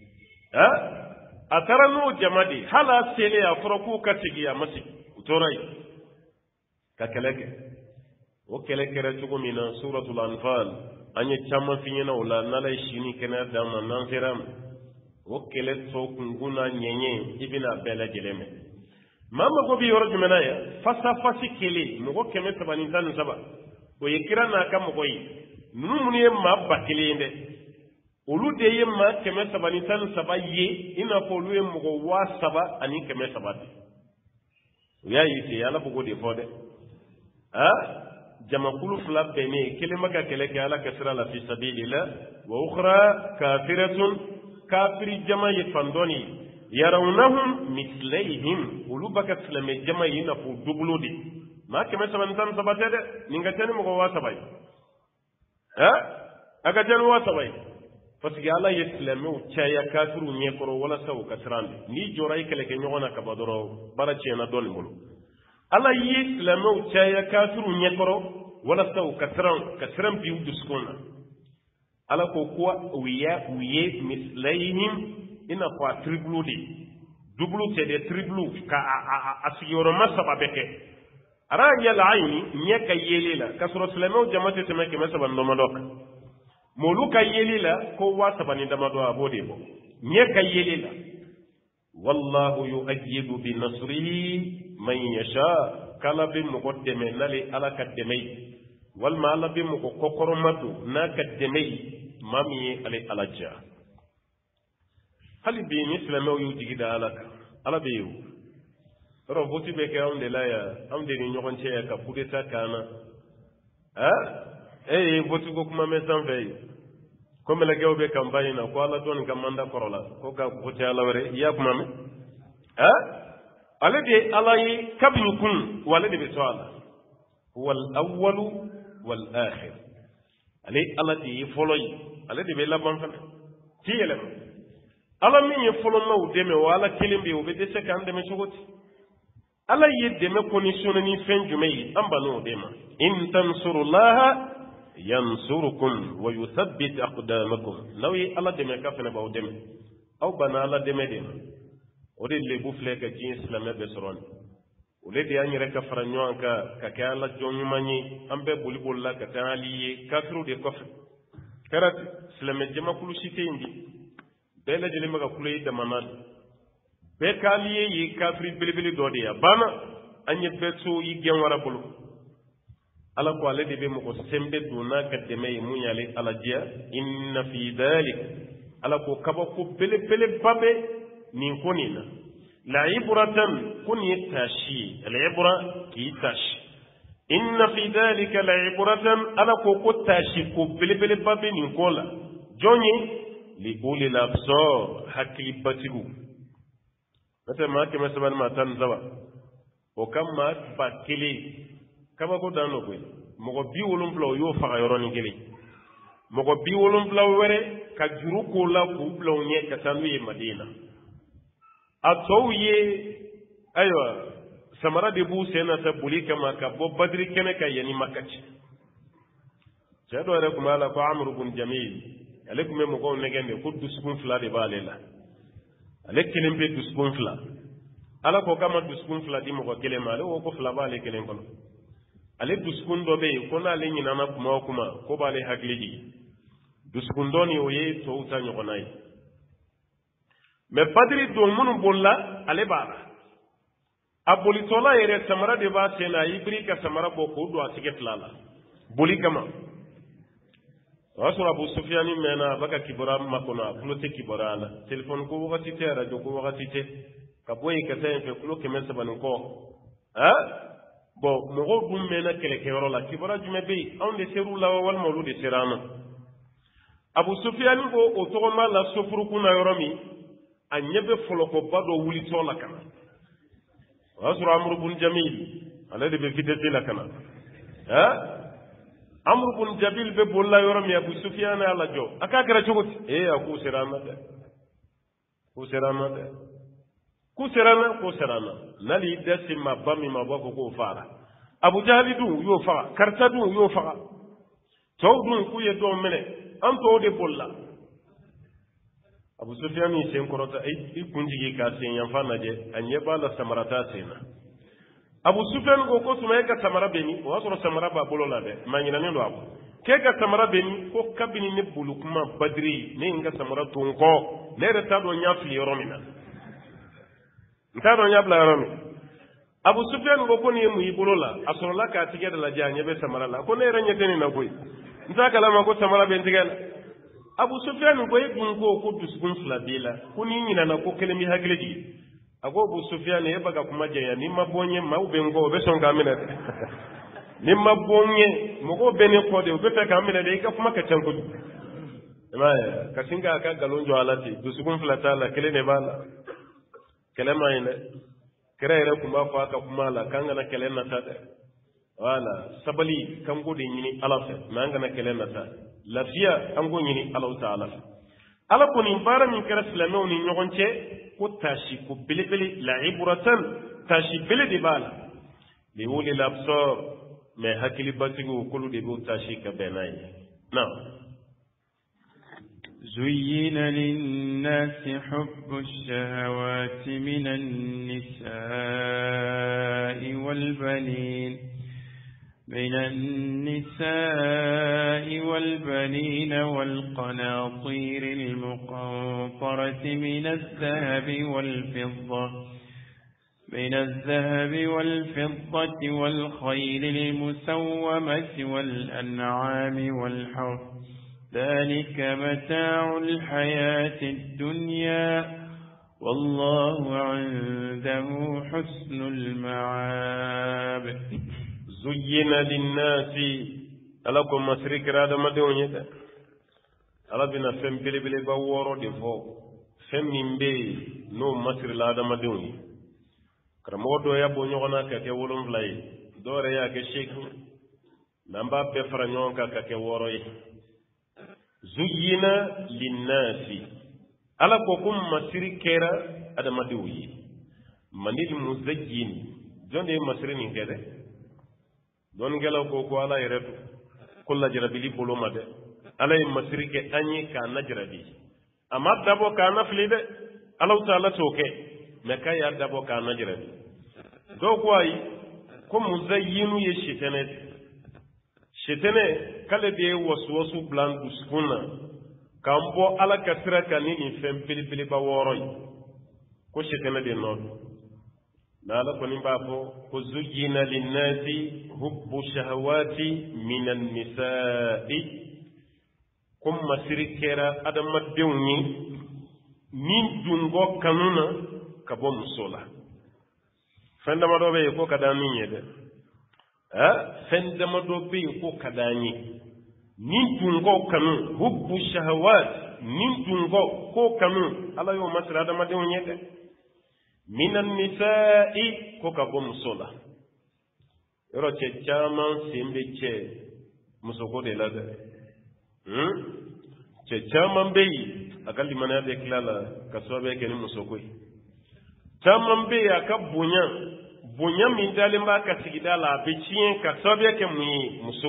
a taara n'o jama de hali a selen a fɔra k'u ka segin a ma segin u tora yen ka kɛlɛ kɛ o kɛlɛ kɛra cogo min na suratul Anfal an ye caman f'i ɲɛna o la n'ala ye si ni kɛnɛya d'an ma n'an sera ma o kɛlɛ tɔ kunkun n'a ɲɛɲɛ i bɛna a bɛɛ lajɛlen mɛn maa mago bɛ yɔrɔ jumɛn na yan fasafasi kelen mɔgɔ kɛmɛ saba ni tan ni saba o ye kira n'a ka mɔgɔ ye ninnu minnu ye maa ba kelen ye dɛ olu de ye maa kɛmɛ saba ni tan ni saba ye i n'a fɔ olu ye mɔgɔ waa saba ani kɛmɛ saba de o y'a ye ten ala b'o de fɔ dɛ ah jamakulu fula bene kelema ka kele ke ala kasra la fi sabilillah wa ukhra kafiratun kafiri jama yifandoni yarawnahum mitlayhim ulubaka slame jama yina fu dubludi ma kema saban tan sabatede ninga tani mo wa sabay ha aga tan wa sabay parce que ala yeslame u chaya kafiru nyekoro wala saw kasrande ni joray kele ke nyona ka badoro bara chena doni mulu ala yeslame u chaya kafiru nyekoro wala saw kasran kasran bi uduskona ala ko kuwa wiya wiye mislayhim ina kwa triblu di dublu te de triblu ka asiyoro masaba beke ara yala ayni nyeka yelela kasro sulemo jamate temeke masaba ndomadok moluka yelela ko wasaba ni ndamado abode bo nyeka yelela wallahu yu'ayyidu bi nasrihi man yasha kala bi muqaddame nali ala kaddamay wal ma ala bi muko kokoro madu na kaddamay mami ali alaja hali bi ni islamo yu digida alaka ala be yu ro voti be ke on de la ya am de ni nyokon che ka kudeta kana ha eh voti ko kuma me san fe ko me la gew be campagne na ko ala don ka manda korola ko ka voti ala wore ya kuma me ha ala de ala yi kabni kun wala de be swala wal awwal wal akhir ale ala de foloy ala de be laban fa ti yele ala min ye folo ma u deme wala kilimbe u be de se kan deme chogoti ala ye deme condition ni fen jumay amba no dema in tansurullaha yansurukum wa yuthabbit aqdamakum lawi ala deme ka fene ba u deme aw bana ala deme deme o de le bu fle ka ci islam be soron o le de any rek fara ñoo ka ka ka ala jonyu mani ambe buli bolla ka taliye kafiru de kof karat islam jema kulu cité indi bela jeli maga kulay de manal be kaliye yi kafiri bilibili do de ya bana anye beso yi gen wara bulu ala ko ale de be mo sembe duna ka de may munyale ala dia inna fi dhalik ala ko kaba ko bele bele babe nin konina la ibratan kun yatashi al ibra ki tashi inna fi dhalika la ibratan ala ko ko tashi ko bele bele babe nin kola jonyi li uli labsor hakli batigu mata ma ke masaban matan zawa o kamma bakili kaba ko dano ko mo bi wolum flo yo fa yoroni gele mo bi wolum flo were ka juru ko la ko flo nye ka tanu e madina atowye aywa samara de bu sena ta buli kama ka bo badri kene ka yani makati jado re kuma la ko amr ibn jamil alaikum me ko negende ko duskun fla de balela alekin be duskun fla ala ko kama duskun fla di mo ko kele male o ko fla bale kelen kono ale duskun do be ko na le nyina na kuma kuma ko bale hagliji duskun doni o ye to uta nyokonai me padri do munu bolla ale bara aboli tola yere samara de ba sena ibri ka samara boko do asike flala boli kama wasu abu sufyani mena baka kibora makona kulote kibora ala telefon ko wakati te radio ko wakati te kaboy ka tay fe kulo kemesa ban ko ha bo mo go dum mena kele ke rola kibora jume be on de seru la wal mawlud de serama abu sufyani go o to ma la sofuru kuna yoromi anyebe folo ko bado wuli to la kana wasu amru bun jamil ala de be fitete la kana ha amru bun jabil be bolla yoromi abu sufyan ala jo aka gara chogoti e aku serama de ku serama de ku serana ku serana nali dasi mabami mabako ko fara abu jahli du yo fara karta du yo fara to du ku ye do mene am to de bolla abu sufyan ni sen korota ay kunjigi ka sen yan fana je anye bala samarata sena abu sufyan go ko suma ka samara beni o asoro samara ba bolola be manyina ne do abu ke ka samara beni ko kabini ne bulukuma badri ne nga samara tun ko ne reta do nyafli yoromina nta do nyabla yoromi abu sufyan go ko ne mu yibolola asoro la ka tige da la janye be samara la ko ne ranyete ni na koy nta kala ma ko samara ben tigala abu sufyan go yidun ko ko duskun flabila kuni nyina na ko kelemi hagleji ago abu sufyan e baga kuma jaya ni mabonye mawbe ngo be songa mina ni ma bonye mogo bene ko de o be fe ka amene de ka fuma ka tanko ma ka singa ka galon jo alati dusukun flata la kele ne bala kele ma ine kere ere kuma fa ka kuma la kanga na kele na ta de wala sabali kan gode nyini alafe manga na kele na ta lafiya an go nyini Allah ta'ala ala ko ni bara min kera silamo ni nyogonche ko tashi ko bilibili la ibratan tashi bilidi bala li wuli labsor me hakili batigu kulu de bu tashi ka benay na زين للناس حب الشهوات من النساء والبنين من النساء والبنين والقناطير المقنطرة من الذهب والفضة من الذهب والفضة والخيل المسومة والأنعام والحرث ذلك متاع الحياة الدنيا والله عنده حسن المعاب زين للناس ألكم مسرك راد مدونية ألا بنا فم بلي بلي باورو دفو فم نمبي نو مسر لاد مدوني كرمودو يا بو نيوغنا كاكي ولم فلاي دور يا كشيك نمبا بفرانيون كاكي وروي زين للناس ألا كوكم مسر كيرا أدا مدوي مني المزين جون دي مسرين كده don gelaw ko ko ala yeretu kulla jarabili bolo made ala e masrike anyi ka najrabi amma dabo ka nafli de Allah taala toke me kay ya dabo ka najrabi do ko ay ko muzayyinu ye shitene shitene kale de waswasu blan duskuna kambo ala kasra kanini fem pili pili ba woroy ko shitene de non nala ko nimbafo ko zujina linnasi hubbu shahawati minan nisa'i kum masirikera adama dewni min dungo kanuna kabo musola fendama do be ko kadani yede ha fendama do be ko kadani min dungo kanu hubbu shahawat min dungo ko kanu ala yo masira adama dewni yede minan nisa'i ko ka bo musola yoro che chaman simbe che musoko de la de hm che chaman be akali mana de klala ka sobe ke ni musoko yi chaman be aka bunya bunya min dalimba ka sigidala be chien ka sobe ke mu muso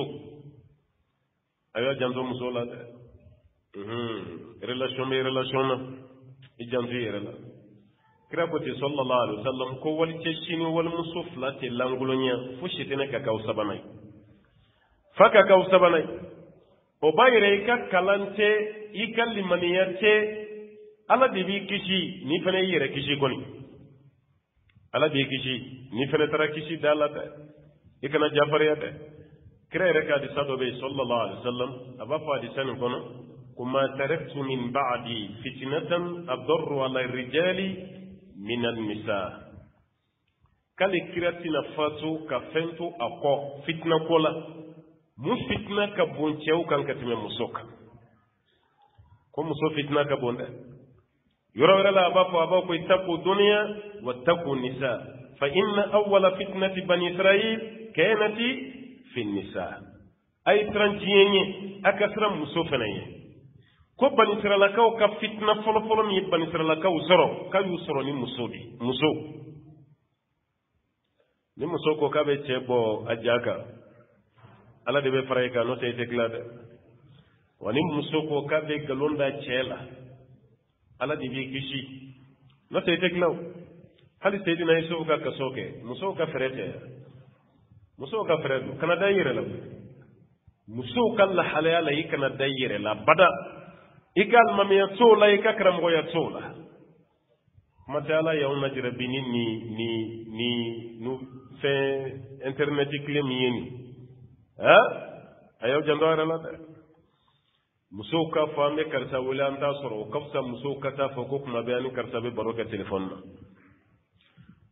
ayo janzo musola de hm relation be relation na ijanzu yela kiraboti sallallahu alaihi wasallam ko wali ceshini wal musufla te langulunya fushitene ka kaw sabanay faka kaw sabanay o bayre ka kalante ikalli maniyate ala de bi kishi ni fane yere kishi koni ala de kishi ni fane tara kishi dalata ikana jafariyate kirere ka di sadobe sallallahu alaihi wasallam abafa di sanin kono kuma taraktu min ba'di fitnatan adarru ala rijali minan nisa kale kiratina fatu ka fento ako fitna kola mu fitna ka bonchew kan katime musoka ko muso fitna ka bonda yoro wala abapo abako itaku dunya wattaku nisa fa inna awwala fitnati bani israil kanati fi nisa ay tranjiyenye akasra muso fenaye ko bani israila kaw ka fitna folo folo mi bani israila kaw soro ka yu soro ni musodi muso ni muso ko ka be chebo ajaka ala de be faray ka no te teklade wani muso ko ka be galonda chela ala de bi kishi no te teklaw hali sayidina yusuf ka kasoke muso ka ferete muso ka feredo kana dayire la muso kala halala yikana dayire la bada igal mamiya tola ikakram go ya tola matala ya una jirabini ni ni ni nu fe internet klem yeni ha ayo jandora la musuka fami karsa wala anta soro kafsa musuka ta foko kuma bayani karsa be baroka telefon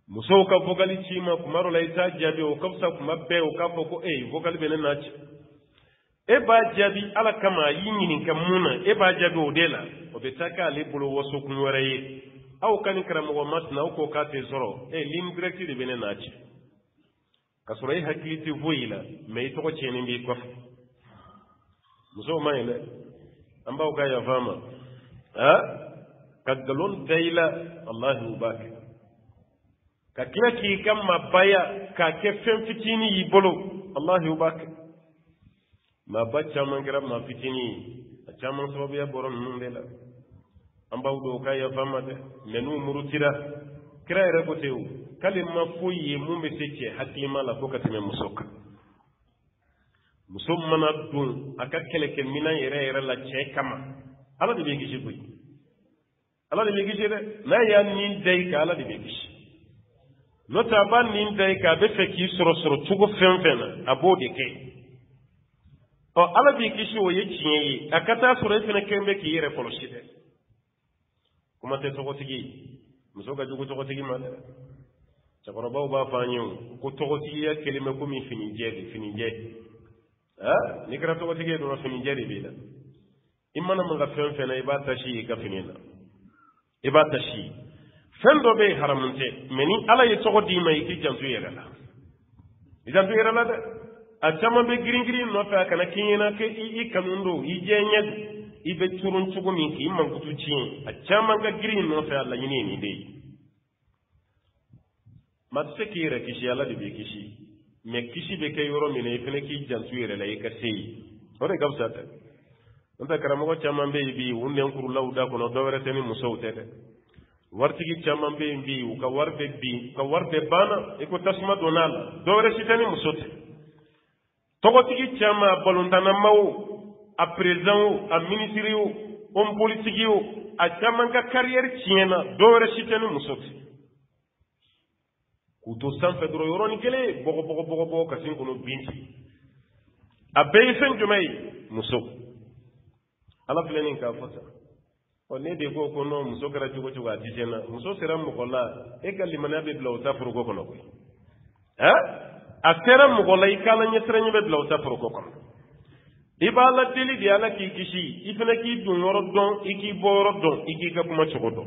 muso ka vogali cima kumaro la ita jabi o kapsa kuma be o ka foko e vogali bene naci e ba jabi ala kama yini kan muna e ba jabi o dela o be taka le bolo waso kun waraye aw kan karamo wa matna ko ka te zoro e lim direct de bene naci kasura yi hakiti voyila me to ko ceni bi ko muso mai le amba o ga ya fama ha kagalon dayla Allahu bak ka kila ki kam mabaya ka ke fen fitini yi bolo Allahu bak ma bacca man gram ma fitini a chaman sababu ya boron nun dela amba do ka ya famade menu murutira kira ere ko tew kalima foyi mumbe teke hakima la ko katime musoka musom mana dun aka kele ken minan ere ere la che kama ala de begi jibu ala de begi jere na ya nin dai ka ala de begi nota ban nin dai ka be feki soro soro tugo fenfena abode ke o ala bi kishi o ye chiye akata soro fene kembe ki yere poloshide kuma te to gotigi musoka jugo to gotigi ma chakoro baw ba fanyu ko to gotigi ya kelime ko mi fini jedi fini jedi ha ni kra to gotigi do fini jedi bi da imana mo ga fen fen ay ba tashi ka finina e ba tashi fen do be haramunte meni ala ye to godi mai ki jantu yere la jantu yere la de a chama be green green no fa kana kinyina ke i kanundo i jenye i be turun chugo min ki man kutu cin a chama ga green no fa Allah yini ni dai matse ki re kishi ala de be kishi me kishi be ke yoro mine fene ki jantu yere la ka sei ore gabsa ta nta karamo ko chama be bi wonde kuru lawda ko no dowre tani musawte de wartigi chama be bi ka warbe bi ka warbe bana e ko tasma donala dowre sitani musote togotigi chama balontana mawo a président a ministre o homme politique o a chama ka carrière tiena dowre sitani musote kuto san fedro yoroni kele bogo bogo bogo bogo kasin kono binti a be fen jumai muso ala plenin ka fota o ne de ko ko no muso kara jugo jugo atijena muso sera mo kola e galli manabe bla uta furu ko kono ko ha asera mo kola ikala nyetra nyebe bla uta furu ko kono ibala dili di ala ki kishi ifena ki dun yoro don iki boro don iki ka kuma chogo don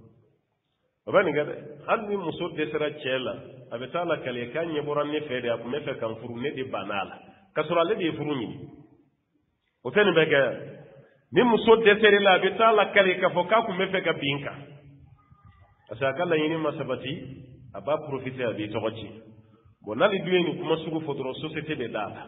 abani gade almi muso de sera chela abetala kale kanye boran ne fede akume fe kan furu ne de banala kasura le de furu ni o tene bega ni muso desere la betala kale ka foka ku mefe ka binka asa kala yini masabati aba profiter abi togochi bonali dueni kuma sugu fotoro société de dala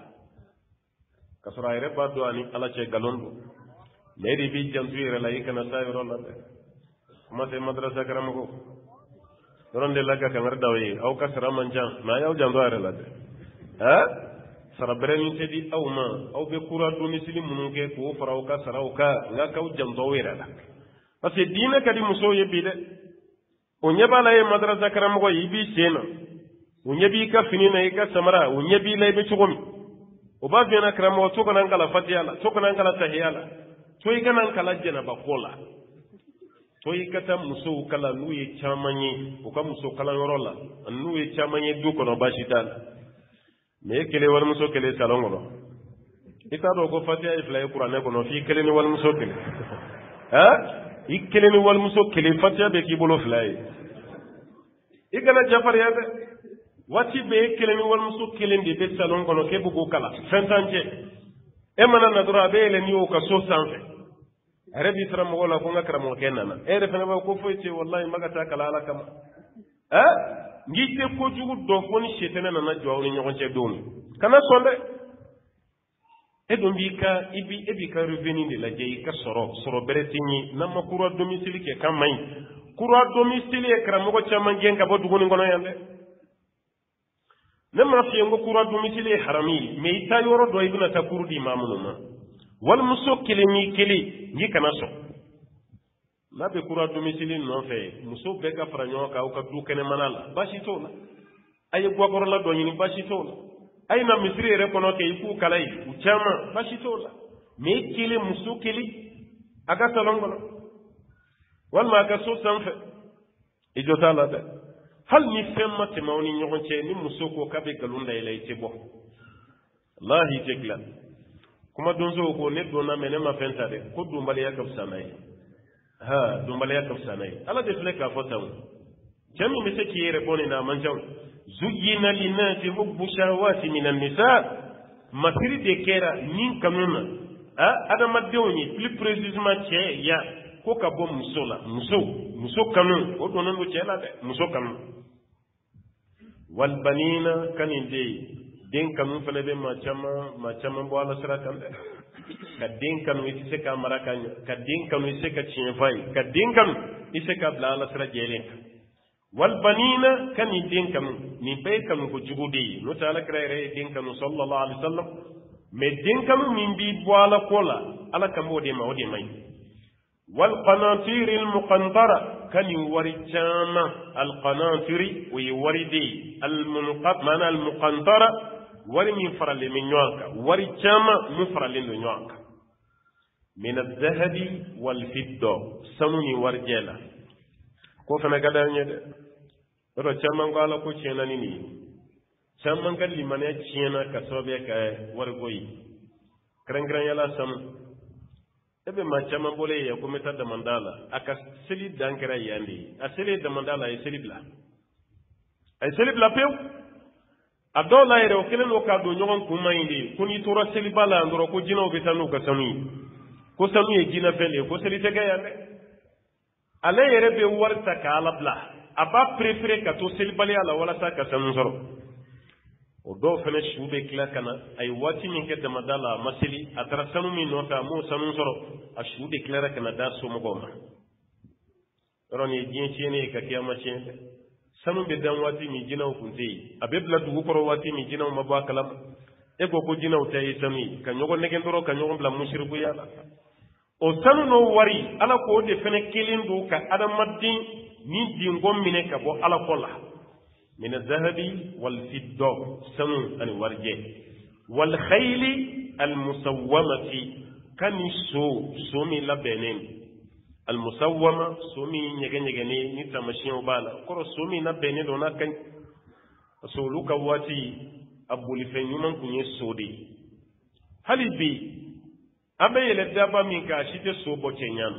kasura ire ba do ani ala che galondo lady bi jantu ire la ikana sa yoro la kuma te madrasa karamago doronde laga kamar dawe au kasra manjan na yaw jando are la de ha sarabren tedi aw ma aw be kura domicile mununge ko faraw ka saraw ka nga kaw jando wera la parce que dina kadi muso yebi de o nyeba la e madrasa karam ko yibi sena o nyebi ka finina e ka samara o nyebi la be chugomi o ba bena karam o to kana ngala fatiyala to kana ngala tahiyala to yi kana kala jena ba kola to yi kata muso kala nuye chamanye o ka muso kala yorola nuye chamanye du kono bashitala me kele wal muso kele salon gono ita do ko fatiha ifla qur'an ko no fi kele ni wal muso kele ha ikele ni wal muso kele fatiha be ki bolo flay igana jafar ya wati be kele ni wal muso kele ndi be salon gono ke bugo kala fentanje e mana na dura be le ni o ka so sanfe arabi tram mo la ko ngakra mo kenana e de fena ba ko foyti wallahi magata kala ala kama ha ngi te ko jugu do foni shetene na na jawni nyogon ce doni kana sonde e do mbika ibi e bi ka reveni de la jey ka soro soro beretini na ma kura domicile ke kamay kura domicile e kra mo ko chama ngen ka bodu ngoni ngono yande ne ma fi ngo kura domicile harami me ita yoro do ibna ta kurdi mamuno ma wal muso kele ni kele ngi kana so na be kura domicile no fe muso be ka franyo ka o ka du kene manala bashi to la ay gwa ko la do ni bashi to la ay na misri re kono ke iku kalai u chama bashi to la me kile muso kile aga talongo wal ma ka so sanfe e jota la de hal ni femma te mawni ñogonce ni muso ko kabe galunda ilay te bo wallahi tegla kuma donzo ko ne dona mene ma fenta de ko dumbale yakab sanay ha dumbale yakab sanay ala de fle ka fotaw jami mi se kiyere boni na manjaw zuyina linasi hubbu shahawati minan nisa matiri de kera nin kanuna a adama dewni plus précisément che ya ko ka bo muso la muso muso kanun o donon do che la de muso kanun wal banina kaninde den kanun fele be ma chama ma chama bo ala sira kan de ka den kanu iti se ka maraka ka den kanu ise ka chin fay ka den kanu ise ka bla ala sira jelen wal banina kani den kanu ni be kanu ko jugudi no taala krere den kanu sallallahu alaihi wasallam me den kanu min bi bo ala kola ala kambo de ma odi may wal qanatir al muqantara kani wari chama al qanatiri wi waridi al munqat mana al muqantara wari min farale min ñoanka wari chama mu farale ndo ñoanka min adh-dhahabi wal fidda samuni warjela ko fana gada ñede ro chama ngala ko cena ni ni chama ngal limane cena ka sobe ka war goyi kran kran yala sam ebe ma chama bole ya ko meta da mandala aka seli dankara yandi a seli da mandala e seli bla ay seli bla pew adola ere o kelen o ka do nyogon ko mayndi kuni tora seli bala ndoro ko jino be tanu ka sanu ko sanu e jina fele ko seli tege yande ale ere be warta ka ala bla aba préféré ka to seli bali ala wala sa ka sanu zoro o do fene shube kila kana ay wati min ke damadala masili atara sanu min nota mo sanu zoro a shube kila kana da so mo goma ron ye jin chene ka kiyama chene sanu be dan wati mi jinaw kunte abe bla dugu koro wati mi jinaw mabwa kalam e go ko jinaw tay sami ka nyogo negen doro ka nyogo bla mushriku yala o sanu no wari ala ko de fene kelin do ka adam maddin ni din gommine ka bo ala kola min adh-dhahabi wal fidda sanu an warje wal khayli al musawwamati kani so so mi labenen al musawwama so mi nyege nyege ni ni tamashin bala koro so mi na bene do na kan so luka wati abuli fe nyuman kunye sodi halibi abe yele daba min ka shite so bo kenyan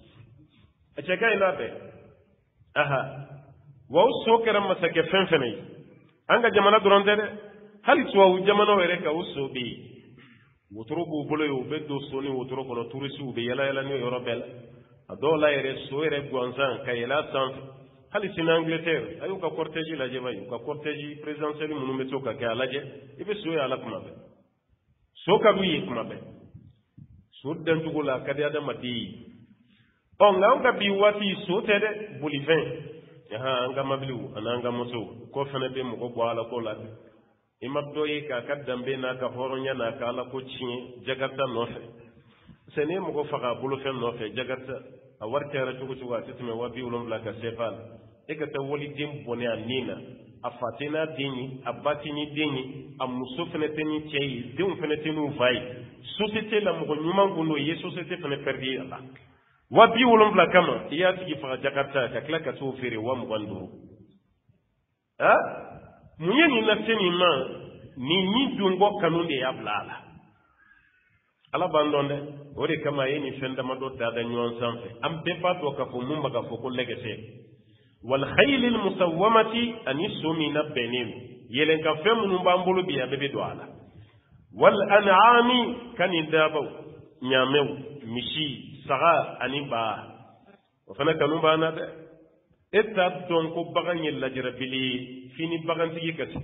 a cheka ina be aha wa so kera masake fenfene anga jamana duronde de hali so wu jamana were ka uso bi wotoro bu bolo yo be do so ni wotoro kono turisi be yala yala ni yorobel adola ere so ere gwanzan ka yala san hali sin Angleterre ayu ka cortège la jeba yu ka cortège présidentiel munu meto ka ka alaje ibe so yala kuma be so ka bi kuma be so den tugula ka da mati on nga nga bi wati so tede bulivin ha anga mabliu ananga moto ko fana be mo ko wala ko la imabdo yi ka kaddambe na ka horonya na ka ala ko cin jagarta no fe sene mo ko faga bulu fem no fe jagarta a warte ra tugo tugo atime wabi ulum la ka sefal e ka tawoli dim bone anina a fatina dini a batini dini a musufne teni chei dim fene tenu vai société la mo ko nyuma ngundo ye société fene perdi ala wabi ulum la kama ya tigi faga jagarta ka kla ka to fere wa mo ganduru ha munye ni nafseni ma ni ni dungo kanunde ya blala ala bandonde ori kama yeni fenda mado dada nyon sanfe am be pato ka fo mumba ka fo ko legese wal khayl al musawwamati anisumi nabenim yelen ka fem numba mbulu bi abebe do ala wal an'ami kanidabu nyamew mishi saga aniba o fana kanumba na de etta don ko baganye lajira bili fini bagantigi kati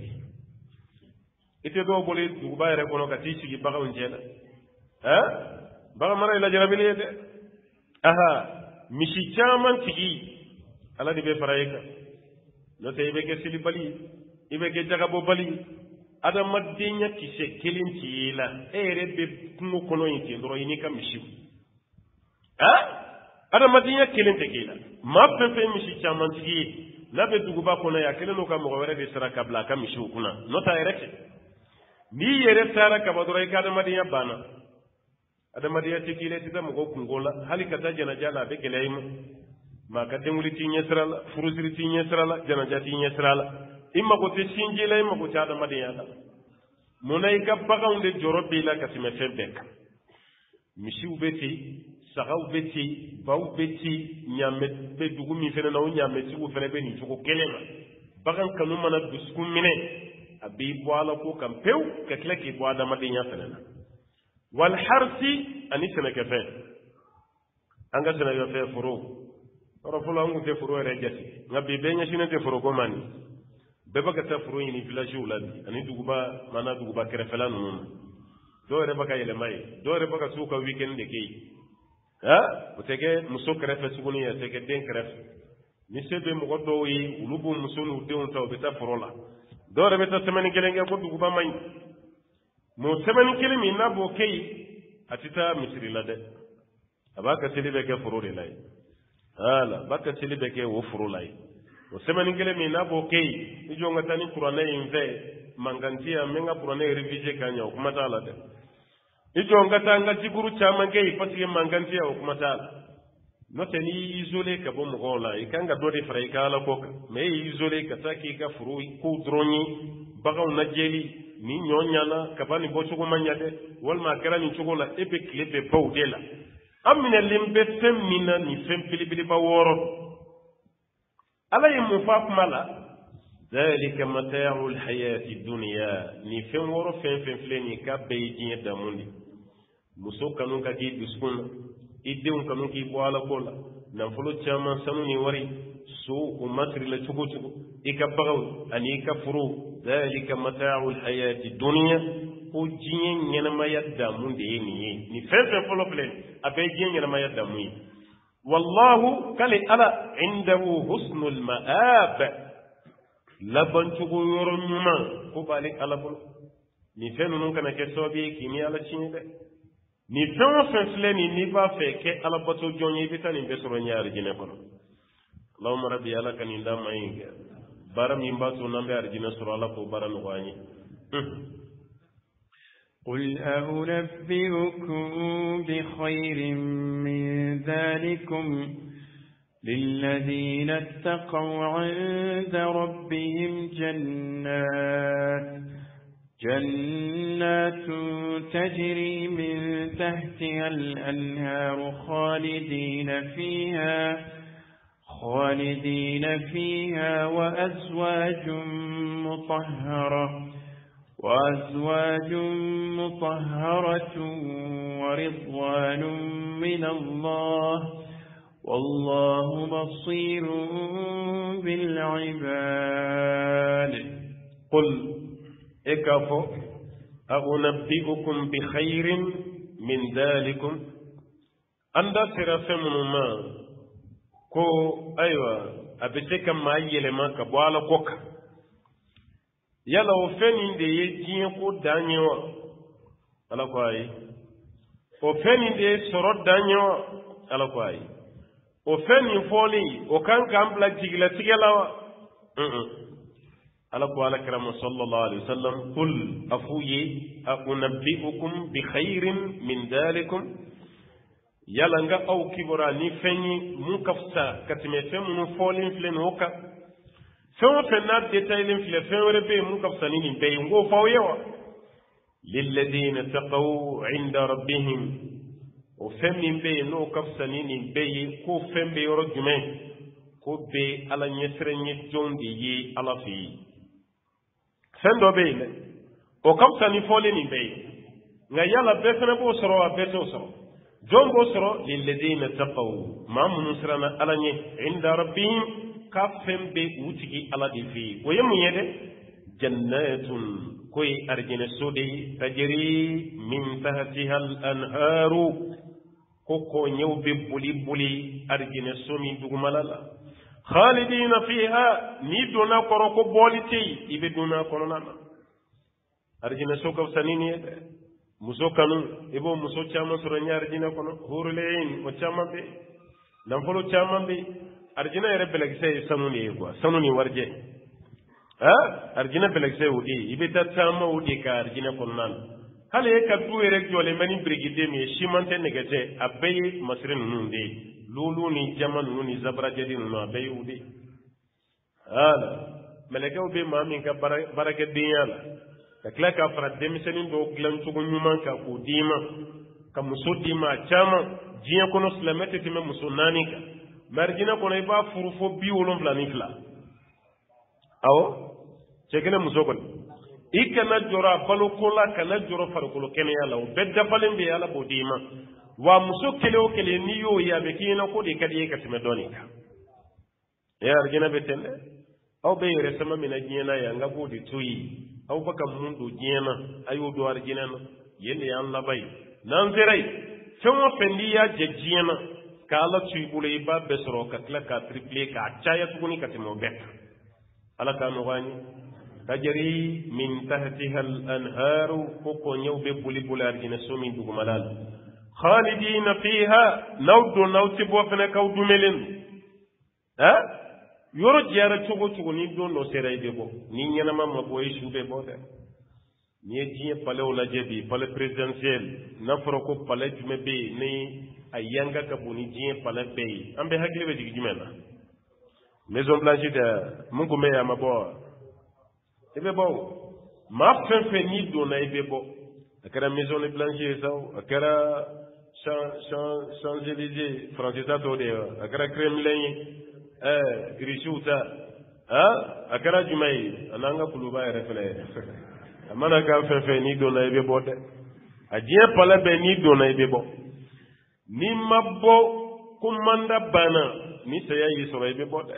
ite do bole du bayre kono kati sigi bagan jela ha baga mara lajira bili de aha mishi chaman tigi ala di be farayka no te ibe ke sili bali ibe ke jaga bo bali ada madenya tise kelinti la ere be kuno kono yiti ndoro yinika mishi ha ada madenya kelinti kila ma pepe mishi chaman tigi labe duguba kono ya kelen no ka mo were be sara kabla ka mishu kuna nota ereke ni yere sara ka badura ka da madiya bana ada madiya tikile tida mo kungola hali ka ta jana jala be kelaimu ma ka denguli ti nyesra la furusiri ti nyesra la janaja ti nyesra la imma ko te sinji la imma ko taada madiya la munay ka bagaw de joro bi la kasime febek misiw beti sagaw beti baw beti nyame be dugu mi fene na nyame ti ko fene be ni ko kelema bagan kanu mana dusku mine abi boala ko kam pew ka kleki bo adama de nya fene wal harsi ani sene ke fe anga sene yo fe furu ro fulo ngu te furu re jati ngabi be nya sine te furu ko mani be baka ta furu ni village uladi ani duguba mana duguba kere fela nun do re baka yele mai do re baka suka weekend de kei ha utege muso kere fe suguni ya tege den kere ni sebe mo godo yi ulubu muso nu de on taw be ta furu la do re beta semaine gelenge ko duguba mai mo semaine kelimi na bo kei atita misri la de abaka selibe ke furu de lai hala baka selibe ke wo furu lai o semaine gelimi na bo kei ni jonga tani qur'ana inve mangantia menga qur'ana reviser kanya o kuma tala de ni jonga tanga jiguru chama kei pasi mangantia o kuma tala no tani isolé ka bo mo gola ikanga do de fray kala ko me isolé ka taki ka furu ko droni bagaw na jeli ni nyonyana kabani bo chugo manyade walma karani chugo la ebe klebe bawdela amina limbe femina ni fem pilibili ba woro ala yimu fa mala zalika mata'ul hayati dunya ni fem woro fem fem fleni ka beydin damundi muso kanu ka ki diskun iddeun kanu ki boala kola nan fulo chama sanu ni wari so umatri la chugo chugo ikabagaw ani ka furu zalika mata'ul hayati dunya ko jinye nyana mayadda munde ni ni fem fem folo flen abe jinye nyana mayadda mu wallahu kali ala indahu husnul ma'ab laban chugo yoro nyuma ko balik ala bol ni fenu non kana ke sobi ki ni ala cinde ni fenu fen fleni ni ba fe ke ala bato jonyi bitani be soro nyaar jine kono allahumma rabbi ala kan inda mayinga baram yimba to nambe arjina soro ala ko baram wani قل أنبئكم بخير من ذلكم للذين اتقوا عند ربهم جنات جنات تجري من تحتها الأنهار خالدين فيها خالدين فيها وأزواج مطهرة وأزواج مطهرة ورضوان من الله والله بصير بالعباد قل إكافو أنبئكم بخير من ذلكم أنت سرفم ما كو أيوة أبتك ما يلما كبوالا كوكا yala o feni de ye diɲɛ ko daɲɛ wa ala ko ayi o feni de ye sɔrɔ daɲɛ wa ala ko ayi o feni fɔli o kan k'an bila jigilatigɛ la wa ala ko ala kirama sallallahu alaihi wasallam qul afu ye a unabbi'ukum bi khairin min dalikum yala nga aw kibora ni fɛnyi mun ka fisa ka tɛmɛ fɛn minnu fɔlen filɛ nin o kan fɛn fɛn n'a détaillé filɛ fɛn wɛrɛ bɛ yen mun ka fisa ni nin bɛɛ ye n k'o f'aw ye wa lilladina taqaw inda rabbihim o fɛn min bɛ yen n'o ka fisa ni nin bɛɛ ye k'o fɛn bɛ yɔrɔ jumɛn ko bɛ ala ɲɛsiranɲɛ jɔn de ye ala fɛ yen fɛn dɔ bɛ yen dɛ o ka fisa ni fɔlen nin bɛɛ ye nka yala bɛɛ fana b'o sɔrɔ wa bɛɛ t'o sɔrɔ jɔn b'o sɔrɔ lilladina taqaw maa minnu siranna ala ɲɛ inda rabbihim ka fɛn bɛ u tigi ala de fɛ yen o ye mun ye dɛ jannatun ko ye arijinɛ so de ye tajiri min tahtiha al-anharu ko kɔɲɛw bɛ boli boli arijinɛ so min dugumala la khalidina fiha ni donna kɔrɔ ko bɔli tɛ yen i bɛ donna kɔnɔna na arijinɛ so ka fisa ni nin ye dɛ muso kanu i b'o muso caman sɔrɔ n ye arijinɛ kɔnɔ hurulayin o caman bɛ nafolo caman bɛ arjina yɛrɛ bɛlɛkisɛ ye sanu de ye quoi sanu ni warijɛ ah arjina bɛlɛkisɛ o de ye i bɛ taa caman o de ka arjina kɔnɔna na hali e ka du yɛrɛ jɔlen bɛ ni birikiden min ye siman tɛ nɛgɛ tɛ a bɛɛ ye masiri ninnu de ye lulu ni jaman nu ni zabra jadi nu ma bayudi ala malaka be ma min ka baraka dinyala ka kla ka fara demisenin do glan tugo nyuma ka ko dima ka muso dima chama jiya kono slamete time muso nanika marjina kono iba furu fo bi wolon flani fla awo cegene muso kono ikana jora balu kola kana joro farkolo kene yala o bedda falen be yala bo dima wa muso kele o kele ni yo ya be kina ko de kadi ka time donika ya arjina betende aw be yere sama mina jiena ya ngabo di tuyi aw baka mundu jiena ayo do arjina no yende yan labai nan zerai fewo fendi ya jejiena kala tuyi bule ba besoro ka kla ka triple ka chaya tuguni ka timo bet ala ka no gani tajri min tahtiha al-anharu ko nyaw be buli buli arjina so min dugu malal khalidina fiha nawdu nawti bo fene kaw dumelen ha yoro jara cogo cogo ni don no seray be bo ni nyana ma boy shube bo de ni jiye pale wala jebi pale presidentiel na froko pale jume be ni ayanga ka boni jiye pale be ambe hakle be digi jumena maison blanche de mun ko meya ma bo ebe bo ma fen fen ni do na ebe bo akara maison blanche saw akara Champs-Élysées français to de akara Kremlin eh Grishuta ha akara jumai ananga kuluba ya refle amana ka fefe ni do na ibe bode ajie pala be ni do na ibe bo ni mabbo kumanda bana ni saya yi so ibe bode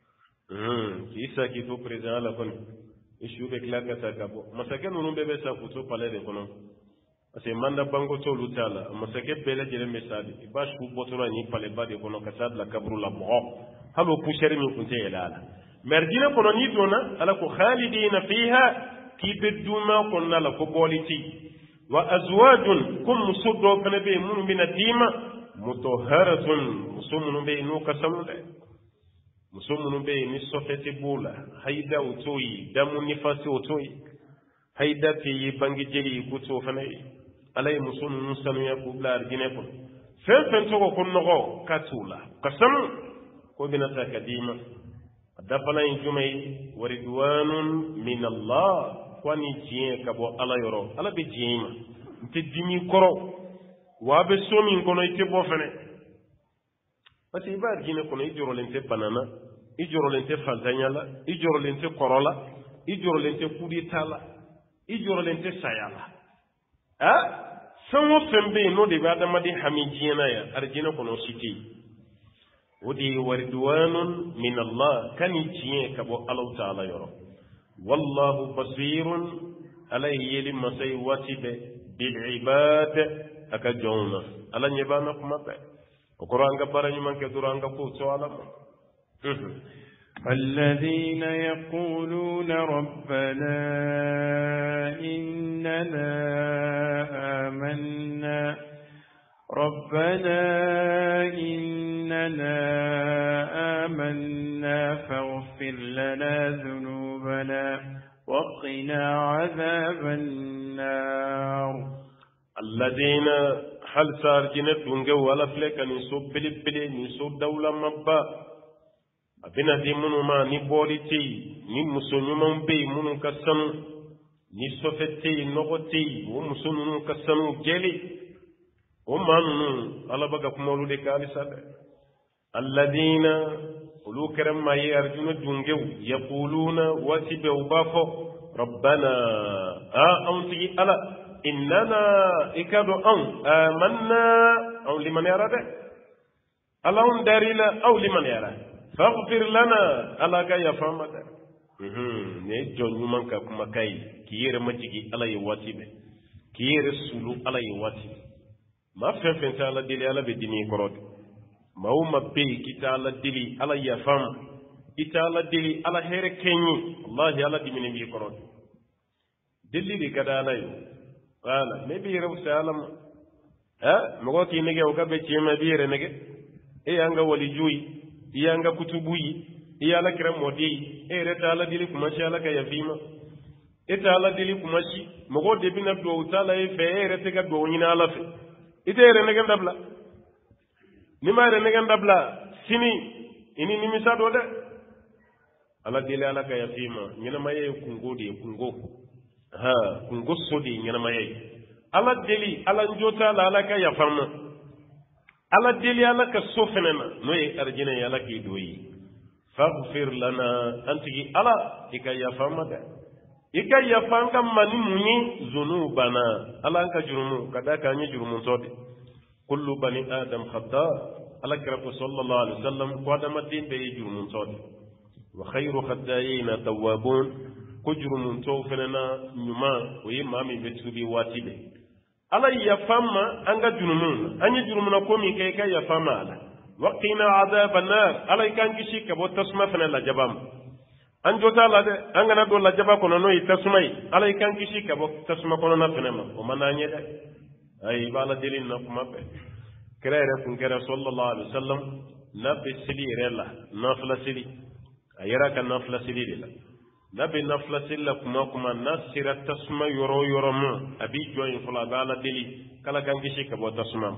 hmm kisa ki to president la kon ishu be klaka ta kabo masake nunu bebe sa fuso pala de kono ase manda bango to lutala masake bele jere mesadi bashu botoro ni pale bade kono kasad la kabru la bo halo pusheri min kunte yelala merdina kono ni dona ala ko khalidina fiha kibeduma konna la ko boliti wa azwajun kum musuddo kana be mun min adima mutahharatun musumun be nu kasamude musumun be ni sofete bula haida utoyi damu nifasi utoyi haida fi bangi jeli kuto fanai alay musumun sanu ya kubla arjine ko fen fen to ko nogo katula kasam ko bina ta kadima dafala in jumay waridwanun min Allah kwani jiye kabo ala yoro ala be jima nte dimi koro wa be somi kono ite bo fene pati ba jine kono ijoro lente banana ijoro lente fantanyala ijoro lente korola ijoro lente kuditala ijoro lente sayala ha sanwo fembe no de ba damadi hamijina ya arjina kono siti ودي وردوان من الله كان يجيه كبو الله تعالى يرى والله بصير عليه لما سيواتب بالعباد أكجونا على نبانا كمبا وقرآن كبارا يمان كدران كفوتو على الذين يقولون ربنا إننا آمنا ربنا إننا آمنا فاغفر لنا ذنوبنا وقنا عذاب النار الذين هل سارجنا دونجو ولا فلك نسوب بلي بلي نسوب دولة مبا أبنا دي منو ما نبولتي نمسونو من بي منو كسنو نسوفتي نغتي ومسونو كسنو جلي ومن على بقى كمولو دي كالسة الذين قلوا كرم ما يرجون دونجو يقولون واتبعوا بافو ربنا آه أنتي ألا إننا إكادو أن آمنا أو لمن يرى ده ألا أن دارينا أو لمن يرى فاغفر لنا ألا كي يفهم ده نيجو نيمان كما كاي كيير مجيكي ألا يواتيبه كيير سلو ألا يواتيبه ma fen fen ta ala dili ala be dini korod ma uma be kita ala dili ala yafam ita ala dili ala here kenyi wallahi ala dimini bi korod dili di kada ala yo wala me bi rew salam ha mo ko ki nege o gabe ci ma bi re nege e anga wali juyi e anga kutubuyi e ala kira modi e re ta ala dili kuma ci ala ka yafima e ta ala dili kuma ci mo ko de bi na do ta ala e fe e re te ga do nyina ala fe ite yere negen dabla ni ma re negen dabla sini ini nimisa do de ala deli ala ka yafima ngena maye kungo de kungo ha kungo sodi ngena maye ala deli ala njota la ala ka yafama ala deli ala ka sofenena no e arjina ala ki doyi faghfir lana antigi ala ika yafama de ika yafanga mani muni zunubana ala ka jurumu kada ka nyi jurumu todi kullu bani adam khata ala karabu sallallahu alaihi wasallam ko adamatin be jurumu todi wa khayru khatayina tawwabun ko jurumu to fenana nyuma o yi mami be tubi watibe ala yafama anga jurumu anyi jurumu na ko mi kay kay yafama ala waqina adhaban nar ala kan kishi ka bo tasma fana la jabam an jota la de an gana do la jaba kono no itasmai ala kan kishi ka bo tasma kono na fana ma o mananye de ay bala delin na kuma be krere kun kera sallallahu alaihi wasallam nabi sili rela nafla sili ayara kan nafla sili de la nabi nafla sili kuma kuma nasira tasma yoro yoro mo abi joyin fula bala deli kala kan kishi ka bo tasma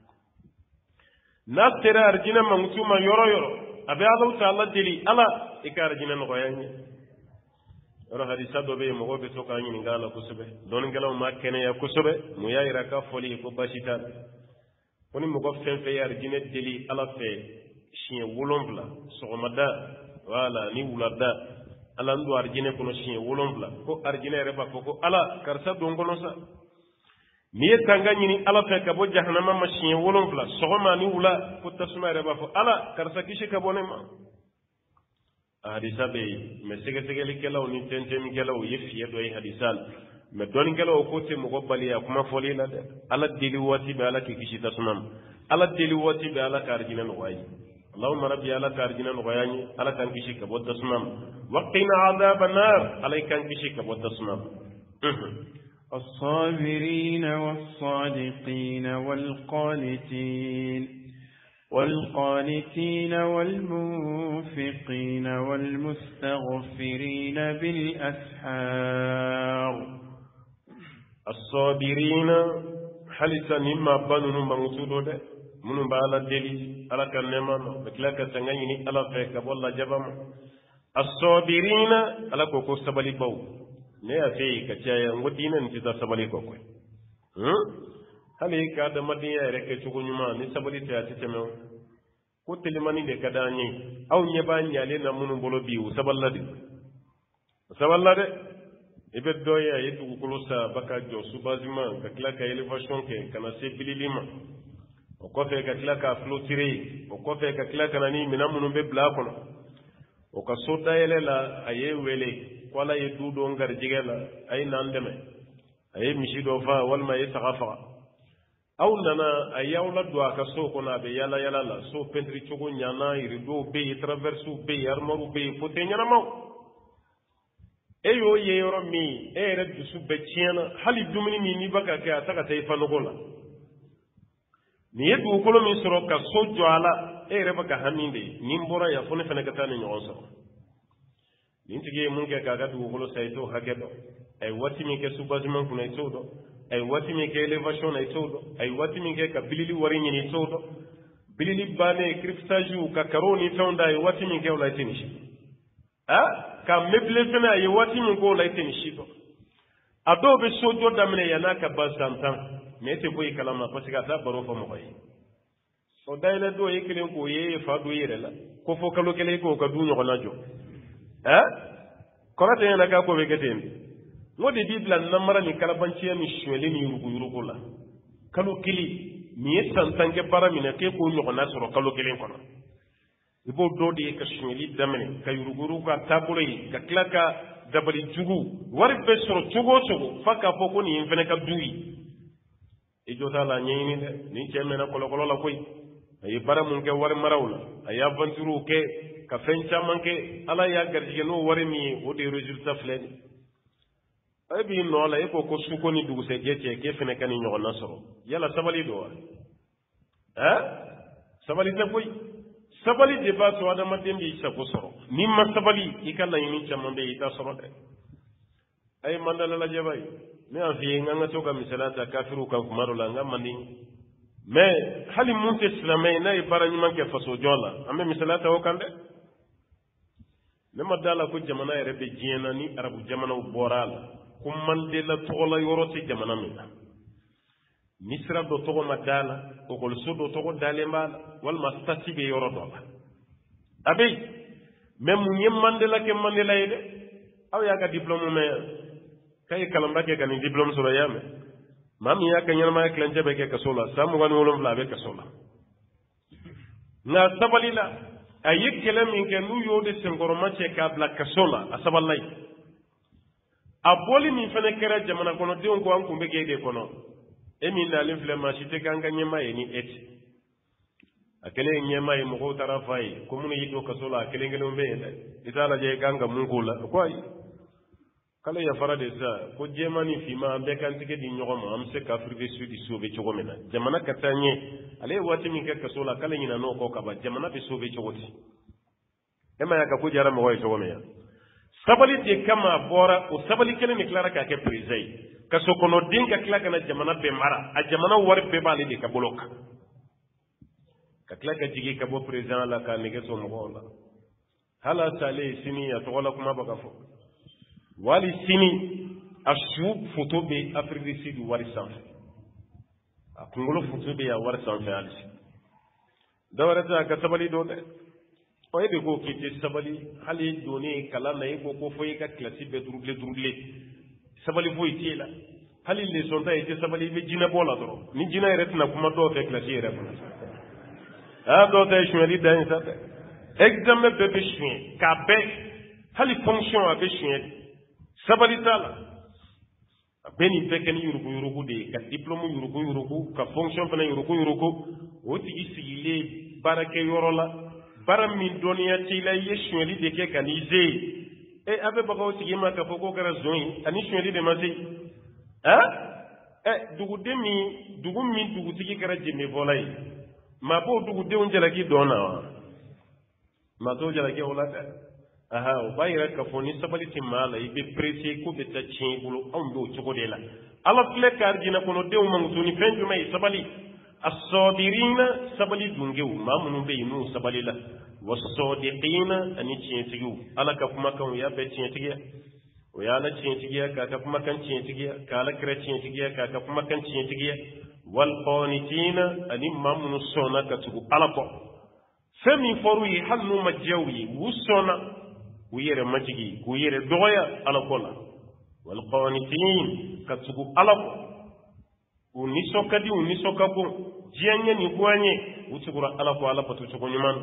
nasira arjina mangtuma yoro yoro abe Allah ta'ala deli ala ikar jina no goyani ro hadisa do be mo gobe to kan ni ngala kusube don ngalaw ma kene ya kusube mu yayira ka foli ko bashita koni mo gof fen fe yar jina deli ala fe chien wolonvla sogomada wala ni wulada ala ndo arjine kono chien wolonvla ko arjine reba ko ala karsa do ngono sa ni tanga ni ala fe ka bo jahannama ma chien wolonvla sogoma ni wula ko tasuma reba fo ala karsa kishi ka bonema hadisa be me sege sege li kelaw ni tentem kelaw yefi do ay hadisal me don kelaw ko te mo gobbali ya kuma foli la de ala dili wati be ala ki kishi tasumam ala dili wati be ala karjina no wayi allahumma rabbi ala karjina no wayani ala kan kishi ka bo tasumam waqina adhaban nar ala kan kishi ka bo tasumam الصابرين والصادقين والقانتين والقانتين والمنفقين والمستغفرين بالأسحار الصابرين حلسا مما بنوا مغسولو ده منو بالا دلي على كنمان بكلاك تنغني على فيك والله جبم الصابرين على كوكو سبالي باو ne ya sai ka ce ngodinan ti da sabali ko ko hmm hali ka da madiya reke chugunyuma ni sabali ta ya teme ko telimani de kadani aw nyeba nyale na munu bolo biu saballade saballade ibe doya yetu kulusa baka jo subazima ka kila ka elevation ke kana se bililima o ko fe ka kila ka flotire o ko fe ka kila kana ni minamunu be blakono o ka soda yelela aye wele wala ye dudo ngar jigela ay nandeme ay mishido fa wal ma yatafaqa aw nana ayawla do aka so ko na be yala yala la so pentri chogo nyana irido be traversu be armoru be pote nyana maw eyo ye yoro mi e re du be chiena hali dumini mi ni baka ka ataka tay fanogola ni yedu ko lo mi soro ka so joala e re baka haminde ni mbora ya fone fene ka tan nyon so nintige mun ke kaga du holo sayto hagedo ay wati mi ke subazman kuna itodo ay wati mi ke elevation ay itodo ay wati mi ke kabilili wari ni itodo bilili bane kriptaju ka karoni fonda ay wati mi ke wala tinishi ha ka meble fena ay wati mi ko wala tinishi do adobe sojo damne yana ka basantan mete boy kalama pasika ta baro fa mo koy so dayla do yekelen ko ye fa do yirela ko fo kalo kele ko ka du nyoko najo eh korate yana ka ko begeten ngodi bibla namara ni kalabanci mi shwele ni yurugu yurugu la kalo kili mi tantanke paramina ke ko nyoko na soro kalo kelen kono ibo dodi ka shweli damene ka yurugu ka tabure ka klaka dabali jugu wari be soro jugo jugo faka foko ni infene ka duyi e jota la nyini de ni chemena kolo kolo la koy ay baramun ke wari marawla ay aventure ke ka fen caman ke ala ya garjige no wari mi o de résultat fleni ay bi no la e ko ko su ko ni dugu se gece ke fene kan ñoo na soro yalla sabali do ha sabali ta koy sabali de ba so adama dembi sa ko soro ni ma sabali ikalla ni caman be ita soro de ay mandala la jabay me afi nganga to ka misalata kafiru kan kumaro la ngam mandi mais hali mun te silamɛ n'a ye baara ɲuman kɛ faso jɔ la an bɛ misaliya ta o kan dɛ ne ma da la ko jamana yɛrɛ bɛ diɲɛ na ni arabu jamanaw bɔra a la ko Mandela tɔgɔla yɔrɔ tɛ jamana min na ni sira dɔ tɔgɔ ma da la okɔliso dɔ tɔgɔ dalen b'a la walima stati bɛ yɔrɔ dɔ la a bɛ yen mais mun ye Mandela kɛ Mandela ye dɛ aw y'a ka diplôme mɛn yan k'a ye kalanba kɛ ka nin diplôme sɔrɔ y'a mɛn maa min y'a ka ɲɛnamaya kilancɛ bɛ kɛ kaso la san mugan ni wolonwula a bɛ kaso la nka sabali la a ye kɛlɛ min kɛ n'u y'o de senkɔrɔma cɛ k'a bila kaso la a sabalila yen a bɔli min fana kɛra jamana kɔnɔdenw ko an kun bɛ k'e de kɔnɔ e min nalen filɛ maa si tɛ k'an ka ɲɛmaa ye ni e tɛ a kɛlen ye ɲɛmaa ye mɔgɔw taara f'a ye ko minnu y'i don kaso la a kelen kelenw bɛ yen dɛ i t'a lajɛ i kan ka mun k'o la ko ayi k'ale yafara de sa ko jɛma ni finma an bɛɛ k'an tigɛ di ɲɔgɔn ma an bɛ se k'Afrique du Sud sauver cogo min na jamana ka taa ɲɛ ale ye waati min kɛ kaso la k'ale ɲinɛ n'o kɔ ka ban jamana bɛ sauver cogo di e ma y'a ka ko diyara mɔgɔ ye cogo min yan sabali de kama a bɔra o sabali kelen de tilara k'a kɛ président ye kaso kɔnɔden ka tila ka na jamana bɛɛ mara a jamana wari bɛɛ b'ale de ka bolo kan ka tila ka jigin ka bɔ président la k'a nɛgɛ sɔn mɔgɔw la hali a salen sini a tɔgɔ la kuma bɛ ka fɔ wali sini a su foto bɛ Afrique du Sud wari sanfɛ a kunkolo foto bɛ yan wari sanfɛ hali sini dɔwɛrɛ tɛ a ka sabali dɔ dɛ ɔ e de ko k'i tɛ sabali hali donnen kalan na e ko ko fɔ e ka kilasi bɛɛ durule durule sabali foyi t'e la hali leçon ta i tɛ sabali i bɛ jinɛ bɔ la dɔrɔn ni jinɛ yɛrɛ tɛna kuma dɔw fɛ kilasi yɛrɛ kɔnɔ aa dɔw ta ye suɲɛli dan ye sa dɛ examen bɛɛ bɛ suɲɛ k'a bɛɛ hali fonction a bɛ suɲɛ sabali t'a la a bɛɛ nin bɛɛ kɛ ni yurugu yurugu de ye ka diplôme yurugu yurugu ka fonction fana yurugu yurugu o tigi sigilen baarakɛyɔrɔ la baara min dɔnniya t'i la i ye suɲɛli de kɛ ka n'i se e a bɛ bagaw tigi ma k'a fɔ k'o kɛra zon ye ani suɲɛli de ma se han ɛ duguden min dugu min dugutigi kɛra jɛmɛbɔla ye maa b'o dugudenw jalaki dɔn na wa maa t'o jalaki o la dɛ aha o b'a yira k'a fɔ ni sabali tɛ maa la i bɛ pressé ko bɛ taa tiɲɛ i bolo anw b'o cogo de la ala filɛ ka arijinɛ kɔnɔdenw mankutu ni fɛn jumɛn ye sabali asɔdirina sabali dungew maa minnu bɛ yen n'u sabali la wasɔdiqina ani tiɲɛtigiw ala ka kumakanw y'a bɛɛ tiɲɛtigiya o y'ala tiɲɛtigiya k'a ka kumakan tiɲɛtigiya k'a ala kira tiɲɛtigiya k'a ka kumakan tiɲɛtigiya walqanitina ani maa minnu sɔnna ka tugu ala kɔ fɛn min fɔr'u ye hali n'u ma diya u ye u sɔnna u yɛrɛ majigi k'u yɛrɛ dɔgɔya ala kɔ la walqanitin ka tugu ala kɔ u nisɔn ka di u nisɔn ka bon diɲɛ ɲɛ ni buwan ye u tugura ala kɔ ala bato cogo ɲuman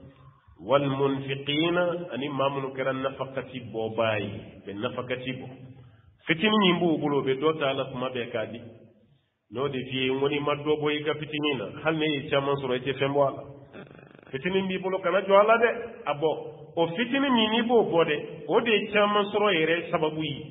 walmunfiqina ani maa minnu kɛra nafakati bɔbaa ye bɛ nafakati bɔ fitini min b'u bolo o bɛ dɔ ta ala kuma bɛɛ k'a di n'o de f'i ye n ko n'i ma dɔ bɔ i ka fitinin na hali ne ye caman sɔrɔ i tɛ fɛn bɔ a la fitinin b'i bolo kana jɔ a la dɛ a bɔ o fitinin min n'i b'o bɔ dɛ o de ye caman sɔrɔ yɛrɛ sababu ye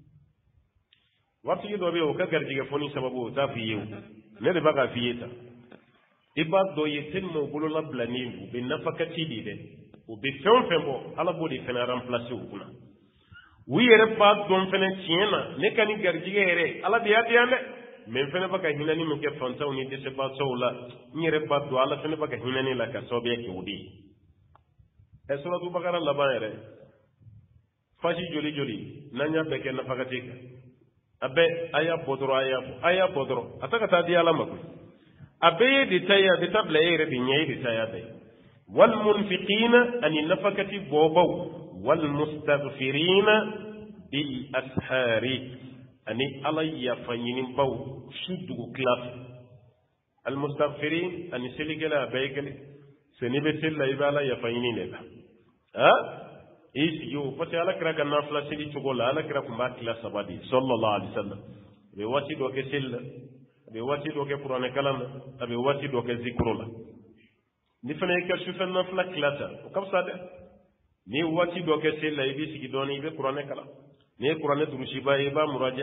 waritigi dɔ bɛ yen o ka garijɛgɛ fɔni sababu o t'a f'i ye o ne de b'a k'a f'i ye tan i b'a dɔn ye tellement u bolo labilanen u bɛ nafakati de dɛ u bɛ fɛn o fɛn bɔ ala b'o de fɛnɛ remplacer u kunna u yɛrɛ b'a dɔn fɛnɛ tiɲɛ na ne ka ni garijɛgɛ yɛrɛ ala de y'a di yan dɛ mais n fɛnɛ bɛ ka hinɛni min kɛ fantanw ni dɛsɛbaatɔw la n yɛrɛ b'a dɔn ala fɛnɛ bɛ ka hinɛni la ka sababuya kɛ o de ye ɛ suratu bakara laban yɛrɛ fasi joli joli n'an y'a bɛɛ kɛ nafakati kan a bɛɛ a y'a bɔ dɔrɔn a y'a bɔ a y'a bɔ dɔrɔn a ta ka taa di ala ma koyi a bɛɛ ye de ta ye a bɛ taa bila e yɛrɛ de ɲɛ e de ta y'a bɛɛ walmunfiqina ani nafakati bɔbaw walmustaghfirina bil ashari ani ala yafa ɲinibaw su dugu tila fɛ almustaghfirin ani selikɛla a bɛɛ ye kelen se n'i bɛ seli la i bɛ ala yafa ɲini de la ah i sigi o parce que ala kira ka nafila seli cogo la ala kira tun b'a tila saba de sallallahu alaihi wasallam a bɛ waati dɔ kɛ seli la a bɛ waati dɔ kɛ kuranɛ kalan na a bɛ waati dɔ kɛ zikiro la ni fana y'i ka sufɛ nafila tila ta o ka fisa dɛ ni waati dɔ kɛ seli la i b'i sigi dɔɔnin i bɛ kuranɛ kalan n'i ye kuranɛ durusiba ye i b'a muraja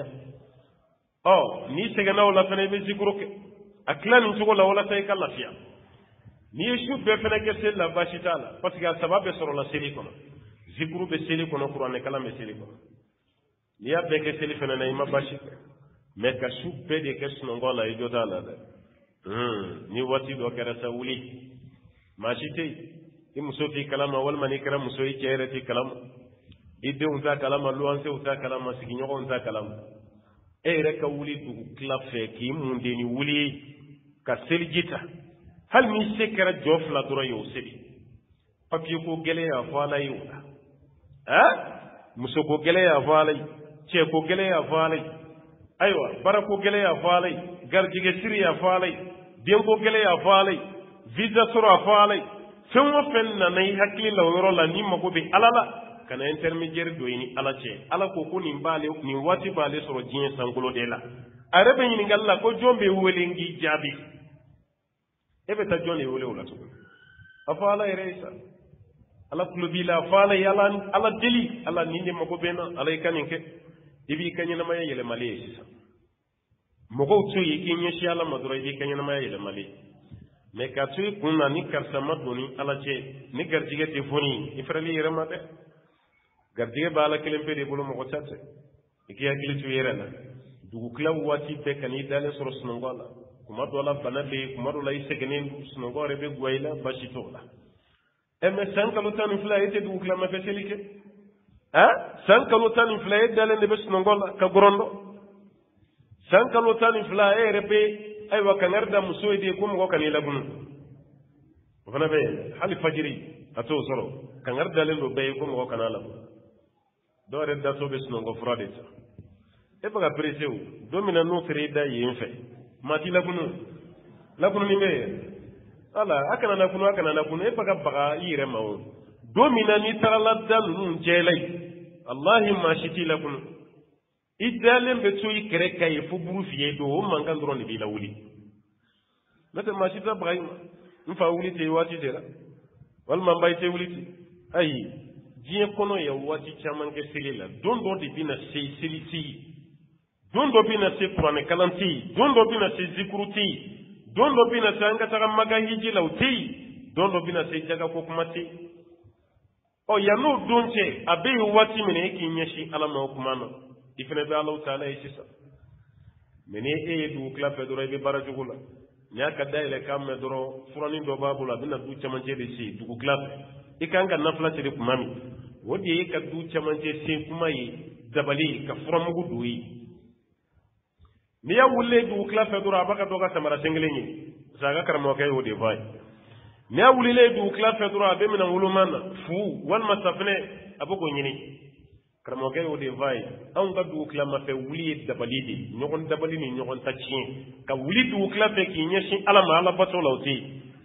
ɔ n'i sɛgɛnna o la fana i bɛ zikiro kɛ a tila nin cogo la walasa i ka lafiya n'i ye su bɛɛ fana kɛ seli la baasi t'a la parce que a saba bɛɛ sɔrɔla seli kɔnɔ zikuru bɛ seli kɔnɔ kuranɛ kalan bɛ seli kɔnɔ n'i y'a bɛɛ kɛ seli fana na i ma baasi kɛ mais ka su bɛɛ de kɛ sunɔgɔ la i jɔ t'a la dɛ hmm ni wati do kera sa wuli mashite i muso fi kalama walma ni kera muso i kere ti kalama idde unta kalama luanse unta kalama siginyo unta kalama e reka wuli du klafe ki munde ni wuli ka seljita hal mi sekara jofla doro yo seli papier ko gele ya fala yi ha muso ko gele ya fala ce ko gele ya fala aywa bara ko gele ya fala garjige siri ya fala den ko gele ya fala visa sura fala fen wa fen na nay hakli la yoro la ni mako be alala kana intermédiaire do yini ala ce ala ko ko ni mbale ni wati bale soro jien sangulo de la arabe ni ngalla ko jombe welengi jabi ebe ta joni wole wala to afala iresa ala kulubila afala yala ala deli ala ninde mako bena ala kaninke ibi kanyina maya yele mali sisa moko to yiki nyeshi ala madura ibi kanyina maya yele mali me ka tu kunna ni karsa madoni ala ce ni garjige telefoni ifrali irama de garjige bala kelempe de bolo moko chatte iki yakili tu yerana dugu klaw wati be kani dale soro sunongola kuma dola banabe kuma dola isegenen sunongore be gwaila bashitola eme sankalo tan fla ete dugu kla ma feselike ha sankalo tan fla ete dale ne be sunongola ka gorondo sankalo tan fla ere be ay wa kanarda musoide ko mo kanila bunu fana be hali fajiri ato soro kanarda le do be ko mo kanala do re da to be sunongo frade e baga preseu domina no freda yinfe mati labunu labunu ni me ala akana na kunu akana na kunu e baga baga yire mawo domina ni tarala dal nun jelay wallahi ma shiti labunu idalen be to ikere kay fu buru fiye do manga ndoro ni bila wuli mata ma shita baga mfa wuli te wati dera wal ma mbay te wuli ay jiye kono ya wati chamange selila don do di bina sey seliti don do bina se qur'an kalanti don do bina se zikruti don do bina se anga taga maga hiji lawti don do bina se jaga ko kumati o ya no donche abe wati mene ki nyeshi ala ma kumano ifene be Allah taala yisa mene e du klape do rebe barajugula nya ka daile kam me doro furani do babula bina du chamanje de si du klape ikanga nafla tere kumami wodi ka du chamanje se kumai dabali ka furamugu duyi ni ya wulle du klafe dura baka doga samara sengelenyi saga karamo kay wodi fay ni ya wulle du klafe dura be mina wuluman fu wal masafne aboko nyini karamo kay wodi fay an ga du klama fe wuli dabalidi nyogon dabali ni nyogon tachin ka wuli du klafe ki nyeshi ala ma ala bato lawti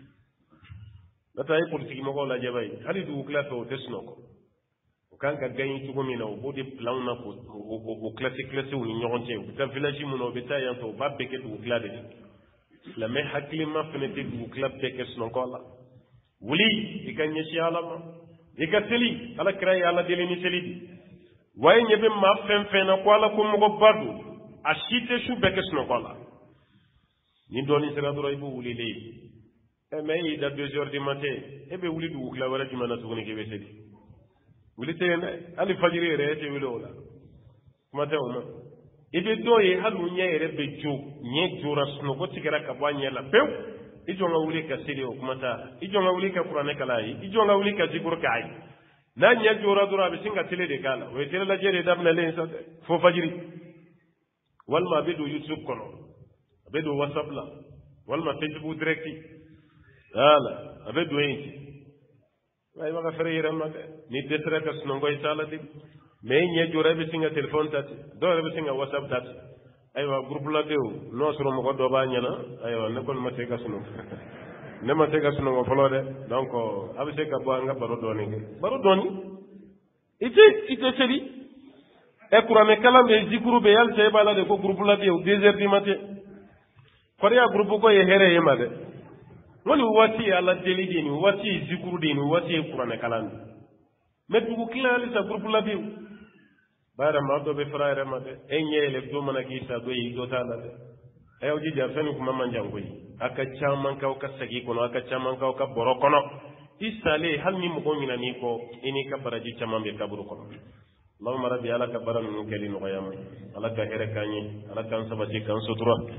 natay politique mo ko la jabay hali du klafe o tesnoko kanka gagne tugo mina o bodi plan na ko o classe classe o nyoronte o ta village mun o beta yanto ba beke du glade la me hakli ma fenete du club beke snon ko la wuli ikanye ci alama ikateli ala kray ala dele ni selidi waye nyebe ma fen fen na ko ala ko mo bardu a shite shu beke snon ko la ni doni sera do ibu wuli le e me da deux heures du matin e be wuli du club wala jumana tugo ni ke be sedi wuli tene ali fajiri rete wilola mata uma ibe doye halu nyere be jo nye jura suno ko tigara ka bwanya la pew ijonga wuli ka sidi o kumata ijonga wuli ka qur'ane kalai ijonga wuli ka zikr kai na nya jura dura be singa tele de kala we tele la jere dabna len sa fo fajiri wal ma be do youtube kono be do whatsapp la wal ma facebook directi ala abe do enti way waga fere yere ma ni desre ka suno ngoy sala di me nye jura be singa telephone tati do be singa whatsapp tati aywa groupe la dew no suro mo ko do ba nyana aywa ne kon ma te ka suno ne ma te ka suno mo folo de donc abi se ka bo nga baro doni baro doni ite ite seri e qur'ane kala me zikuru be yal se bala de ko groupe la dew deux heures du matin ko ya groupe ko ye here yema de woni wati ala deli dini wati zikuru dini wati qur'ane kala me dugu klali sa groupe la dew bara ma do be frère ma de enyele do mana ki sa do yi do tala de ayo ji jar fani kuma man jango yi aka chaman ka ka sagi kono aka chaman ka ka boro kono isale hal ni mo ngina ni ko ini ka baraji chaman be kaburu kono allahumma rabbi ala ka baran min kali no yam ala ka here kanyi ala kan sabati kan sutura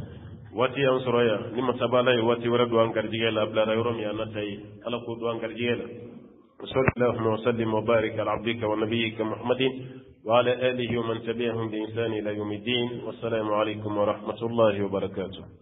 wati an soroya ni masabala yi wati wara duwan garjigela abla rayurum ya natai ala ko duwan garjigela sallallahu wa sallim wa barik ala abdika wa nabiyyika muhammadin wa ala alihi wa man tabi'ahum bi ihsan ila yawmiddin wassalamu alaykum wa rahmatullahi wa barakatuh.